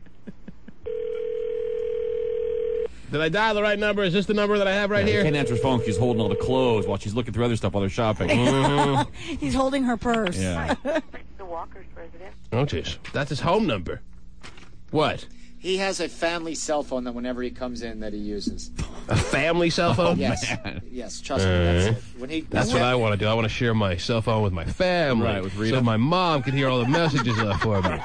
Did I dial the right number? Is this the number that I have right He here? can't answer his phone because she's holding all the clothes while she's looking through other stuff while they're shopping. He's holding her purse. Yeah. The Walker's resident. Oh, jeez. That's his home number. What? He has a family cell phone that whenever he comes in that he uses. A family cell phone? Yes. Yes, trust me. That's it. That's what I want to do. I want to share my cell phone with my family. Right, with Rita. So my mom can hear all the messages left for me.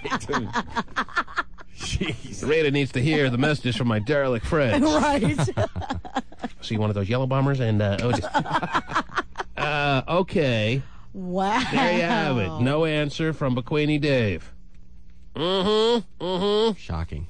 Jeez. Rita needs to hear the messages from my derelict friends. Right. See one of those yellow bombers and, okay. Wow. There you have it. No answer from Bikini Dave. Shocking.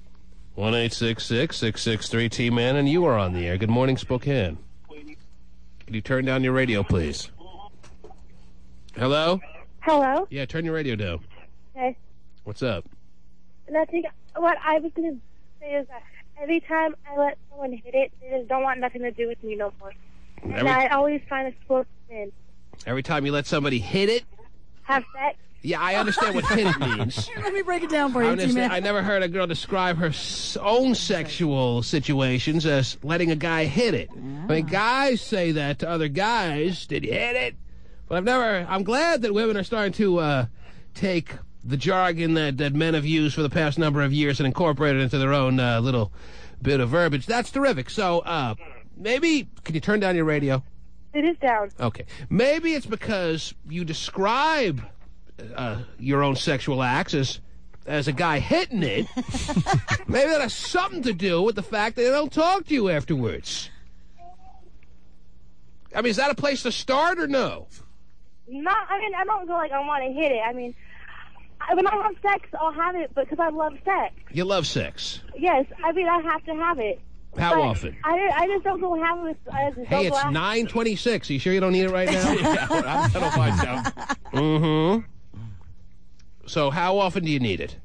1-866-663-T-Man, and you are on the air. Good morning, Spokane. Can you turn down your radio, please? Hello? Hello? Yeah, turn your radio down. Okay. What's up? Nothing. What I was going to say is that every time I let someone hit it, they just don't want nothing to do with me no more. And I always find a spokesman. Every time you let somebody hit it? Have sex? Yeah, I understand what hit it means. Let me break it down for you, T-Man. I never heard a girl describe her own sexual situations as letting a guy hit it. I mean, guys say that to other guys. Did you hit it? But I'm glad that women are starting to take the jargon that men have used for the past number of years and incorporate it into their own little bit of verbiage. That's terrific. So maybe, can you turn down your radio? It is down. Okay. Maybe it's because you describe your own sexual acts as as a guy hitting it, maybe that has something to do with the fact that they don't talk to you afterwards. I mean, is that a place to start or no? No, I mean, I don't go like I want to hit it. I mean, when I have sex, I'll have it because I love sex. You love sex? Yes, I mean, I have to have it. How But often? I just don't go have it with... Hey, it's 9:26. Are you sure you don't need it right now? Yeah, that'll find out. Mm-hmm. So how often do you need it?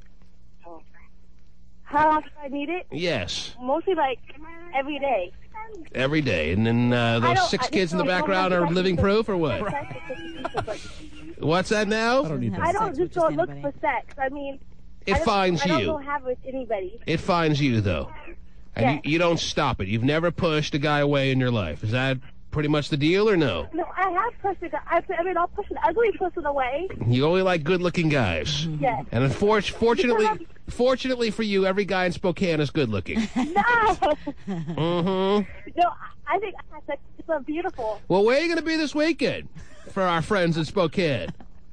How often I need it? Yes. Mostly like every day. Every day. And then those 6 kids in the background are living proof or what? What's that now? I don't just go look for sex. I mean... It finds I don't you. go have it with anybody. It finds you, though. And Yes. you don't stop it. You've never pushed a guy away in your life. Is that pretty much the deal or no? No, I have pushed it. I mean, I'll push an ugly person away. You only like good-looking guys. Yes. And fortunately for you, every guy in Spokane is good-looking. No! Mm-hmm. No, I think sex is so beautiful. Well, where are you going to be this weekend for our friends in Spokane?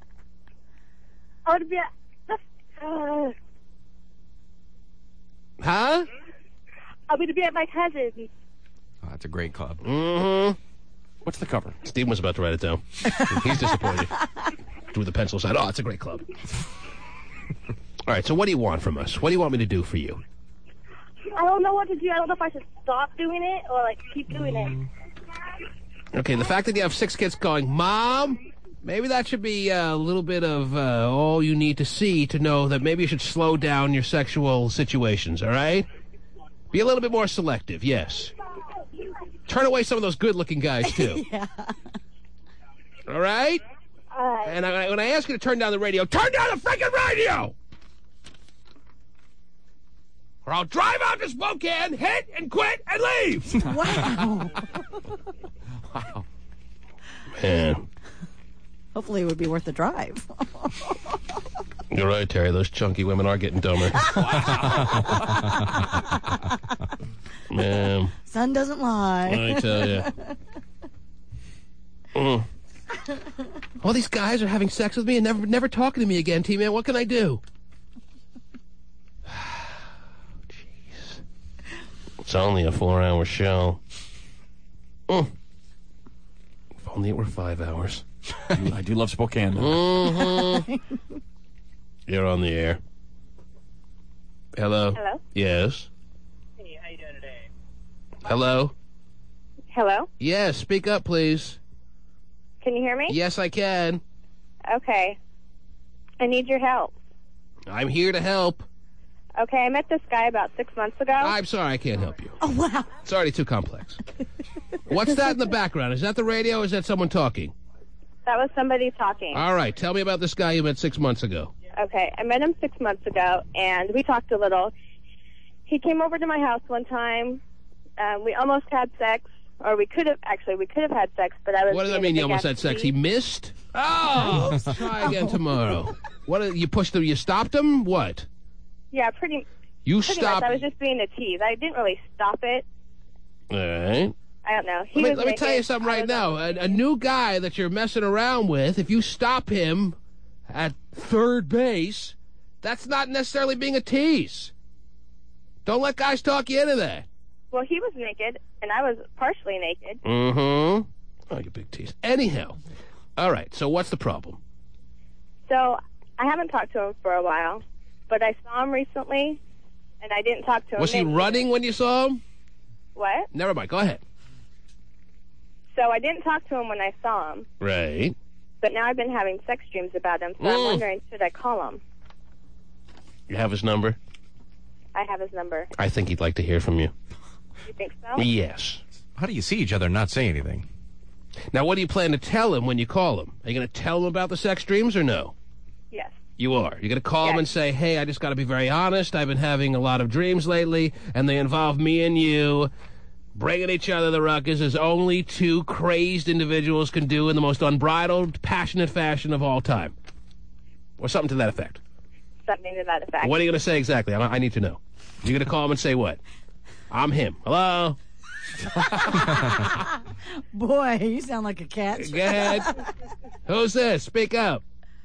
I would be at... Huh? I'm going to be at my cousin's. Oh, that's a great club. Mm-hmm. What's the cover? Steven was about to write it down. He's disappointed. Drew the pencil aside. Oh, it's a great club. All right, so what do you want from us? What do you want me to do for you? I don't know what to do. I don't know if I should stop doing it or, like, keep doing it. Okay, the fact that you have 6 kids going, Mom, maybe that should be a little bit of all you need to see to know that maybe you should slow down your sexual situations, all right? Be a little bit more selective, yes. Turn away some of those good-looking guys, too. Yeah. All right? And when I ask you to turn down the radio, turn down the freaking radio! Or I'll drive out to Spokane, hit and quit, and leave! Wow. Wow. Man. Hopefully it would be worth the drive. You're right, Terry. Those chunky women are getting dumber. Man. Sun doesn't lie. I tell you. All these guys are having sex with me and never talking to me again, T-Man. What can I do? Jeez. It's only a 4-hour show. If only it were 5 hours. I do love Spokane. Mm-hmm. You're on the air. Hello? Hello? Yes. Hey, how you doing today? Hello? Hello? Yes, speak up, please. Can you hear me? Yes, I can. Okay. I need your help. I'm here to help. Okay, I met this guy about 6 months ago. I'm sorry, I can't help you. Oh, wow. It's already too complex. What's that in the background? Is that the radio or is that someone talking? That was somebody talking. All right, tell me about this guy you met 6 months ago. Okay, I met him 6 months ago, and we talked a little. He came over to my house one time. We almost had sex, or we could have had sex, but I was... What does that mean, you almost had sex? He missed? Oh! Try again tomorrow. What, you pushed him, you stopped him? What? Yeah, pretty stopped... much. I was just being a tease. I didn't really stop it. All right. I don't know. Let me tell you something right now. A new guy that you're messing around with, if you stop him at third base, that's not necessarily being a tease. Don't let guys talk you into that. Well, he was naked, and I was partially naked. Mm-hmm. Oh, you big tease. Anyhow. All right, so what's the problem? So, I haven't talked to him for a while, but I saw him recently, and I didn't talk to him. Was he running when you saw him? What? Never mind, go ahead. So I didn't talk to him when I saw him, Right. but now I've been having sex dreams about him, so I'm wondering, should I call him? You have his number? I have his number. I think he'd like to hear from you. You think so? Yes. How do you see each other and not say anything? Now, what do you plan to tell him when you call him? Are you going to tell him about the sex dreams or no? Yes. You are. You're going to call him and say, hey, I just got to be very honest. I've been having a lot of dreams lately, and they involve me and you bringing each other the ruckus as only two crazed individuals can do in the most unbridled, passionate fashion of all time. Or something to that effect. Something to that effect. What are you going to say exactly? I need to know. You're going to call him and say what? I'm him. Hello? Boy, you sound like a cat. Go ahead. Who's this? Speak up.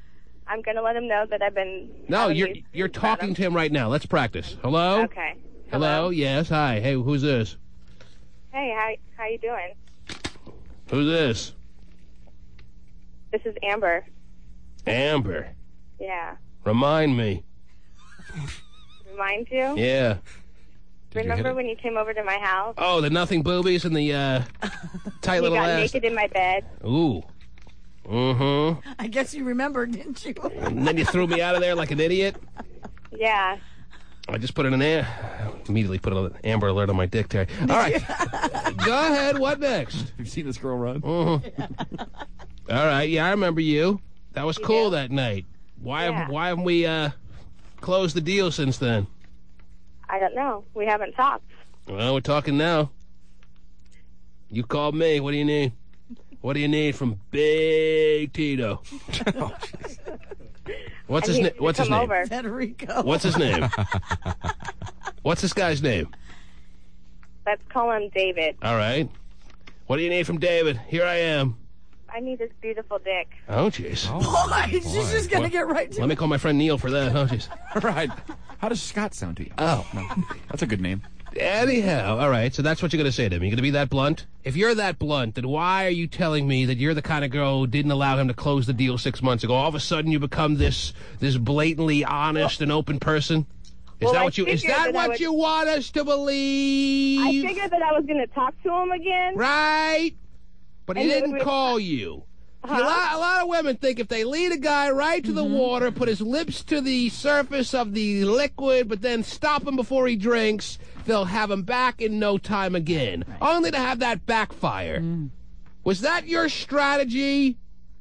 I'm going to let him know that I've been... No, you're talking to him right now. Let's practice. Hello? Okay. Hello? Yes, hi. Hey, who's this? Hey, how you doing? Who's this? This is Amber. Amber. Yeah. Remind me. Remind you? Yeah. Remember when you came over to my house? Oh, the nothing boobies and the tight little ass. You got naked in my bed. Ooh. Mm-hmm. I guess you remembered, didn't you? And then you threw me out of there like an idiot? Yeah. I just put in immediately put an Amber Alert on my dick, Terry. All right. Go ahead. What next? You've seen this girl run? Mm-hmm. All right. Yeah, I remember you. That was cool that night. Why haven't we closed the deal since then? I don't know. We haven't talked. Well, we're talking now. You called me. What do you need? What do you need from Big Tito? Oh, What's his name? What's his name? Federico. What's his name? What's this guy's name? Let's call him David. All right. What do you need from David? Here I am. I need his beautiful dick. Oh, jeez. Boy, she's just going to get right to Let me call my friend Neil for that. Oh, jeez. All right. How does Scott sound to you? Oh. No, that's a good name. Anyhow, all right, so that's what you're going to say to him. You're going to be that blunt? If you're that blunt, then why are you telling me that you're the kind of girl who didn't allow him to close the deal 6 months ago? All of a sudden you become this blatantly honest and open person? Is that what you want us to believe? I figured that I was going to talk to him again. Right. But he didn't call you. See, a lot of women think if they lead a guy right to the water, put his lips to the surface of the liquid, but then stop him before he drinks, they'll have him back in no time again. Right. Only to have that backfire. Was that your strategy?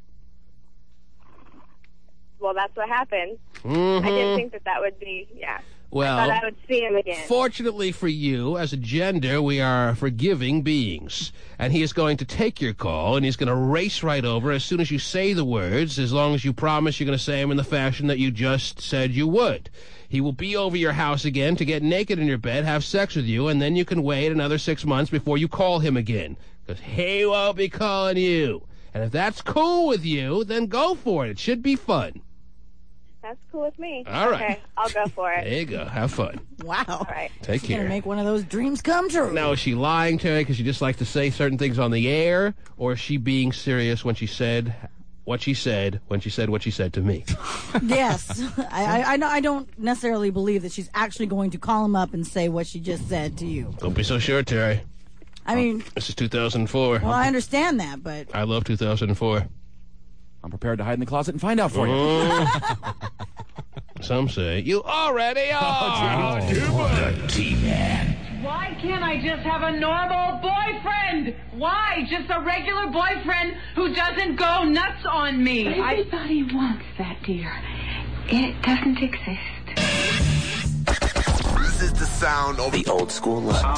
Well, that's what happened. I didn't think that would be, Well, I thought I would see him again. Fortunately for you, as a gender, we are forgiving beings. And he is going to take your call, and he's going to race right over as soon as you say the words, as long as you promise you're going to say them in the fashion that you just said you would. He will be over your house again to get naked in your bed, have sex with you, and then you can wait another 6 months before you call him again. Because he won't be calling you. And if that's cool with you, then go for it. It should be fun. That's cool with me. All right. Okay, I'll go for it. There you go. Have fun. Wow. All right. Take care. Gonna make one of those dreams come true. Now, is she lying to you because she just likes to say certain things on the air, or is she being serious when she said what she said when she said what she said to me? Yes. I don't necessarily believe that she's actually going to call him up and say what she just said to you. Don't be so sure, Terry. I mean... This is 2004. Well, I understand that, but... I love 2004. I'm prepared to hide in the closet and find out for you. Some say you already are. The T-Man. Why can't I just have a normal boyfriend? Why? Just a regular boyfriend who doesn't go nuts on me. Everybody wants that, dear. It doesn't exist. This is the sound of the old school love.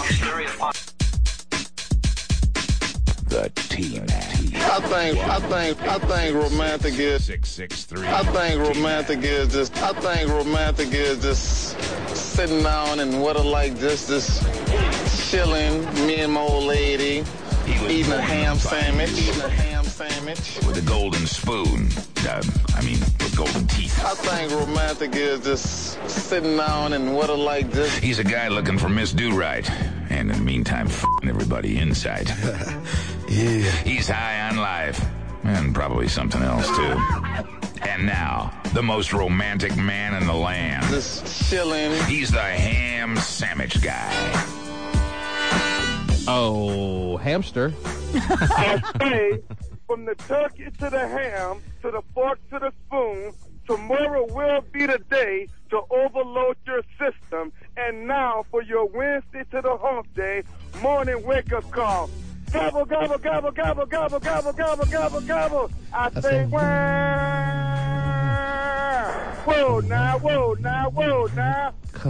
The T-Man. I think romantic is 663. I think romantic is just sitting down and what I like just chilling, me and my old lady eating a ham sandwich. With a golden spoon. With golden teeth. I think romantic is just sitting down and what I like just... He's a guy looking for Miss Do-Right. And in the meantime, f***ing everybody inside. Yeah. He's high on life. And probably something else, too. And now, the most romantic man in the land. Just chilling. He's the ham sandwich guy. Oh, hamster. I say, from the turkey to the ham, to the fork to the spoon, tomorrow will be the day to overload your system. And now for your Wednesday to the hump day, morning wake-up call. Gobble, gobble, gobble, gobble, gobble, gobble, gobble, gobble, gobble. I say, whoa, now, whoa, now, whoa, now.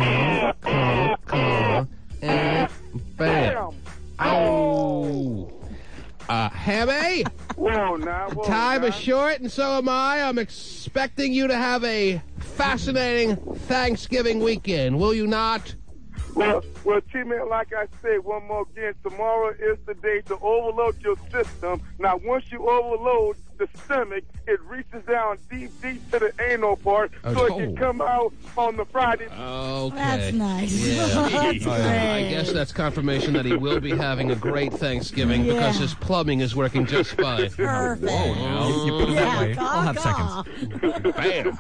Call, and bam. Oh. Hammy? Whoa, now, whoa, Time now. is short, and so am I. I'm expecting you to have a fascinating Thanksgiving weekend, will you not? Well, T-Man, like I said, one more again, tomorrow is the day to overload your system. Now, once you overload, the stomach, it reaches down deep to the anal part so it can come out on the Friday. Okay. That's nice. Yeah. That's great. I guess that's confirmation that he will be having a great Thanksgiving because his plumbing is working just fine. Perfect. Whoa, you put it that way. I'll have seconds. Bam.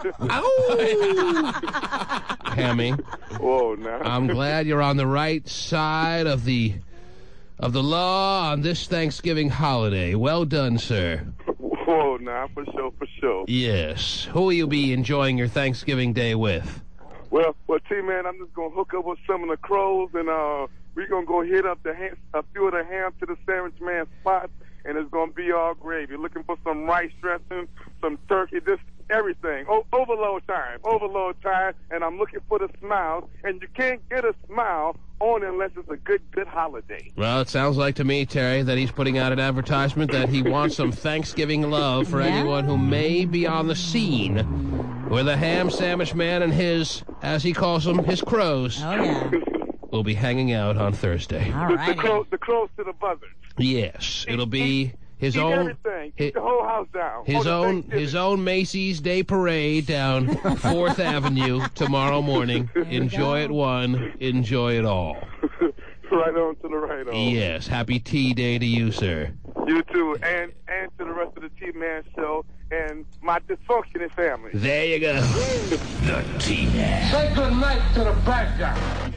Hammy. Whoa, now. I'm glad you're on the right side of the law on this Thanksgiving holiday. Well done, sir. Whoa, now, for sure. Yes. Who will you be enjoying your Thanksgiving Day with? Well, T-Man, I'm just going to hook up with some of the crows, and we're going to go hit up a few of the ham to the sandwich man spots, and it's going to be all gravy. Looking for some rice dressing, some turkey, just everything. Overload time, and I'm looking for the smiles, and you can't get a smile on unless it's a good holiday. Well, it sounds like to me, Terry, that he's putting out an advertisement that he wants some Thanksgiving love for anyone who may be on the scene with a ham sandwich man and his, as he calls them, his crows. Oh, yeah. Will be hanging out on Thursday. All right. The crows to the buzzards. Yes, it'll be his Eat own everything. Keep the whole house down. His own Macy's Day Parade down 4th Avenue tomorrow morning. Enjoy it one, enjoy it all. Right on to the right on. Yes, happy Tea Day to you, sir. You too, and to the rest of the T-Man show and my dysfunctioning family. There you go. The T-Man. Say good night to the bad guy.